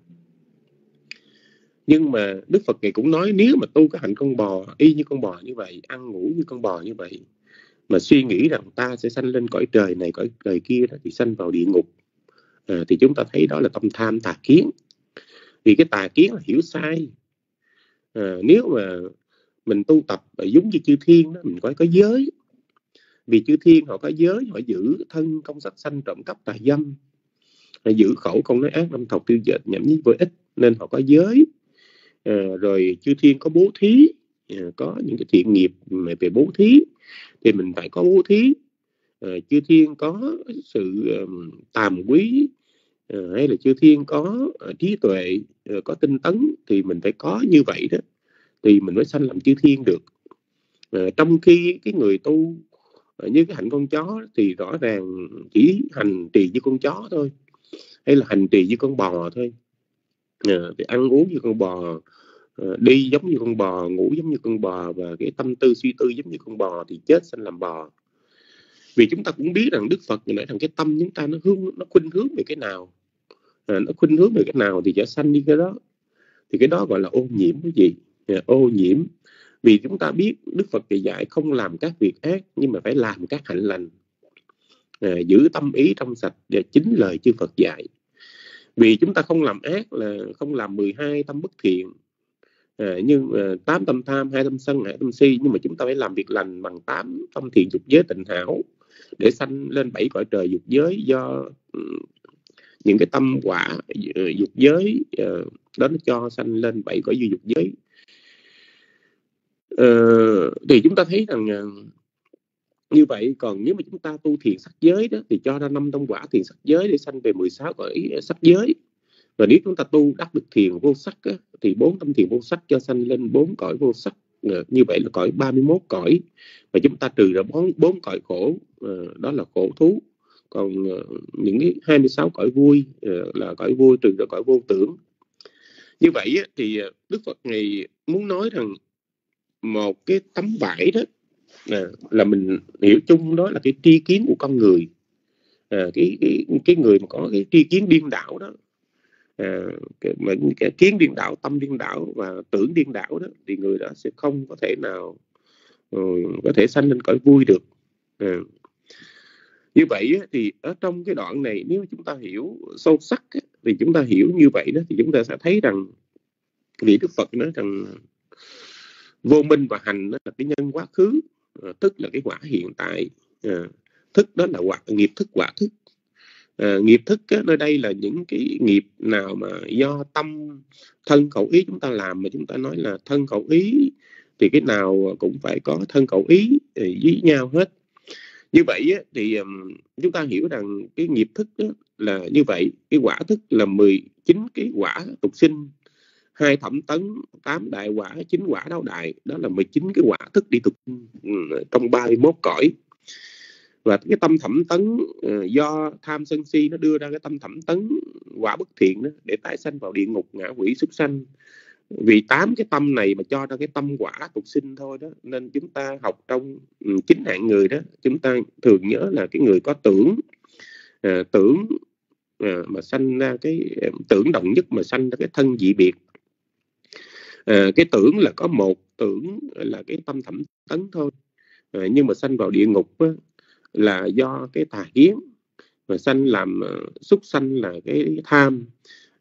Nhưng mà Đức Phật Ngài cũng nói nếu mà tu cái hạnh con bò, y như con bò như vậy, ăn ngủ như con bò như vậy, mà suy nghĩ rằng ta sẽ sanh lên cõi trời này, cõi trời kia đó, thì sanh vào địa ngục, thì chúng ta thấy đó là tâm tham tà kiến. Vì cái tà kiến là hiểu sai. Nếu mà mình tu tập giống như chư thiên đó, mình có giới. Vì chư thiên họ có giới, họ giữ thân công sát sanh trộm cắp tà dâm, họ giữ khẩu không nói ác năm thọc tiêu dệt nhảm nhí vô ích, nên họ có giới. Rồi chư thiên có bố thí, có những cái thiện nghiệp về bố thí thì mình phải có bố thí. Chư thiên có sự tàm quý, hay là chư thiên có trí tuệ, có tinh tấn thì mình phải có như vậy đó thì mình mới sanh làm chư thiên được. Trong khi cái người tu như cái hạnh con chó thì rõ ràng chỉ hành trì như con chó thôi, hay là hành trì như con bò thôi, thì ăn uống như con bò, đi giống như con bò, ngủ giống như con bò, và cái tâm tư suy tư giống như con bò thì chết sanh làm bò. Vì chúng ta cũng biết rằng Đức Phật nói rằng cái tâm chúng ta nó khuynh hướng về cái nào, nó khuynh hướng về cái nào thì sẽ sanh đi cái đó. Thì cái đó gọi là ô nhiễm cái gì? Ô nhiễm. Vì chúng ta biết Đức Phật dạy không làm các việc ác, nhưng mà phải làm các hạnh lành, giữ tâm ý trong sạch, và chính lời chư Phật dạy. Vì chúng ta không làm ác là không làm 12 tâm bất thiện, nhưng 8 tâm tham, 2 tâm sân, 2 tâm si, nhưng mà chúng ta phải làm việc lành bằng 8 tâm thiện dục giới tịnh hảo để sanh lên 7 cõi trời dục giới, do những cái tâm quả dục giới đó nó cho sanh lên 7 cõi dục giới. Thì chúng ta thấy rằng như vậy. Còn nếu mà chúng ta tu thiện sắc giới đó thì cho ra 5 tâm quả thiện sắc giới để sanh về 16 cõi sắc giới. Và nếu chúng ta tu đắc được thiền vô sắc á, thì 4 tâm thiền vô sắc cho sanh lên 4 cõi vô sắc. Như vậy là cõi 31 cõi. Và chúng ta trừ ra 4 cõi khổ, đó là khổ thú. Còn những cái 26 cõi vui là cõi vui, trừ ra cõi vô tưởng. Như vậy á, thì Đức Phật Ngài muốn nói rằng một cái tấm vải đó là mình hiểu chung đó là cái tri kiến của con người. Cái người mà có cái tri kiến điên đảo đó, cái kiến điên đảo, tâm điên đảo và tưởng điên đảo đó, thì người đó sẽ không có thể nào có thể sanh lên cõi vui được. Như vậy thì ở trong cái đoạn này, nếu chúng ta hiểu sâu sắc thì chúng ta hiểu như vậy đó, thì chúng ta sẽ thấy rằng vì Đức Phật nói rằng vô minh và hành đó là cái nhân quá khứ, thức là cái quả hiện tại, thức đó là nghiệp thức, quả thức. Nghiệp thức nơi đây là những cái nghiệp nào mà do tâm thân khẩu ý chúng ta làm, mà chúng ta nói là thân khẩu ý thì cái nào cũng phải có thân khẩu ý với nhau hết. Như vậy thì chúng ta hiểu rằng cái nghiệp thức là như vậy. Cái quả thức là 19 cái quả tục sinh, 2 thẩm tấn, 8 đại quả, 9 quả đáo đại. Đó là 19 cái quả thức đi tục trong 31 cõi. Và cái tâm thẩm tấn do tham sân si nó đưa ra cái tâm thẩm tấn quả bất thiện đó, để tái sanh vào địa ngục, ngạ quỷ, súc sanh. Vì 8 cái tâm này mà cho ra cái tâm quả tục sinh thôi đó, nên chúng ta học trong 9 hạng người đó, chúng ta thường nhớ là cái người có tưởng mà sanh ra cái tưởng động nhất mà sanh ra cái thân dị biệt. Cái tưởng là có một tưởng là cái tâm thẩm tấn thôi, nhưng mà sanh vào địa ngục là do cái tà kiến, và sanh làm súc sanh là cái tham,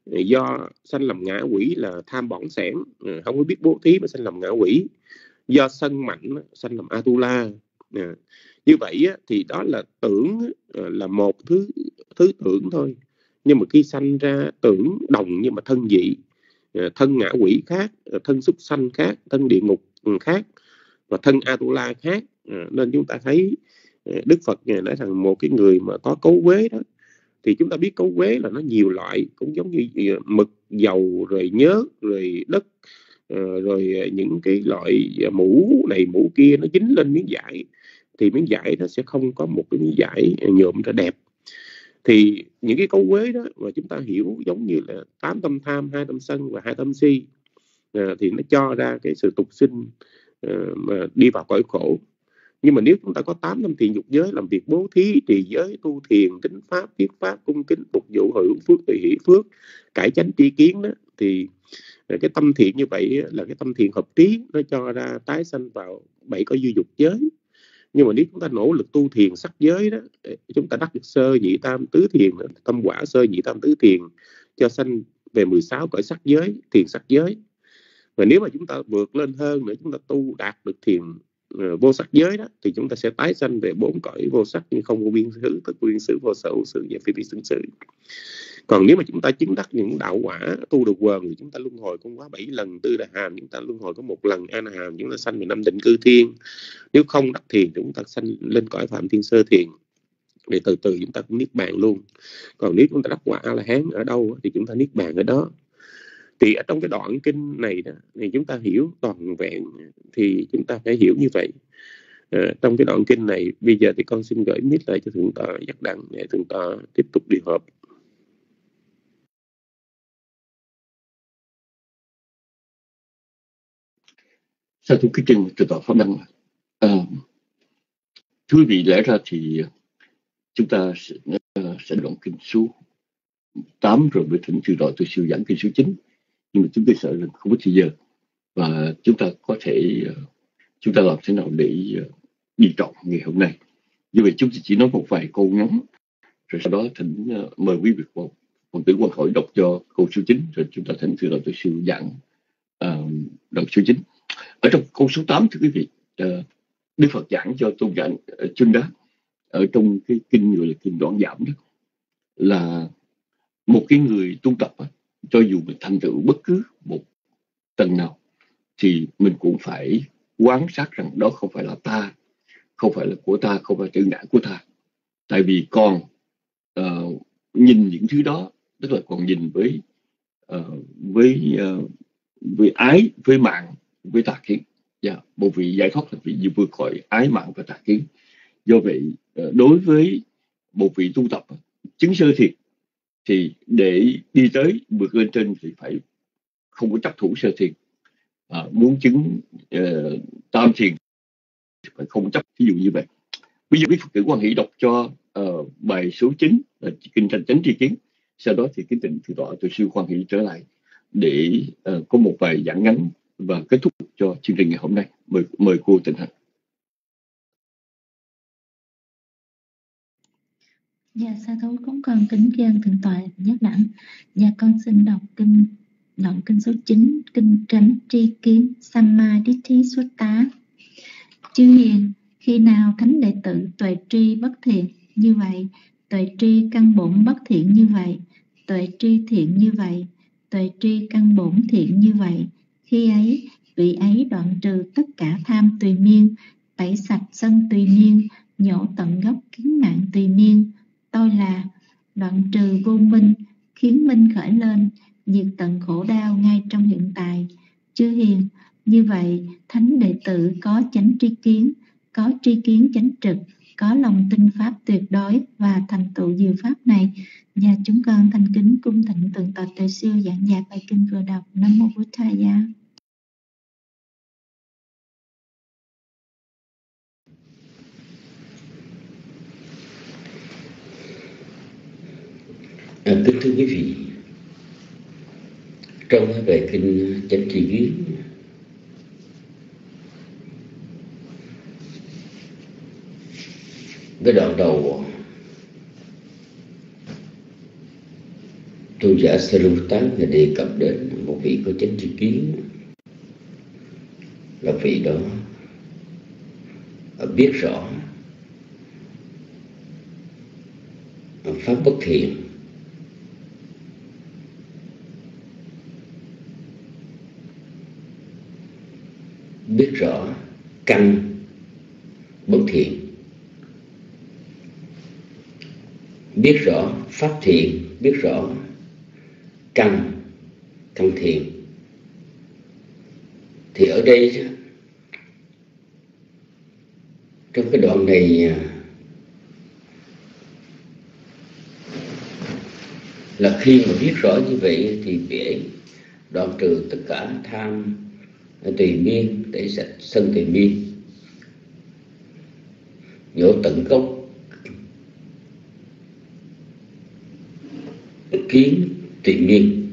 do sanh làm ngạ quỷ là tham bỏng sẻn, không có biết bố thí mà sanh làm ngạ quỷ. Do sân mạnh sanh làm Atula. Như vậy thì đó là tưởng là một thứ tưởng thôi, nhưng mà khi sanh ra tưởng đồng nhưng mà thân dị, thân ngạ quỷ khác, thân súc sanh khác, thân địa ngục khác và thân Atula khác. Nên chúng ta thấy Đức Phật Ngài nói rằng một cái người mà có cấu quế đó, thì chúng ta biết cấu quế là nó nhiều loại, cũng giống như mực, dầu, rồi nhớt, rồi đất, rồi những cái loại mũ này mũ kia nó dính lên miếng vải, thì miếng vải nó sẽ không có một cái miếng vải nhuộm ra đẹp. Thì những cái cấu quế đó mà chúng ta hiểu giống như là 8 tâm tham, 2 tâm sân và 2 tâm si, thì nó cho ra cái sự tục sinh mà đi vào cõi khổ. Nhưng mà nếu chúng ta có 8 tâm thiện dục giới, làm việc bố thí, trì giới, tu thiền, tính pháp, viết pháp, cung kính, phục vụ, hưởng phước, tùy hỷ phước, cải chánh tri kiến đó, thì cái tâm thiện như vậy là cái tâm thiện hợp trí, nó cho ra tái sanh vào 7 cõi duy dục giới. Nhưng mà nếu chúng ta nỗ lực tu thiền sắc giới đó, chúng ta đắc được sơ nhị tam tứ thiền, tâm quả sơ nhị tam tứ thiền, cho sanh về 16 cõi sắc giới, thiền sắc giới. Và nếu mà chúng ta vượt lên hơn nữa, chúng ta tu đạt được thiền vô sắc giới đó, thì chúng ta sẽ tái sanh về 4 cõi vô sắc như không vô biên xứ, tức biên xứ, vô sở hữu xứ và phi phi xứng xứ. Còn nếu mà chúng ta chứng đắc những đạo quả, tu được quần, thì chúng ta luân hồi không quá 7 lần tư đà hàm, chúng ta luân hồi có 1 lần a na hàm, chúng ta sanh về 5 định cư thiên. Nếu không đắc thiền thì chúng ta sanh lên cõi phạm thiên sơ thiền, để từ từ chúng ta cũng niết bàn luôn. Còn nếu chúng ta đắc quả a la hán ở đâu thì chúng ta niết bàn ở đó. Thì ở trong cái đoạn kinh này đó, thì chúng ta hiểu toàn vẹn thì chúng ta phải hiểu như vậy. Trong cái đoạn kinh này bây giờ thì con xin gửi mic lại cho thượng tọa Giác Đặng để thượng tọa tiếp tục đi họp. Sao thưa quý chân thượng tọa Pháp Đăng, thưa quý vị, lẽ ra thì chúng ta sẽ đoạn kinh số 8 rồi mới thỉnh chư đội tôi siêu giảng kinh số 9, nhưng mà chúng tôi sợ là không có thời giờ, và chúng ta có thể chúng ta làm thế nào để đi trọn ngày hôm nay. Như vậy chúng tôi chỉ nói một vài câu ngắn, rồi sau đó thỉnh mời quý vị Hoàng tử Quang Khởi đọc cho câu số 9, rồi chúng ta thỉnh chư đội tôi siêu giảng đoạn số 9. Ở trong câu số 8 thưa quý vị, Đức Phật giảng cho tôn giả Chân Đá ở trong cái kinh gọi là kinh Đoạn Giảm đó, là một cái người tu tập, cho dù mình thành tựu bất cứ một tầng nào, thì mình cũng phải quan sát rằng đó không phải là ta, không phải là của ta, không phải tự ngã của ta. Tại vì còn nhìn những thứ đó, tức là còn nhìn với ái, với mạng, với tà kiến. Một vị giải thoát là vị vượt khỏi ái mạng và tà kiến. Do vậy đối với một vị tu tập chứng sơ thiền, thì để đi tới vượt lên trên thì phải không có chấp thủ sơ thiền. Muốn chứng tam thiền thì phải không chấp, ví dụ như vậy. Bây giờ quý Phật tử Quan Hỷ đọc cho bài số 9 là kinh Tranh Chánh Tri Kiến. Sau đó thì kính thỉnh thượng tọa tôi sư Quan Hỷ trở lại để có một vài giảng ngắn và kết thúc cho chương trình ngày hôm nay. Mời cô Tịnh Hạnh. Dạ, sa thú cũng còn kính khen thượng tọa Giác Đẳng. Dạ, con xin đọc đoạn kinh số 9, kinh Chánh Tri Kiến Sammaditthi Sutta. Chư hiền, khi nào thánh đệ tử tuệ tri bất thiện như vậy, tuệ tri căn bổn bất thiện như vậy, tuệ tri thiện như vậy, tuệ tri căn bổn thiện như vậy, khi ấy vị ấy đoạn trừ tất cả tham tùy miên, tẩy sạch sân tùy miên, nhổ tận gốc kiến mạng tùy miên. Tôi là đoạn trừ vô minh, khiến minh khởi lên, diệt tận khổ đau ngay trong hiện tại. Chư hiền, như vậy thánh đệ tử có chánh tri kiến, có tri kiến chánh trực, có lòng tin pháp tuyệt đối và thành tựu diệu pháp này. Và chúng con thành kính cung thỉnh tượng tọa tuệ siêu giảng dạy bài kinh vừa đọc. Nam mô Bổn Thầy Giá. Kính thưa quý vị, trong cái bài kinh Chánh Tri Kiến, cái đoạn đầu tôn giả Sariputta là đề cập đến một vị có chánh tri kiến, là vị đó biết rõ pháp bất thiện, biết rõ căn bất thiện, biết rõ pháp thiện, biết rõ căn thiện. Thì ở đây trong cái đoạn này là khi mà biết rõ như vậy thì dễ đoạn trừ tất cả tham tùy miên, tẩy sạch sân tùy miên, nhổ tận gốc kiến tùy miên,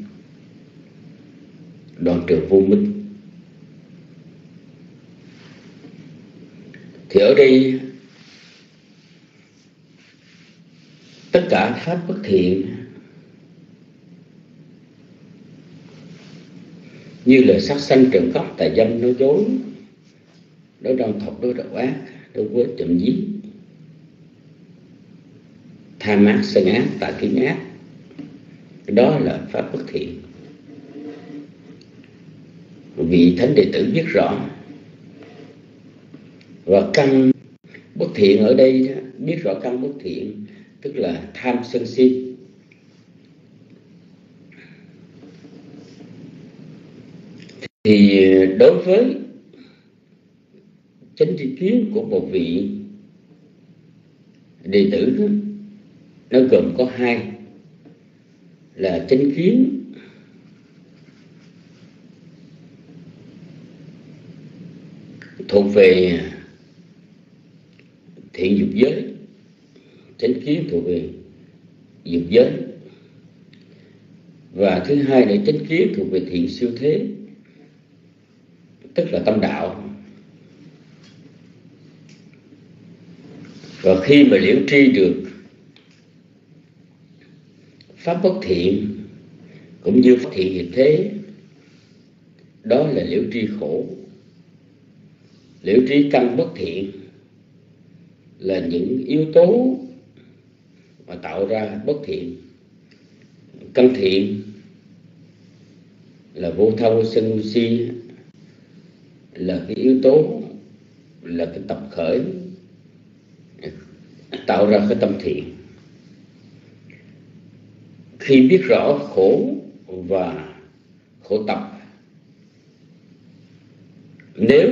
đoạn trừ vô minh. Thì ở đây tất cả pháp bất thiện như là sát sanh, trộm cắp, tà dâm, nói dối, nói đoan thọc, nói độc ác, nói quấy, trộm giết, tham ác, sân ác, tà kiến ác, đó là pháp bất thiện. Vị thánh đệ tử biết rõ. Và căn bất thiện ở đây biết rõ căn bất thiện tức là tham sân si. Thì đối với chánh tri kiến của một vị đệ tử đó, nó gồm có hai là chánh kiến thuộc về thiện dục giới, chánh kiến thuộc về dục giới, và thứ hai là chánh kiến thuộc về thiện siêu thế, tức là tâm đạo. Và khi mà liễu tri được pháp bất thiện cũng như pháp thiện hiện thế, đó là liễu tri khổ. Liễu tri căn bất thiện là những yếu tố mà tạo ra bất thiện. Căn thiện là vô thâu sân si, là cái yếu tố, là cái tập khởi tạo ra cái tâm thiện. Khi biết rõ khổ và khổ tập, nếu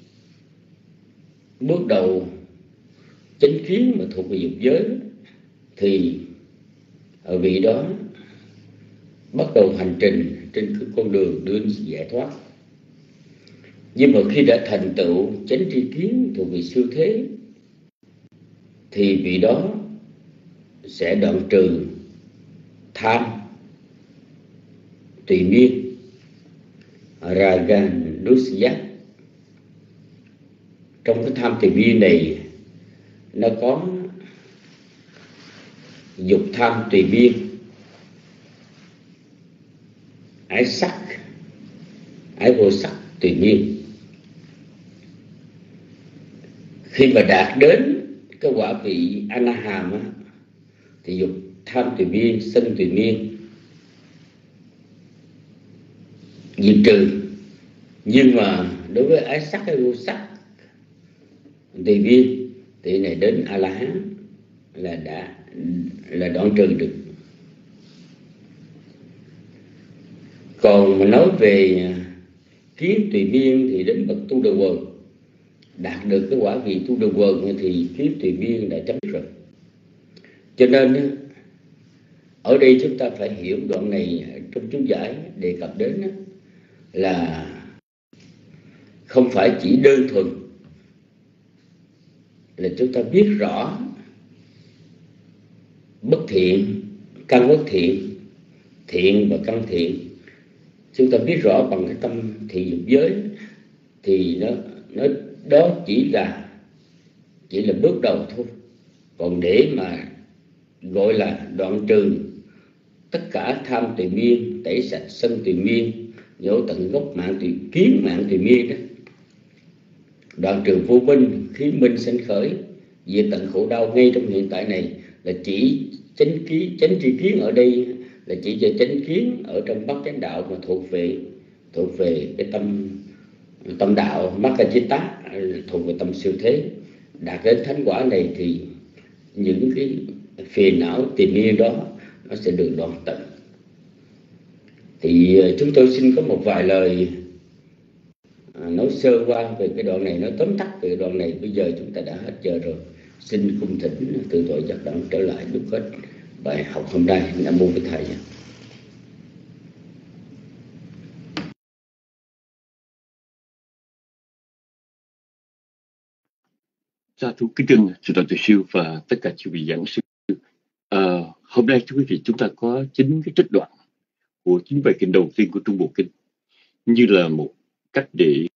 bước đầu chánh kiến mà thuộc về dục giới thì ở vị đó bắt đầu hành trình trên cái con đường đưa đến giải thoát. Nhưng mà khi đã thành tựu chánh tri kiến thuộc về siêu thế thì vị đó sẽ đoạn trừ tham tùy miên, raga dusya. Trong cái tham tùy miên này nó có dục tham tùy miên, ái sắc, ái vô sắc tùy miên. Khi mà đạt đến cái quả vị Anaham á, thì dục tham tùy miên, sân tùy miên diệt trừ. Nhưng mà đối với ái sắc hay vô sắc tùy miên thì này đến A La Hán là đoạn trừ được. Còn mà nói về kiến tùy miên thì đến bậc tu đà quần, đạt được cái quả vị tu đà quần thì kiến tùy miên đã chấm dứt rồi. Cho nên ở đây chúng ta phải hiểu đoạn này trong chú giải đề cập đến là không phải chỉ đơn thuần là chúng ta biết rõ bất thiện, căn bất thiện, thiện và căn thiện. Chúng ta biết rõ bằng cái tâm thiện dục giới thì nó đó chỉ là bước đầu thôi. Còn để mà gọi là đoạn trừ tất cả tham tùy miên, tẩy sạch sân tùy miên, nhổ tận gốc mạng tùy kiến, mạng tùy miên đó. Đoạn trừ vô minh, khí minh sanh khởi, diệt tận khổ đau ngay trong hiện tại này, là chỉ chánh tri kiến ở đây là chỉ cho chánh kiến ở trong bát chánh đạo mà thuộc về cái tâm đạo Makkajitta, thuộc về tâm siêu thế. Đạt đến thánh quả này thì những cái phiền não tìm miên đó nó sẽ được đoạn tận. Thì chúng tôi xin có một vài lời nói sơ qua về cái đoạn này, nói tóm tắt về đoạn này. Bây giờ chúng ta đã hết giờ rồi, xin cung thỉnh từ tội giác đẳng trở lại đúc hết bài học hôm nay. Nam mô Bổn Thầy. Sa thú kính trân sự đoàn tuyệt siêu và tất cả chư vị giảng sư. Hôm nay thưa quý vị, chúng ta có 9 cái trích đoạn của 9 bài kinh đầu tiên của Trung Bộ Kinh, như là một cách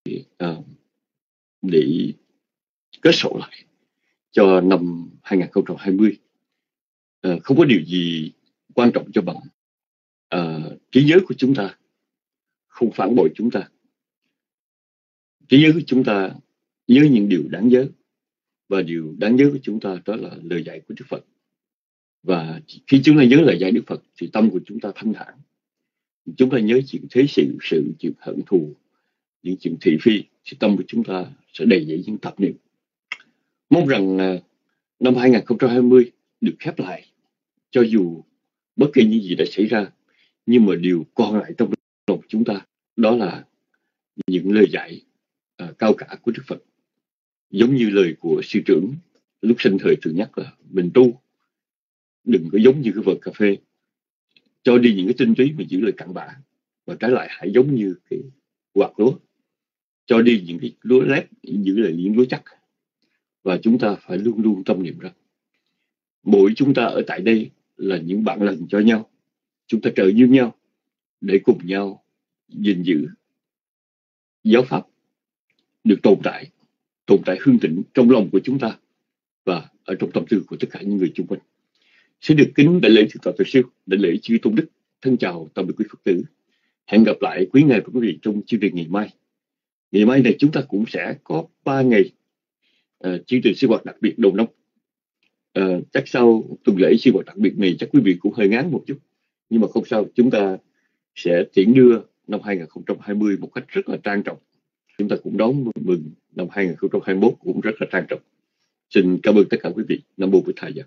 để kết sổ lại cho năm 2020. Không có điều gì quan trọng cho bằng trí nhớ của chúng ta không phản bội chúng ta. Trí nhớ của chúng ta nhớ những điều đáng nhớ, và điều đáng nhớ của chúng ta đó là lời dạy của Đức Phật. Và khi chúng ta nhớ lời dạy Đức Phật thì tâm của chúng ta thanh thản. Chúng ta nhớ chuyện thế sự chuyện hận thù, những chuyện thị phi, thì tâm của chúng ta sẽ đầy dẫy những tạp niệm. Mong rằng năm 2020 được khép lại, cho dù bất kỳ những gì đã xảy ra, nhưng mà điều còn lại trong lòng chúng ta đó là những lời dạy cao cả của Đức Phật. Giống như lời của sư trưởng lúc sinh thời thường nhắc là mình tu đừng có giống như cái vợt cà phê cho đi những cái tinh túy mà giữ lời cặn bã, và trái lại hãy giống như cái quạt lúa cho đi những cái lúa lép, giữ lại những lúa chắc. Và chúng ta phải luôn luôn tâm niệm rằng mỗi chúng ta ở tại đây là những bạn lành cho nhau, chúng ta trợ giúp nhau để cùng nhau gìn giữ giáo pháp được tồn tại hương thịnh trong lòng của chúng ta và ở trong tâm tư của tất cả những người chung quanh. Xin được kính đại lễ thượng tọa Từ Siêu, đại lễ chư tôn đức, thân chào tạm biệt quý Phật tử. Hẹn gặp lại quý ngài và quý vị trong chương trình ngày mai. Ngày mai này chúng ta cũng sẽ có 3 ngày chương trình sinh hoạt đặc biệt đầu năm. Chắc sau tuần lễ sinh hoạt đặc biệt này chắc quý vị cũng hơi ngán một chút, nhưng mà không sao, chúng ta sẽ tiễn đưa năm 2020 một cách rất là trang trọng. Chúng ta cũng đón mừng năm 2021 cũng rất là trang trọng. Xin cảm ơn tất cả quý vị. Nam mô Bổn Thầy.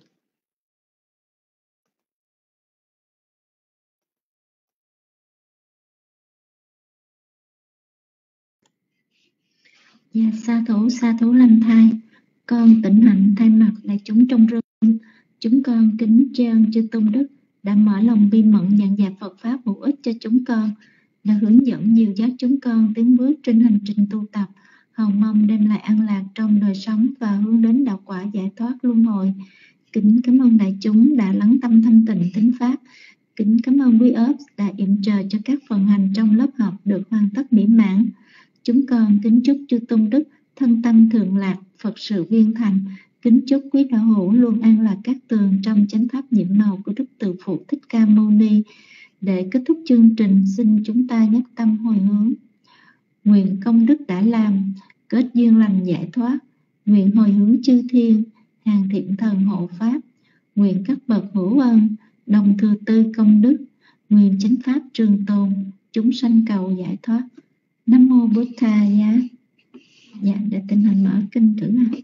Dạ, sa thú lành thai. Con Tịnh Hạnh thay mặt đại chúng trong rừng, chúng con kính tri ân chư tôn đức đã mở lòng bi mẫn giảng dạy Phật pháp hữu ích cho chúng con, đã hướng dẫn dìu dắt chúng con tiến bước trên hành trình tu tập, hầu mong đem lại an lạc trong đời sống và hướng đến đạo quả giải thoát luân hồi. Kính cảm ơn đại chúng đã lắng tâm thanh tịnh thính pháp. Kính cảm ơn quý ớt đã yểm trợ cho các phần hành trong lớp học được hoàn tất mỹ mãn. Chúng con kính chúc chư tôn đức thân tâm thượng lạc, Phật sự viên thành. Kính chúc quý đạo hữu luôn an lạc các tường trong chánh pháp nhiệm màu của Đức Từ Phụ Thích Ca Mâu Ni. Để kết thúc chương trình, xin chúng ta nhất tâm hồi hướng. Nguyện công đức đã làm, kết duyên lành giải thoát. Nguyện hồi hướng chư thiên, hàng thiện thần hộ pháp. Nguyện các bậc hữu ân, đồng thừa tư công đức. Nguyện chánh pháp trường tồn, chúng sanh cầu giải thoát. Nam mô Bổn Thầy. Dạ, để Tịnh Hạnh mở kinh thử nào.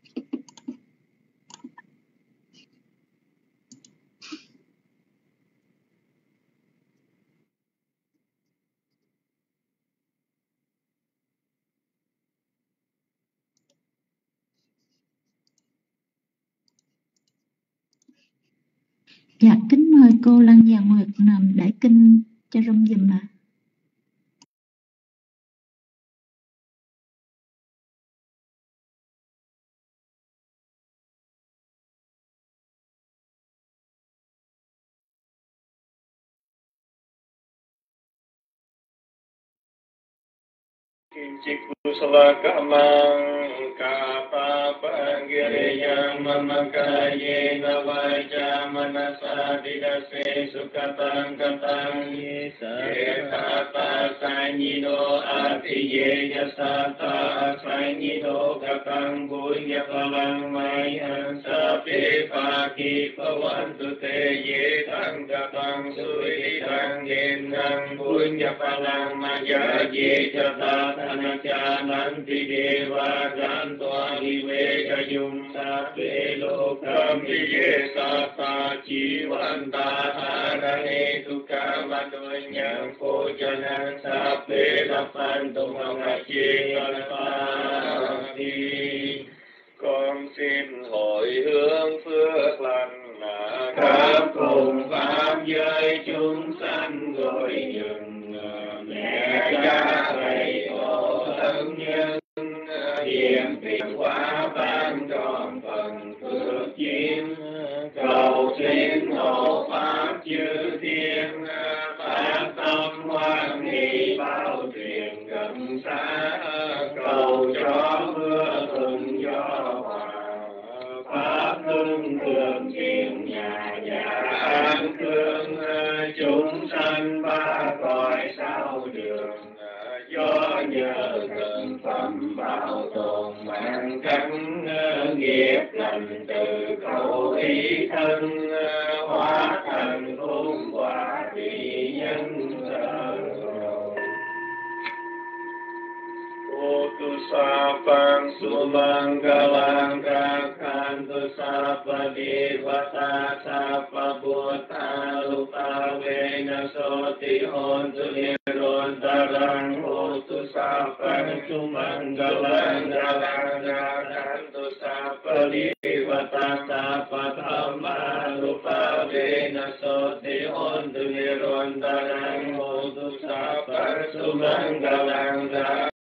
Dạ, kính mời cô Lăng Già Nguyệt nằm để kinh cho rung giùm ạ. Kusala kamang kapapang giriyang mamakaye na vaja manasa didase sukatang katang yetata sanyido atiye yasata sanyido katang bunya palang mayan sape paki pawantu te yetang katang suidang genang bunya palang maya yetata nanti dewa gantoa hiwe yung sape lokam diye sata jiwanta harane tukam adunyang kojanan sape lapan tumangachi kalpati con xin hội hướng phước lành khắp cùng pháp giới chúng sanh gọi dừng mẹ cha thầy tổ thân nhân hiện tiền hóa ban tròn phần phước duyên cầu xin hộ pháp chư thiên phát tâm hoan hỷ bao truyền gần xa cầu cho mưa thuận gió hòa pháp luân thường truyền nhà an cương chúng sanh ba cõi sao đường do nhờ gần phẩm bảo tồn mang cánh nghiệp lành từ khẩu ý thân hóa thành phúc quả vị nhân tu sapang sumanggalang kakhantu sapa devata sapa buddha lupa vena soti hontu nirontarang hotu sapang sumanggalang kakhantu sapa devata sapa dhamma lupa vena soti hontu nirontarang hotu sapang sumanggalang